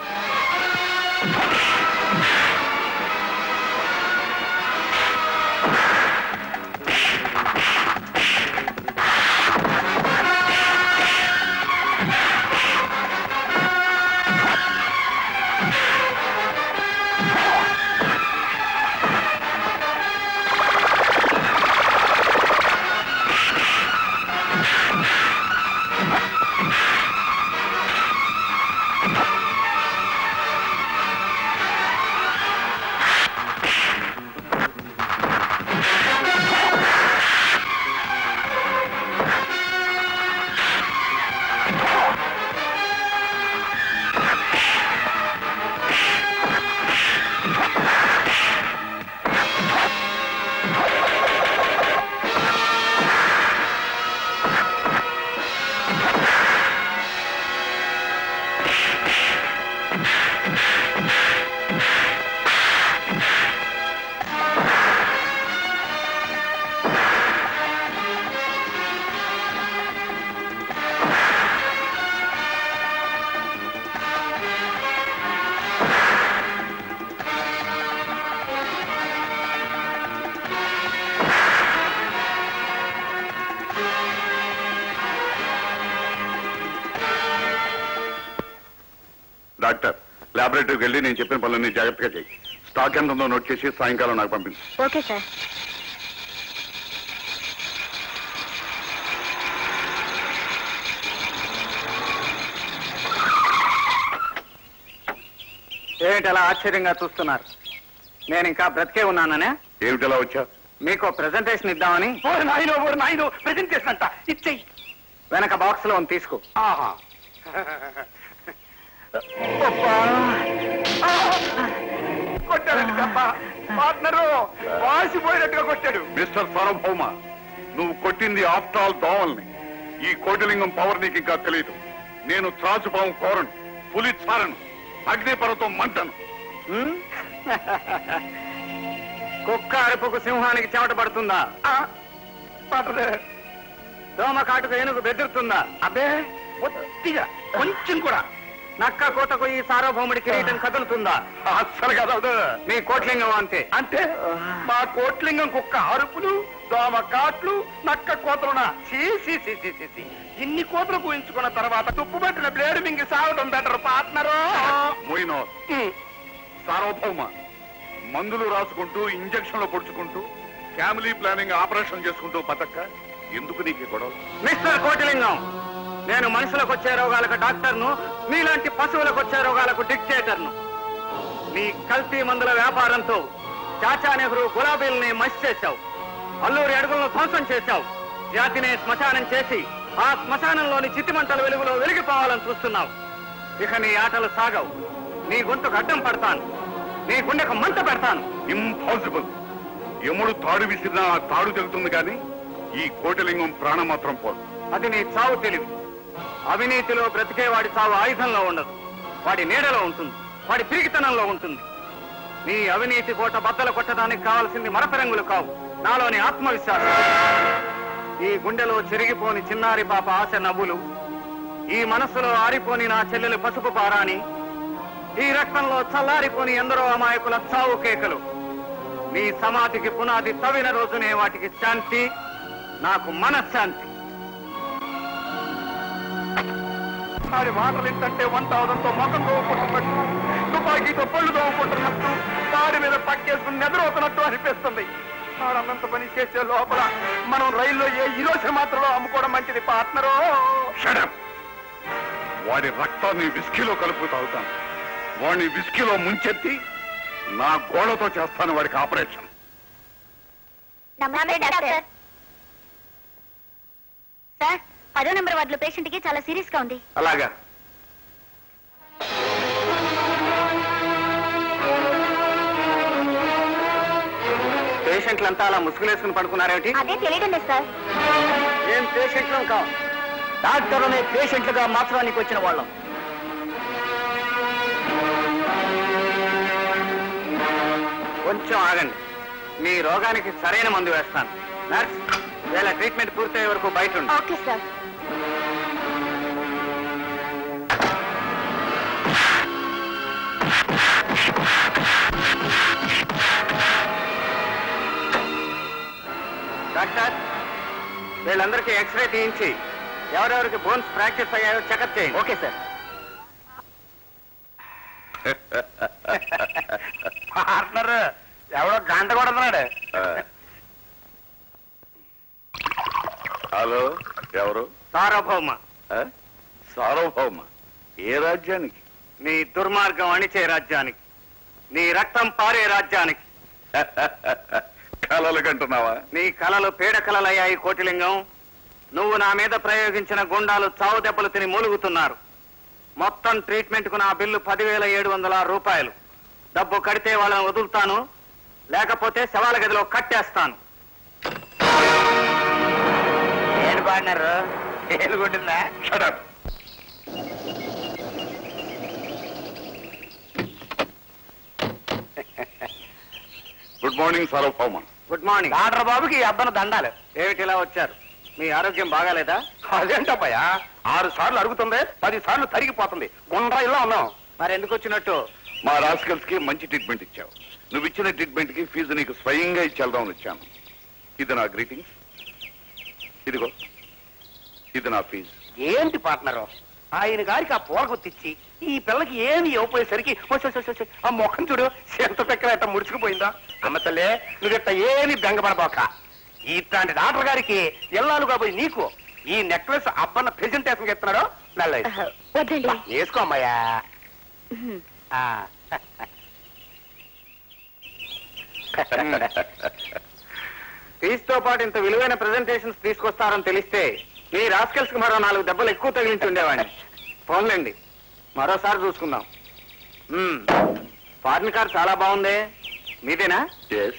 డాక్టర్, ల్యాబొరేటరీకి వెళ్ళి నేను చెప్పిన పనులన్నీ జాగ్రత్తగా చేయి. స్టాక్ ఎంత ఉందో నోట్ చేసి సాయంకాలం నాకు పంపించు. Okay sir. ఏమిటి అలా ఆశ్చర్యంగా చూస్తున్నారు? నేను ఇంకా బ్రతికే ఉన్నాననే. ఏమిటి ఎలా వచ్చా? మీకు ప్రెజెంటేషన్ ఇద్దామని. నాయనో ఓరు నాయనో ప్రెజెంటేషన్ అంట ఇచ్చేయి. వెనక బాక్స్ లో ఉంది, తీసుకో. ఆహా కొట్టాడు తప్ప పార్ట్నరు వాసిపోయినట్టుగా కొట్టాడు. మిస్టర్ సార్వభౌమ, నువ్వు కొట్టింది ఆఫ్టర్ ఆల్ దోవల్ని. ఈ కోటిలింగం పవర్ నీకు ఇంకా తెలియదు. నేను త్రాచుపాము కోరను, పులి చారను, అగ్నిపర్వతం మంటను. కుక్క అరుపుకు సింహానికి చెమట పడుతుందా? పట్టదే. దోమ కాటుకు ఏనుగు బెదురుతుందా? అబ్బే కొద్దిగా, కొంచెం కూడా. నక్క కోతకు ఈ సార్వభౌముడి కిరీటం కదులుతుందా? అస్సలు కదలదు. మీ కోట్లింగం అంతే. అంటే మా కోట్లింగం కుక్క అరుపులు, దోమ కాట్లు, నక్క కోతలునా? ఇన్ని కోతలు కూయించుకున్న తర్వాత తుప్పు పట్టిన బ్లేడు మింగి సాగడం బెటర్ పార్ట్నరు. మోయినో సార్వభౌమ, మందులు రాసుకుంటూ ఇంజక్షన్లు పొడుచుకుంటూ ఫ్యామిలీ ప్లానింగ్ ఆపరేషన్ చేసుకుంటూ బతక్క ఎందుకు నీకు గొడవ? మిస్టర్ కోటిలింగం, నేను మనుషులకు వచ్చే రోగాలకు డాక్టర్ను, మీలాంటి పశువులకు వచ్చే రోగాలకు డిక్టేటర్ను. మీ కల్తీ మందుల వ్యాపారంతో చాచా నెహ్రూ గులాబీల్ని మసి చేశావు, అల్లూరి అడుగులను ధ్వంసం చేశావు, జాతినే శ్మశానం చేసి ఆ శ్మశానంలోని చితిమంటల వెలుగులో వెలిగిపోవాలని చూస్తున్నావు. ఇక నీ ఆటలు సాగవు. నీ గొంతుకు అడ్డం పడతాను, నీ గుండెకు మంట పెడతాను. ఇంపాసిబుల్. యముడు తాడు విసిరినా ఆ తాడు తెలుతుంది కానీ ఈ కోటిలింగం ప్రాణం మాత్రం పోదు. అది నీ చావు తెలివి. అవినీతిలో బ్రతికే వాడి చావు ఆయుధంలో ఉండదు, వాడి నీడలో ఉంటుంది, వాడి పిరికితనంలో ఉంటుంది. నీ అవినీతి కోట బద్దలు కొట్టడానికి కావాల్సింది మరపరంగులు కావు, నాలోని ఆత్మవిశ్వాసం. ఈ గుండెలో చెరిగిపోని చిన్నారి పాప ఆశ నవ్వులు, ఈ మనస్సులో ఆరిపోని నా చెల్లెలు పసుపు పారాని, ఈ రక్తంలో చల్లారిపోని ఎందరో అమాయకుల చావు కేకలు. నీ సమాధికి పునాది తవ్విన రోజునే వాటికి శాంతి, నాకు మనశ్శాంతి. వాడి మాటలు ఏంటంటే వంట అవడంతో మొఖం దోవుకుంటున్నట్టు, తుపాకీతో పళ్ళు దోవుకుంటున్నట్టు, వాడి మీద పక్కేసుకుని నిద్రవుతున్నట్టు అనిపిస్తుంది. వాడంత పని చేసే లోపల మనం రైల్లో ఏ ఈరోజు మాత్రలో అమ్ముకోవడం మంచిది పార్ట్నరు. షడప్. వాడి రక్తాన్ని విస్కీలో కలుపు తాగుతాను, వాడిని విస్కీలో ముంచెత్తి నా గోడతో చేస్తాను వాడికి ఆపరేషన్. నమస్తే డాక్టర్. సార్, పదో నెంబర్ వార్డులో పేషెంట్ కి చాలా సీరియస్ గా ఉంది. అలాగా. పేషెంట్లంతా అలా ముసుగులేసుకుని పడుకున్నారేమిటి? అదే తెలియడం లేదు సార్. ఏం పేషెంట్లు కావు, డాక్టర్లనే పేషెంట్లుగా మాత్రానికి వచ్చిన వాళ్ళం. కొంచెం ఆగండి, మీ రోగానికి సరైన మందు వేస్తాను. నర్స్, వీళ్ళ ట్రీట్మెంట్ పూర్తయ్యే వరకు బయట ఉండు. Okay sir. డాక్టర్, వీళ్ళందరికీ ఎక్స్రే తీయించి ఎవరెవరికి బోన్స్ ఫ్రాక్చర్స్ అయ్యాయో చెకప్ చేయండి. Okay sir. పార్ట్నర్ ఎవడో గంట కొడుతున్నాడు. హలో, ఎవరు? సార్వభౌమ. ఆ? సార్వభౌమ ఏ రాజ్యానికి? నీ దుర్మార్గం అణిచే రాజ్యానికి, నీ రక్తం పారే రాజ్యానికి. కలలు కంటున్నావా? నీ కలలు పీడ కలలయ్యాయి కోటిలింగం. నువ్వు నా మీద ప్రయోగించిన గుండాలు చావు దెబ్బలు తిని మూలుగుతున్నారు. మొత్తం ట్రీట్మెంట్ కు నా బిల్లు పదివేల ఏడు వందల రూపాయలు. డబ్బు కడితే వాళ్ళని వదులుతాను, లేకపోతే శవాల గదిలో కట్టేస్తాను. ఏడు పాడినారు ఏలు కొట్టిందా? Shut up. Good morning Sarvabhauma. Good morning. Doctor బాబుకి ఈ అబ్బన దండాలు. ఏమిటి ఇలా వచ్చారు? మీ ఆరోగ్యం బాగాలేదా? అదేంటబ్బయ్యా, ఆరు సార్లు అరుగుతుంది, పది సార్లు తరిగిపోతుంది. గుండ్రా ఇలా ఉన్నాం. మరి ఎందుకు వచ్చినట్టు? మా రాస్కల్స్ కి మంచి ట్రీట్మెంట్ ఇచ్చావు. నువ్వు ఇచ్చిన ట్రీట్మెంట్ కి ఫీజు నీకు స్వయంగా ఇచ్చేద్దామని వచ్చాను. ఇది నా గ్రీటింగ్స్. ఇదిగో, ఇది నా ఫీజు. ఏంటి పార్ట్నరు, ఆయన గారికి ఆ పూల గుర్తిచ్చి ఈ పిల్లకి ఏమి ఇవ్వపోయేసరికి ఆ మొఖం చూడు ఎంత పెక్కల ఎట్ట ముడుచుకుపోయిందా. అమ్మ తల్లే, నువ్వు ఏమి బెంగపడబోక. ఇట్లాంటి డాక్టర్ గారికి ఎల్లాలుగా పోయి నీకు ఈ నెక్లెస్ అబ్బన్న ప్రెజెంటేషన్ ఇస్తున్నాడు. నల్ల వద్దండి. వేసుకో అమ్మాయ్యా. ఫీజుతో పాటు ఇంత విలువైన ప్రెజెంటేషన్స్ తీసుకొస్తారని తెలిస్తే మీ రాస్కెల్స్ కి మరో నాలుగు దెబ్బలు ఎక్కువ తగిలించి ఉండేవాడిని. ఫోన్లేండి, మరోసారి చూసుకుందాం. ఫారిన్ కార్ చాలా బాగుంది, మీదేనా? ఎస్.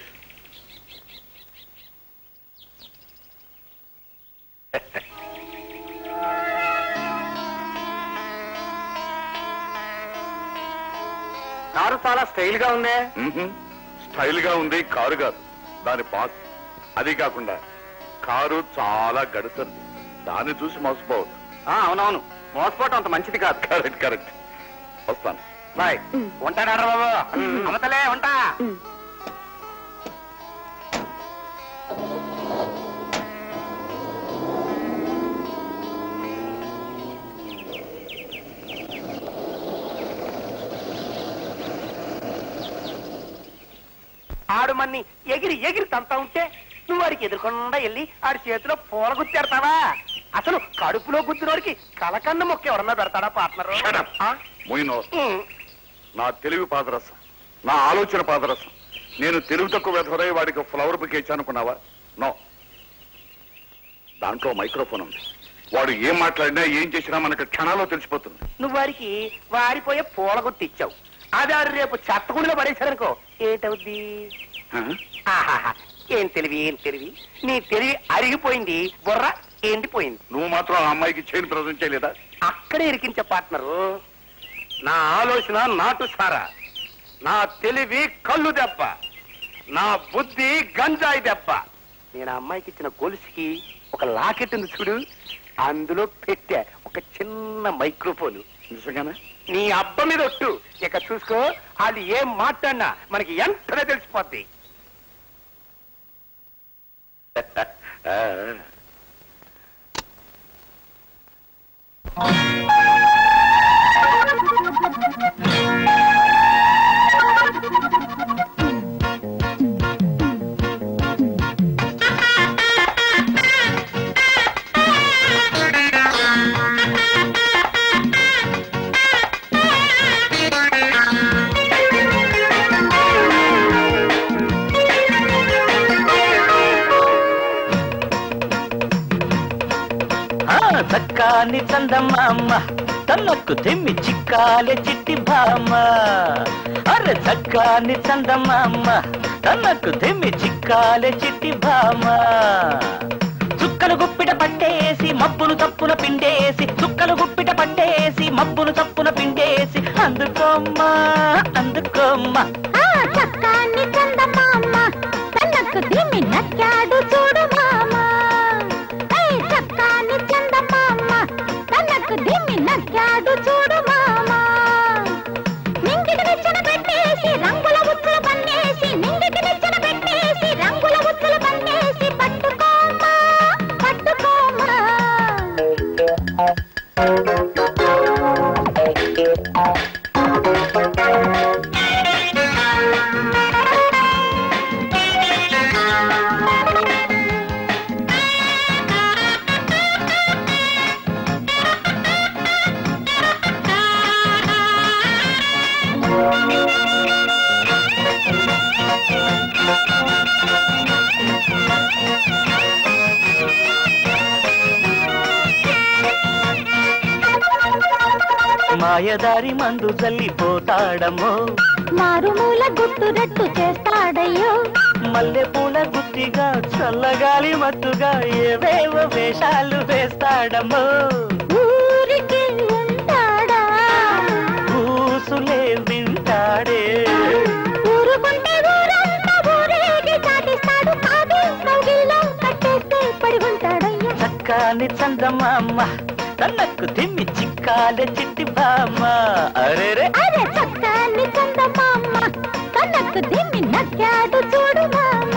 కారు చాలా స్టైల్ గా ఉందే. స్టైల్ గా ఉంది కారు కాదు, దాని పాస్. అది కాకుండా కారు చాలా గడుసంది, దాన్ని చూసి మోసపోవద్దు. అవునవును, మోసపోవటం అంత మంచిది కాదు. Correct correct. వస్తాను. బాయ్. ఉంటాడా బాబు? అమ్మతలే ఉంటా. ఆడు మన్ని ఎగిరి ఎగిరి తంతా ఉంటే నువ్వు వాడికి ఎదురుకుండా వెళ్ళి ఆడి చేతిలో పూల గుచ్చేడతావా? అసలు కడుపులో గుద్దినోడికి కలకన్న మొక్క ఎవరన్నా పెడతాడా పార్ట్నర్? నా తెలివి పాదరసం, నా ఆలోచన పాదరసం. నేను తెలివి తక్కువ వెధరై వాడికి ఫ్లవర్ బుకేజ్ అనుకున్నావా? నో. దాంట్లో మైక్రోఫోన్ ఉంది. వాడు ఏం మాట్లాడినా ఏం చేసినా మనకు క్షణాల్లో తెలిసిపోతుంది. నువ్వు వారికి వాడిపోయే పూల గుర్తు ఇచ్చావు, అది ఆడు రేపు చెత్తకుండిలో పడేశారనుకో ఏంటవుద్ది? ఆహాహా, ఏం తెలివి ఏం తెలివి. నీ తెలివి అరిగిపోయింది, బుర్ర ఎండిపోయింది. నువ్వు మాత్రం ఆ అమ్మాయికి చైన్ ప్రజెంట్ చేయలేదా? అక్కడే ఇరికించే పార్ట్నరు. నా ఆలోచన నాటు సారా, నా తెలివి కళ్ళు దెబ్బ, నా బుద్ధి గంజాయి దెబ్బ. నేను ఆ అమ్మాయికి ఇచ్చిన గొలుసుకి ఒక లాకెట్ ఉంది చూడు, అందులో పెట్టా ఒక చిన్న మైక్రోఫోన్. నిజంగానే? నీ అబ్బ మీద ఒట్టు. ఇక చూసుకో, అది ఏం మాట్లాడినా మనకి ఎంతనే తెలిసిపోద్ది. చక్కాని చందమామ తనకు తెమ్మి చిక్కాలే చిట్టి భామ. అరే చక్కాని చందమామ తనకు తెమ్మి చిక్కాలే చిట్టి భామ. చుక్కలు గుప్పిట పట్టేసి మబ్బును తప్పున పిండేసి, చుక్కలు గుప్పిట పట్టేసి మబ్బును తప్పున పిండేసి, అందుకోమ్మా అందుకోమ్మా. చక్కాన్ని చందమామ తనకు దిమ్మి నక్కాడు చూడు మామ. చక్కాన్ని చందమామ తనకు దిమ్మి నక్కాడు చూడు మామ. నింగికి నిచ్చెన పెట్టేసి రంగుల ఉచ్చులు పన్నేసి, నింగికి నిచ్చెన పెట్టేసి రంగుల ఉచ్చులు పన్నేసి పట్టుకోమా పట్టుకోమా. మాయదారి మందు జల్లిపోతాడమ్మో, మారుమూల గుట్టురట్టు చేస్తాడయ్యో. మల్లె పూల గుత్తిగా చల్లగాలి మత్తుగా ఏవేవో వేషాలు వేస్తాడమ్మో. ఊరికి ఉంటాడా ఊసులే వింటాడే, ఊరుకుంటే ఊరంతా ఊరేగి చాటిస్తాడు. కాదు కౌగిల్లో కట్టేస్తే పడి ఉంటాడయ్యో. చక్కాని చందమామ తనకు తిమ్మి చిక్కాలే చిట్టి బామ్మ. అరే అరే చక్కాన్ని చందమామ తనకు దిమ్మి నక్కాడు చూడు మామ.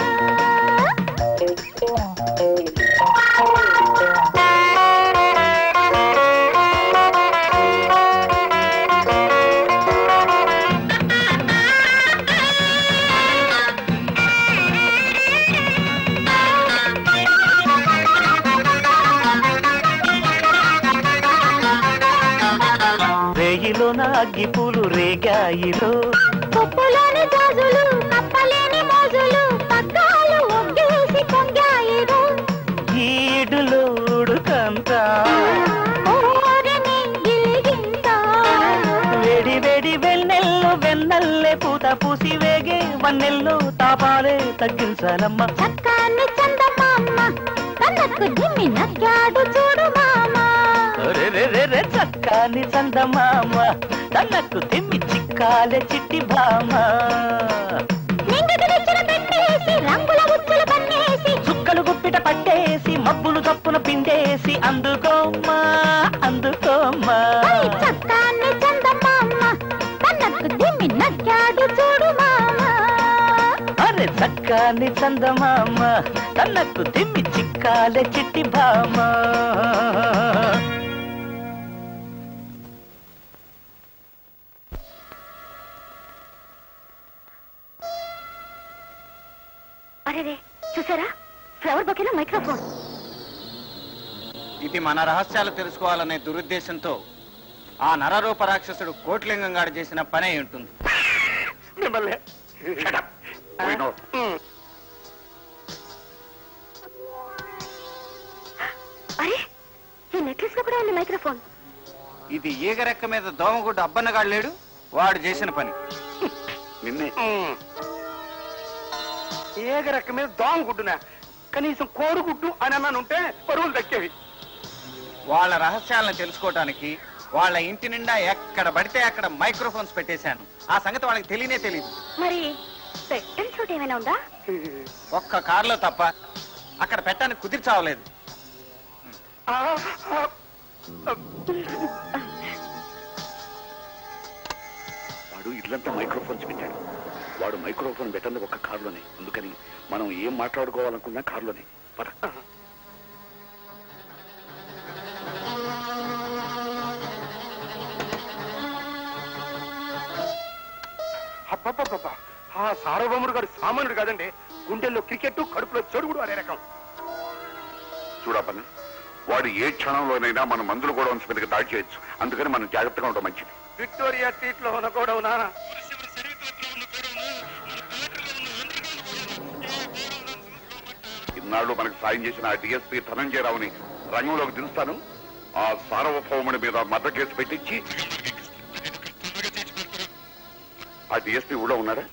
రేగిలోన అగ్గి పూలు రేగాయిలో, కొప్పులోని గాజులు కప్పలేని మోజులు పగ్గాలు ఒగ్గేసి పొంగాయిరు. ఈడులో ఉడుకంతా ఓరని గిలిగింత వేడి వేడి వెన్నెల్లో వెన్నల్లే పూత పూసి వేగే వన్నెల్లో తాపాలే తగ్గించాలమ్మ. చక్కాన్ని చందమామ తనకు దిమ్మి నక్కాడు చూడు మామ. రే చక్కాని చందమామ తనకు తిమ్మి చిక్కాలే చిట్టి భామ. నింగికి నిచ్చెన పెట్టేసి రంగుల ఉచ్చులు పన్నేసి, చుక్కలు గుప్పిట పట్టేసి మబ్బులు తప్పున పిండేసి అందుకోమ్మా అందుకోమ్మా. చక్కాన్ని చందమామ తనకు దిమ్మి నక్కాడు చూడు మామ. అరే చక్కాని చందమామ తనకు తిమ్మి చిక్కాలే చిట్టి భామ. అరే చూసారా ఫ్లవర్ బొకేలో మైక్రోఫోన్. ఇది మన రహస్యాలు తెలుసుకోవాలనే దురుద్దేశంతో ఆ నరరూప రాక్షసుడు కోటిలింగం గారు చేసిన పనే ఉంటుంది. మిమ్మల్ని అరే ఈ నెక్లెస్ లో కూడా ఉంది మైక్రోఫోన్. ఇది ఈగరెక్క మీద దోమగుడ్డు అబ్బన్నగాడు లేడు, వాడు చేసిన పని. నిన్నే ఏగ రెక్క మీద దోమ గుడ్డునా, కనీసం కోరుగుడ్డు అని అన్నాను ఉంటే పరువులు దక్కేవి. వాళ్ళ రహస్యాలను తెలుసుకోవటానికి వాళ్ళ ఇంటి నిండా ఎక్కడ పడితే అక్కడ మైక్రోఫోన్స్ పెట్టేశాను. ఆ సంగతి వాళ్ళకి తెలియనే తెలియదు. మరి పెట్టని చోట ఏమైనా ఉందా? ఒక్క కారులో తప్ప అక్కడ పెట్టడానికి కుదిర్చావలేదు. వాడు ఇల్లంతా మైక్రోఫోన్స్ పెట్టాడు. వాడు మైక్రోఫోన్ పెట్టండి ఒక కారులోనే. అందుకని మనం ఏం మాట్లాడుకోవాలనుకున్నా కారులోనే. పద. అబ్బబ్బబ్బబ్బా, ఆ సార్వభౌముడు గారు సామాన్యుడు కాదండి. గుండెల్లో క్రికెట్, కడుపులో చెడుగుడు అనే రకం. చూడపన్న, వాడు ఏ క్షణంలోనైనా మన మందులు కూడా వంశ మీదకి దాడి చేయొచ్చు. అందుకని మనం జాగ్రత్తగా ఉండడం మంచిది. విక్టోరియా స్ట్రీట్ లో ఉన్న గోడౌనా, ఇన్నాళ్ళు మనకు సాయం చేసిన ఆ డిఎస్పీ ధనంజయరావుని రంగంలోకి దించుతాను. ఆ సార్వభౌముడి మీద మద్ద కేసు పెట్టించి ఆ డిఎస్పీ ఊళ్ళో ఉన్నాడా?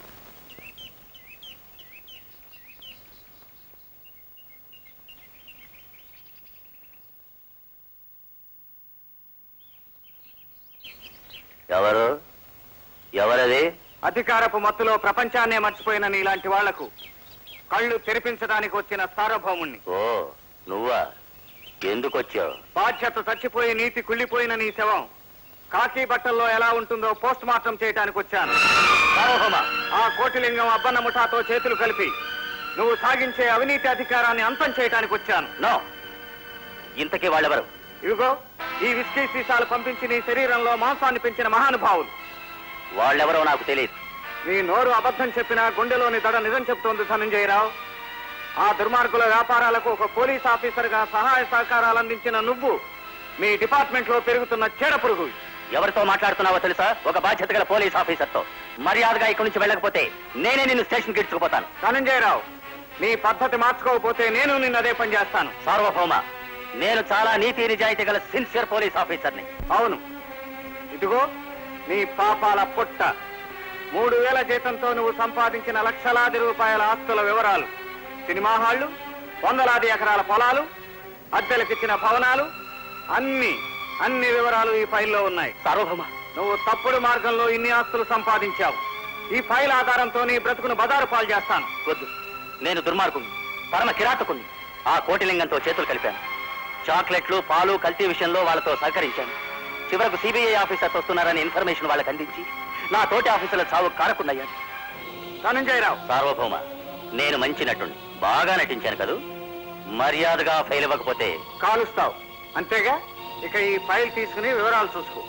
ఎవరు ఎవరది? అధికారపు మత్తులో ప్రపంచాన్నే మర్చిపోయిన నీలాంటి వాళ్లకు కళ్ళు తెరిపించడానికి వచ్చిన సార్వభౌముణ్ణి. ఓ నువ్వా? ఎందుకు వచ్చావు? బాధ్యత చచ్చిపోయి నీతి కుళ్ళిపోయిన నీ శవం కాకి బట్టల్లో ఎలా ఉంటుందో పోస్ట్ మార్టం చేయడానికి వచ్చాను. సార్వభౌమ, ఆ కోటిలింగం అబ్బన్న ముఠాతో చేతులు కలిపి నువ్వు సాగించే అవినీతి అధికారాన్ని అంతం చేయడానికి వచ్చాను. నో, ఇంతకీ వాళ్ళెవరు? ఇదిగో ఈ విస్కీ సీసాలు పంపించి నీ శరీరంలో మాంసాన్ని పెంచిన మహానుభావులు. వాళ్ళెవరో నాకు తెలియదు. నీ నోరు అబద్ధం చెప్పినా గుండెలోని దడ నిజం చెప్తోంది ధనంజయరావు. ఆ దుర్మార్గుల వ్యాపారాలకు ఒక పోలీస్ ఆఫీసర్ గా సహాయ సహకారాలు అందించిన నువ్వు మీ డిపార్ట్మెంట్ లో పెరుగుతున్న చీడ పురుగు. ఎవరితో మాట్లాడుతున్నావో తెలుసా? ఒక బాధ్యత గల పోలీస్ ఆఫీసర్ తో. మర్యాదగా ఇక్కడి నుంచి వెళ్ళకపోతే నేనే నిన్ను స్టేషన్ కి ఇడ్చుకుపోతాను. ధనంజయరావు, నీ పద్ధతి మార్చుకోకపోతే నేను నిన్ను అదే పని చేస్తాను. సార్వభౌమ, నేను చాలా నీతి నిజాయితీ గల సిన్సియర్ పోలీస్ ఆఫీసర్ని. అవును, ఇదిగో నీ పాపాల పుట్ట. మూడు వేల జీతంతో నువ్వు సంపాదించిన లక్షలాది రూపాయల ఆస్తుల వివరాలు, సినిమా హాళ్లు, వందలాది ఎకరాల పొలాలు, అద్దెలకిచ్చిన భవనాలు, అన్ని అన్ని వివరాలు ఈ ఫైల్లో ఉన్నాయి. సార్వభౌమ, నువ్వు తప్పుడు మార్గంలో ఇన్ని ఆస్తులు సంపాదించావు. ఈ ఫైల్ ఆధారంతో నీ బ్రతుకును బజారు పాలు చేస్తాను. వద్దు, నేను దుర్మార్గుని, పరమ కిరాతకుని. ఆ కోటిలింగంతో చేతులు కలిపాను. చాక్లెట్లు, పాలు కల్తీ విషయంలో వాళ్ళతో సహకరించాను. చివరకు సిబిఐ ఆఫీసర్స్ వస్తున్నారని ఇన్ఫర్మేషన్ వాళ్ళకి అందించి నా తోటి ఆఫీసర్ల చావు కారకున్నయ్యాను. ధనంజయరావు, సార్వభౌమ, నేను మంచి నటుణ్ణి, బాగా నటించాను కదూ. మర్యాదగా ఫైల్ ఇవ్వకపోతే కాలుస్తావు, అంతేగా. ఇక ఈ ఫైల్ తీసుకుని వివరాలు చూసుకో.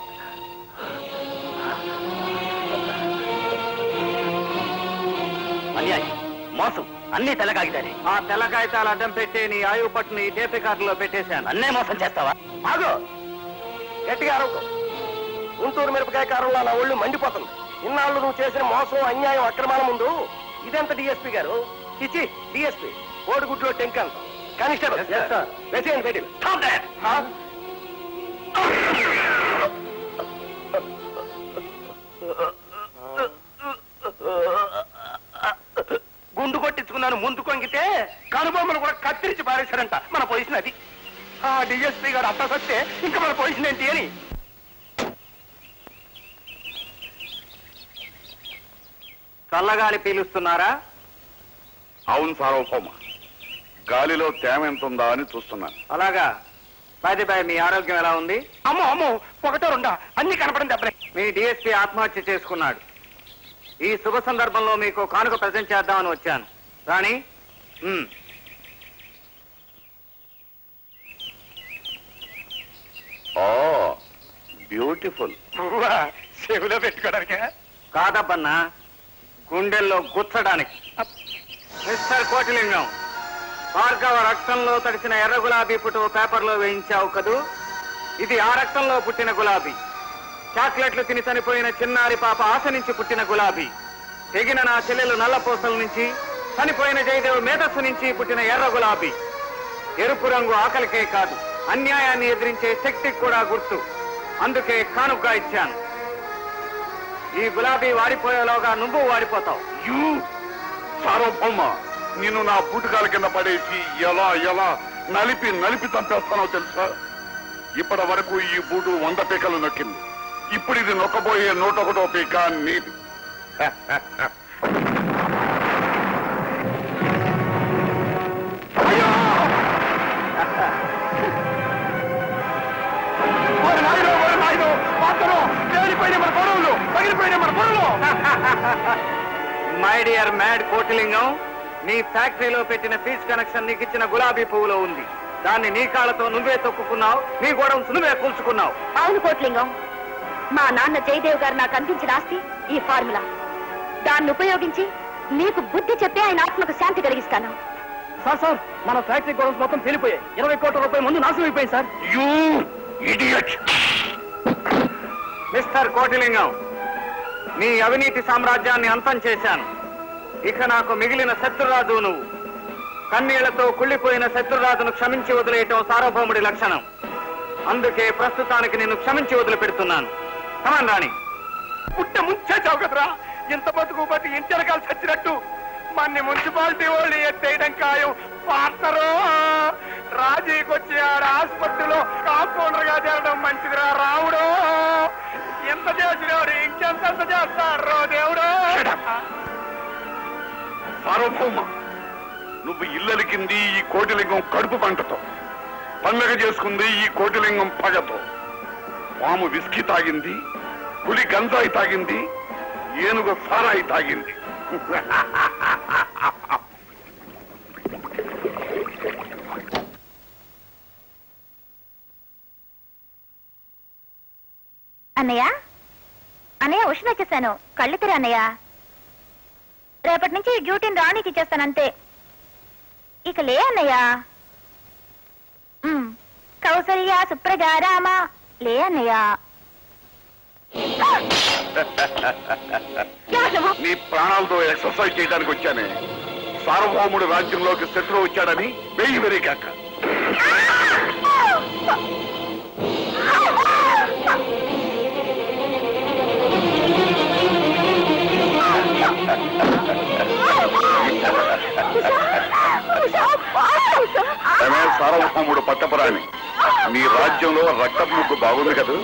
అన్యాయం, మోసం, అన్ని తెల్లగాగితానే. ఆ తెల్ల కాగితాలు అడ్డం పెట్టే నీ ఆయువు పట్టును ఈ టేప్ రికార్డులో పెట్టేశాను. అన్నే మోసం చేస్తావా? ఆగో, గట్టిగా అరవకు. గుంటూరు మిరపకాయ కారంలో నా ఒళ్ళు మండిపోతుంది. ఇన్నాళ్ళు నువ్వు చేసిన మోసం, అన్యాయం, అక్రమాల ముందు ఇదెంత డిఎస్పీ గారు? ఇచ్చి డిఎస్పీ ఓడిగుడ్లో టెంకన్ కానిస్టేబుల్ వేసేయండి బయటికి. గుండు కొట్టించుకున్నాను ముందు కొంగితే కనుబొమ్మను కూడా కత్తిరించి పారేశారంట. మన పొజిషన్ అది. ఆ డిఎస్పీ గారు అట్ట సత్తే ఇంకా మన పొజిషన్ ఏంటి అని. చల్లగాలి పీలుస్తున్నారా? అవును సార్వభౌమ, గాలిలో తేమ ఎంత ఉందా అని చూస్తున్నాను. అలాగా. బాయ్ బాయ్, మీ ఆరోగ్యం ఎలా ఉంది? అమ్మో అమ్మో, ఒకటో రెండా అన్ని కనపడం దెబ్బలే. మీ డిఎస్పీ ఆత్మహత్య చేసుకున్నాడు. ఈ శుభ సందర్భంలో మీకు కానుక ప్రజెంట్ చేద్దామని వచ్చాను. రాణి, ఉమ్. Oh beautiful. చెవిలో పెట్టుకోవడానికి కాదబ్బన్నా, గుండెల్లో గుచ్చడానికి. మిస్టర్ కోటిలింగం, భార్గవ రక్తంలో తడిసిన ఎర్ర గులాబీ ఫోటో పేపర్లో వేయించావు కదూ. ఇది ఆ రక్తంలో పుట్టిన గులాబీ. చాక్లెట్లు తిని చనిపోయిన చిన్నారి పాప ఆశ నుంచి పుట్టిన గులాబీ. తెగిన నా చెల్లెలు నల్లపోసల నుంచి, చనిపోయిన జయదేవ్ మేధస్సు నుంచి పుట్టిన ఎర్ర గులాబీ. ఎరుపు రంగు ఆకలికే కాదు, అన్యాయాన్ని ఎదిరించే శక్తికి కూడా గుర్తు. అందుకే కానుగ్గా ఇచ్చాను. ఈ గులాబీ వాడిపోయేలోగా నువ్వు వాడిపోతావు. యూ సార్వభౌమ, నిన్ను నా బూటకాల కింద పడేసి ఎలా ఎలా నలిపి నలిపి చంపేస్తానో తెలుసా? ఇప్పటి వరకు ఈ బూటు వంద పీకలు నొక్కింది. ఇప్పుడు ఇది నొక్కబోయే నూట ఒకటో పీక నీది. మై డియర్ మ్యాడ్ కోటిలింగం, నీ ఫ్యాక్టరీలో పెట్టిన ఫీజ్ కనెక్షన్ నీకు ఇచ్చిన గులాబీ పువ్వులో ఉంది. దాన్ని నీ కాళ్ళతో నువ్వే తొక్కుకున్నావు, నీ గోడౌన్స్ నువ్వే కూల్చుకున్నావు. అవును కోట్లింగం, మా నాన్న జయదేవ్ గారు నాకు అందించిన ఆస్తి ఈ ఫార్ములా. దాన్ని ఉపయోగించి నీకు బుద్ధి చెప్పి ఆయన ఆత్మకు శాంతి కలిగిస్తాను. సార్ సార్, మన ఫ్యాక్టరీ గోడౌన్స్ మొత్తం పేలిపోయాయి. ఇరవై కోట్ల రూపాయల ముందు నాశనం అయిపోయింది sir. You idiot. Mister Kotilingam, నీ అవినీతి సామ్రాజ్యాన్ని అంతం చేశాను. ఇక నాకు మిగిలిన శత్రురాజు నువ్వు. కన్నీళ్లతో కుళ్ళిపోయిన శత్రురాజును క్షమించి వదిలేయటం సార్వభౌముడి లక్షణం. అందుకే ప్రస్తుతానికి నిన్ను క్షమించి వదిలిపెడుతున్నాను. కమాన్ రాణి. పుట్ట ముంచేసావు కదరా. ఇంత బతుకు బతి ఇంటెనకాలు చచ్చినట్టు మన మున్సిపాలిటీ వాళ్ళు ఎత్తేయడం ఖాయం. పార్ట్నరు రాజీకొచ్చి ఆడ హాస్పిటల్లో కాంపౌండర్ గా చేరడం మంచిదిరా రావుడు. ఎంత చేసినవాడు ఇంకెంత చేస్తాడు దేవుడు. సార్వభౌమ, నువ్వు ఇల్లలికింది ఈ కోటిలింగం కడుపు పంటతో, పండగ చేసుకుంది ఈ కోటిలింగం పగతో. పాము విస్కీ తాగింది, పులి గంజాయి తాగింది, ఏనుగు సారాయి తాగింది. అన్నయ్య అన్నయ్య ఉష్ణ వచ్చేసాను, కళ్ళు తెర అన్నయ్య. రేపటి నుంచి డ్యూటీని రాణికి ఇచ్చేస్తాను అంతే. ఇక లే అన్నయ్య. కౌసల్య సుప్రజా రామ, లే అన్నయ్య. నీ ప్రాణాలతో ఎక్సర్సైజ్ చేయడానికి వచ్చానే. సార్వభౌముడు రాజ్యంలోకి శత్రువు వచ్చాడని వెయ్యి వెరికాక. సార్వభౌముడు పట్టపురాణి, మీ రాజ్యంలో రక్తం ముగ్గు బాగుంది కదా.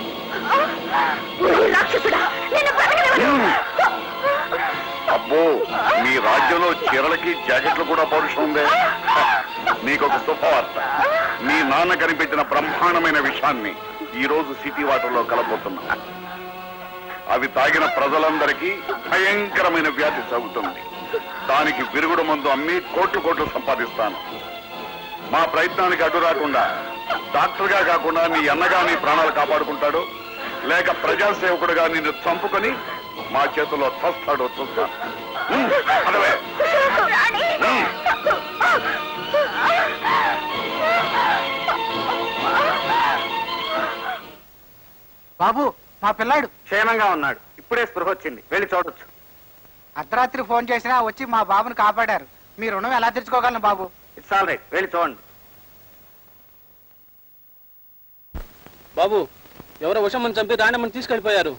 అబ్బో, మీ రాజ్యంలో చీరలకి జాకెట్లు కూడా పౌరుషం ఉందే. నీకొక శుభవార్త. మీ నాన్న కనిపెట్టిన బ్రహ్మాండమైన విషయాన్ని ఈ రోజు సిటీ వాటర్లో కలబోతున్నా. అవి తాగిన ప్రజలందరికీ భయంకరమైన వ్యాధి సాగుతుంది. దానికి విరుగుడు మందు అమ్మి కోట్లు కోట్లు సంపాదిస్తాను. మా ప్రయత్నానికి అడ్డు రాకుండా డాక్టర్గా కాకుండా నీ అన్నగా నీ ప్రాణాలు కాపాడుకుంటాడు, లేక ప్రజాసేవకుడుగా నిన్ను చంపుకొని మా చేతుల్లో చస్తాడో చూస్తాను. అదవే బాబు, మా పిల్లాడు క్షేమంగా ఉన్నాడు. ఇప్పుడే స్పృహ వచ్చింది, వెళ్ళి చూడొచ్చు. అర్ధరాత్రి ఫోన్ చేసినా వచ్చి మా బాబుని కాపాడారు. మీ రుణం ఎలా తెచ్చుకోగలను బాబు? ఇట్స్ ఆల్ రైట్, వెళ్ళి చూడండి. బాబు, ఎవరో ఉషమ్మని చంపి రాణమ్మని తీసుకెళ్లిపోయారు.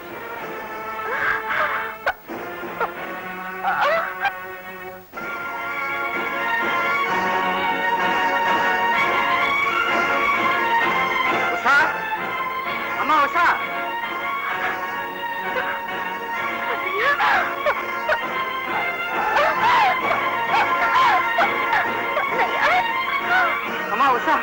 ఉషా, అమ్మా ఉషా. అమ్మా ఉషా,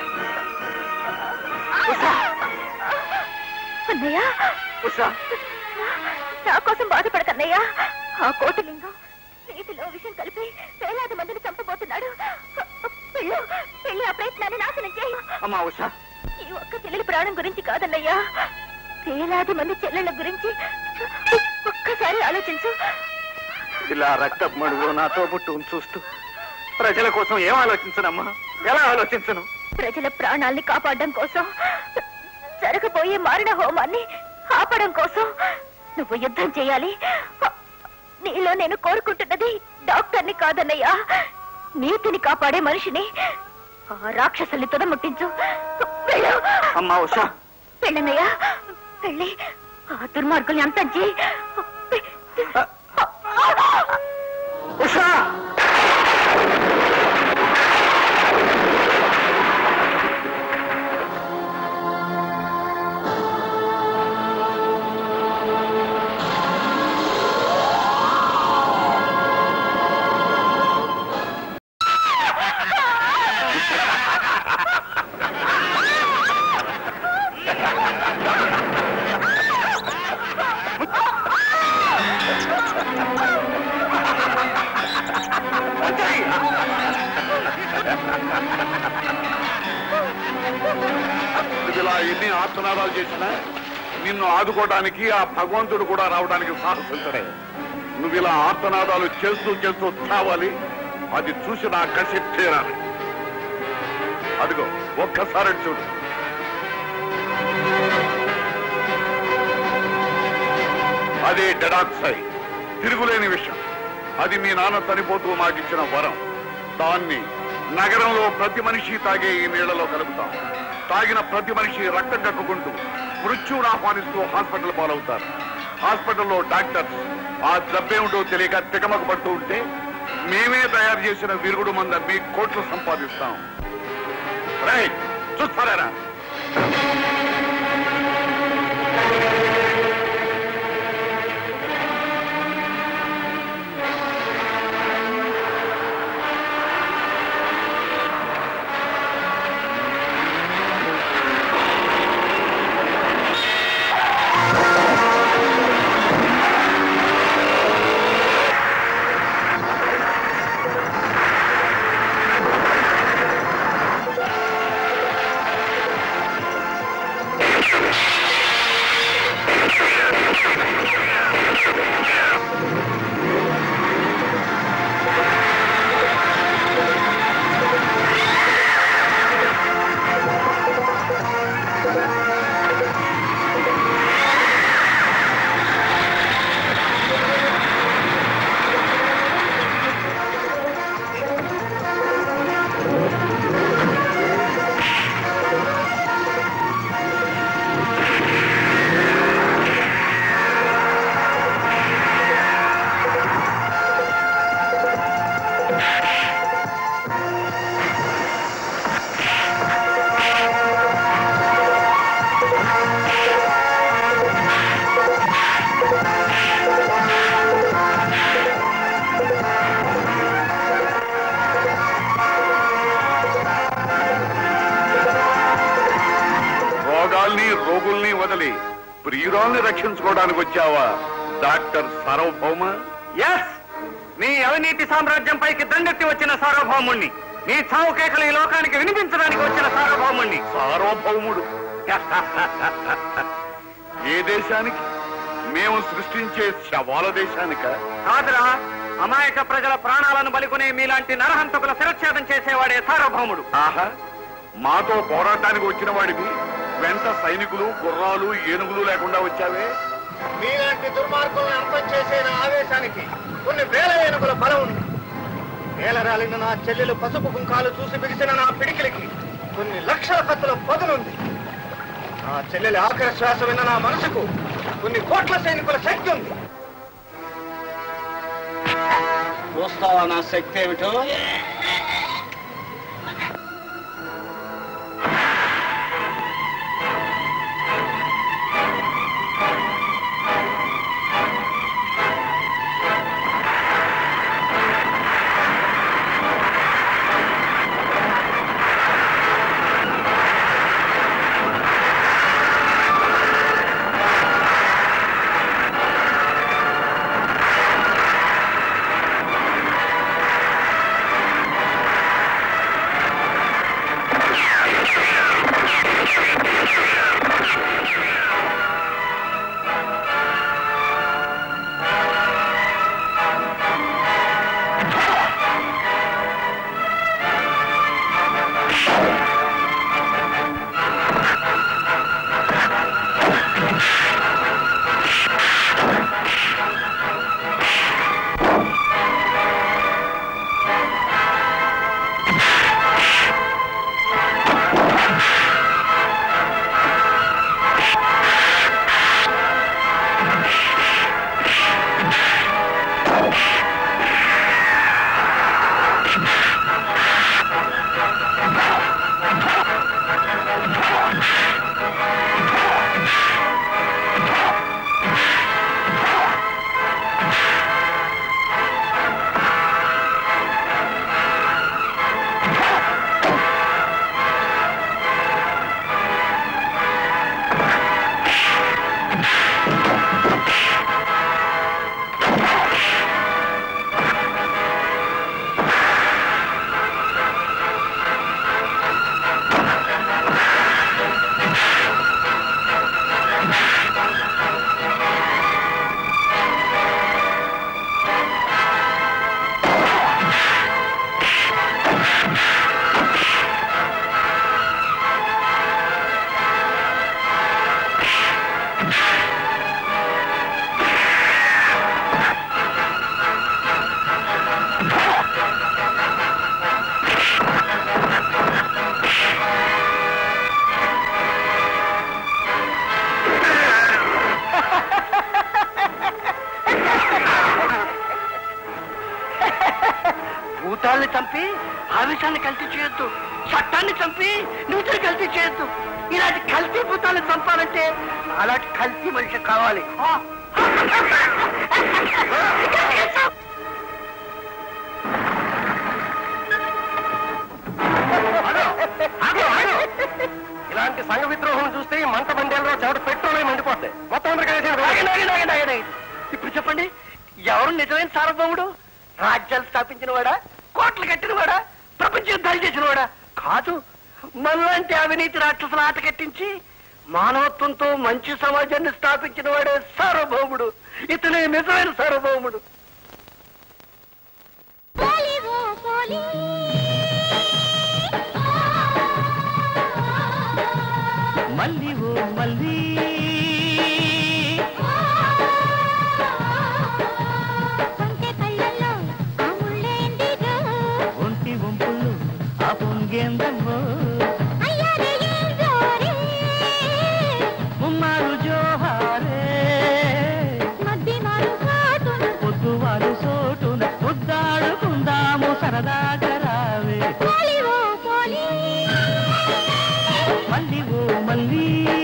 ఉషా, అన్నయ్య, ఉషా. నా కోసం బాధపడకన్నయ్య. ఆ కోటిలింగం నీటిలో విషం కలిపి వేలాది మందిని చంపబోతున్నాడు. పెళ్ళు పెళ్లి ఆ ప్రయత్నాన్ని నాశనం చేయి. అమ్మా ఉషా, ఈ ఒక్క చెల్లెలి ప్రాణం గురించి కాదన్నయ్యా, వేలాది మంది చెల్లెళ్ళ గురించి ఒక్కసారి ఆలోచించు. ఇలా రక్త మడుగు నాతో పుట్టు చూస్తూ ప్రజల కోసం ఏం ఆలోచించనమ్మా? ఎలా ఆలోచించను? ప్రజల ప్రాణాల్ని కాపాడడం కోసం, జరగబోయే మారణ హోమాన్ని ఆపడం కోసం నువ్వు యుద్ధం చేయాలి. నీలో నేను కోరుకుంటున్నది డాక్టర్ని కాదన్నయ్యా, నీతిని కాపాడే మనిషిని. ఆ రాక్షసుల్ని తుదముట్టించు. వెళ్ళు. అమ్మా ఉషా, వెళ్ళన్నయ్యా, వెళ్ళి ఆ దుర్మార్గుల్ని అంతం చేయి. ఉషా, ఇలా ఎన్ని ఆర్తనాదాలు చేసినా నిన్ను ఆదుకోవడానికి ఆ భగవంతుడు కూడా రావడానికి సాహసించడే. నువ్వు ఇలా ఆర్తనాదాలు చేస్తూ చేస్తూ చావాలి. అది చూసి నా కసి తీరాలి. అదిగో ఒక్కసారి చూడు. అదే డెడాక్సైడ్, తిరుగులేని విషయం. అది మీ నాన్న చనిపోతూ మాకిచ్చిన వరం. దాన్ని నగరంలో ప్రతి మనిషి తాగే ఈ నీళ్లలో కలుపుతాం. తాగిన ప్రతి మనిషి రక్తం కక్కుకుంటూ మృత్యువును ఆహ్వానిస్తూ హాస్పిటల్ పాలవుతారు. హాస్పిటల్లో డాక్టర్స్ ఆ జబ్బేమిటో తెలియక తికమక పడుతూ ఉంటే మేమే తయారు చేసిన విరుగుడు మంద మీ కోట్లు సంపాదిస్తాం. రైట్, చూస్తారా? ప్రాణాల్ని రక్షించుకోవడానికి వచ్చావా డాక్టర్ సార్వభౌమ? ఎస్, నీ అవినీతి సామ్రాజ్యంపైకి దండెత్తి వచ్చిన సార్వభౌముణ్ణి, నీ చావు కేకలు ఈ లోకానికి వినిపించడానికి వచ్చిన సార్వభౌముణ్ణి. సార్వభౌముడు ఏ దేశానికి? మేము సృష్టించే శవాల దేశానిక? కాదురా, అమాయక ప్రజల ప్రాణాలను బలికొనే మీలాంటి నరహంతకుల శిరచ్ఛేదం చేసేవాడే సార్వభౌముడు. ఆహా, మాతో పోరాటానికి వచ్చిన వాడివి వెంట సైనికులు, గుర్రాలు, ఏనుగులు లేకుండా వచ్చావే. మీలాంటి దుర్మార్గులను అంతం చేసే నా ఆవేశానికి కొన్ని వేల ఏనుగుల బలం ఉంది. వేల రాలిన నా చెల్లెలు పసుపు కుంకాలు చూసి బిగిసిన నా పిడికిలికి కొన్ని లక్షల కత్తుల పదునుంది. నా చెల్లెలి ఆఖరి శ్వాస విన్న నా మనసుకు కొన్ని కోట్ల సైనికుల శక్తి ఉంది. చూస్తావా నా శక్తి ఏమిటో? భూతాన్ని చంపి ఆవేశాన్ని కల్తీ చేయొద్దు, చట్టాన్ని చంపి నీతిని కల్తీ చేయొద్దు. ఇలాంటి కల్తీ భూతాన్ని చంపాలంటే అలాంటి కల్తీ మనిషి కావాలి. ఇలాంటి సంఘ విద్రోహం చూస్తే మంట బండేలో చెవట పెట్రోల్ మండిపోతాయి. మొత్తం ఇప్పుడు చెప్పండి, ఎవరు నిజమైన సార్వభౌముడు? రాజ్యాలు స్థాపించిన వాడా, కోట్లు కట్టిన వాడా, ప్రపంచ యుద్ధాలు చేసిన వాడా? కాదు, మనలాంటి అవినీతి రాక్షసుల ఆట కట్టించి మానవత్వంతో మంచి సమాజాన్ని స్థాపించిన వాడే సార్వభౌముడు. ఇతనే నిజమైన సార్వభౌముడు. మల్లి ఓ మల్లి ఒంటి వంపులు ఆ పొంగేందమ్మో ముమ్మారు జోహారే పొద్దువారు సోటున ముద్దాడుకుందాము సరదాగా రావే మల్లి ఓ మల్లి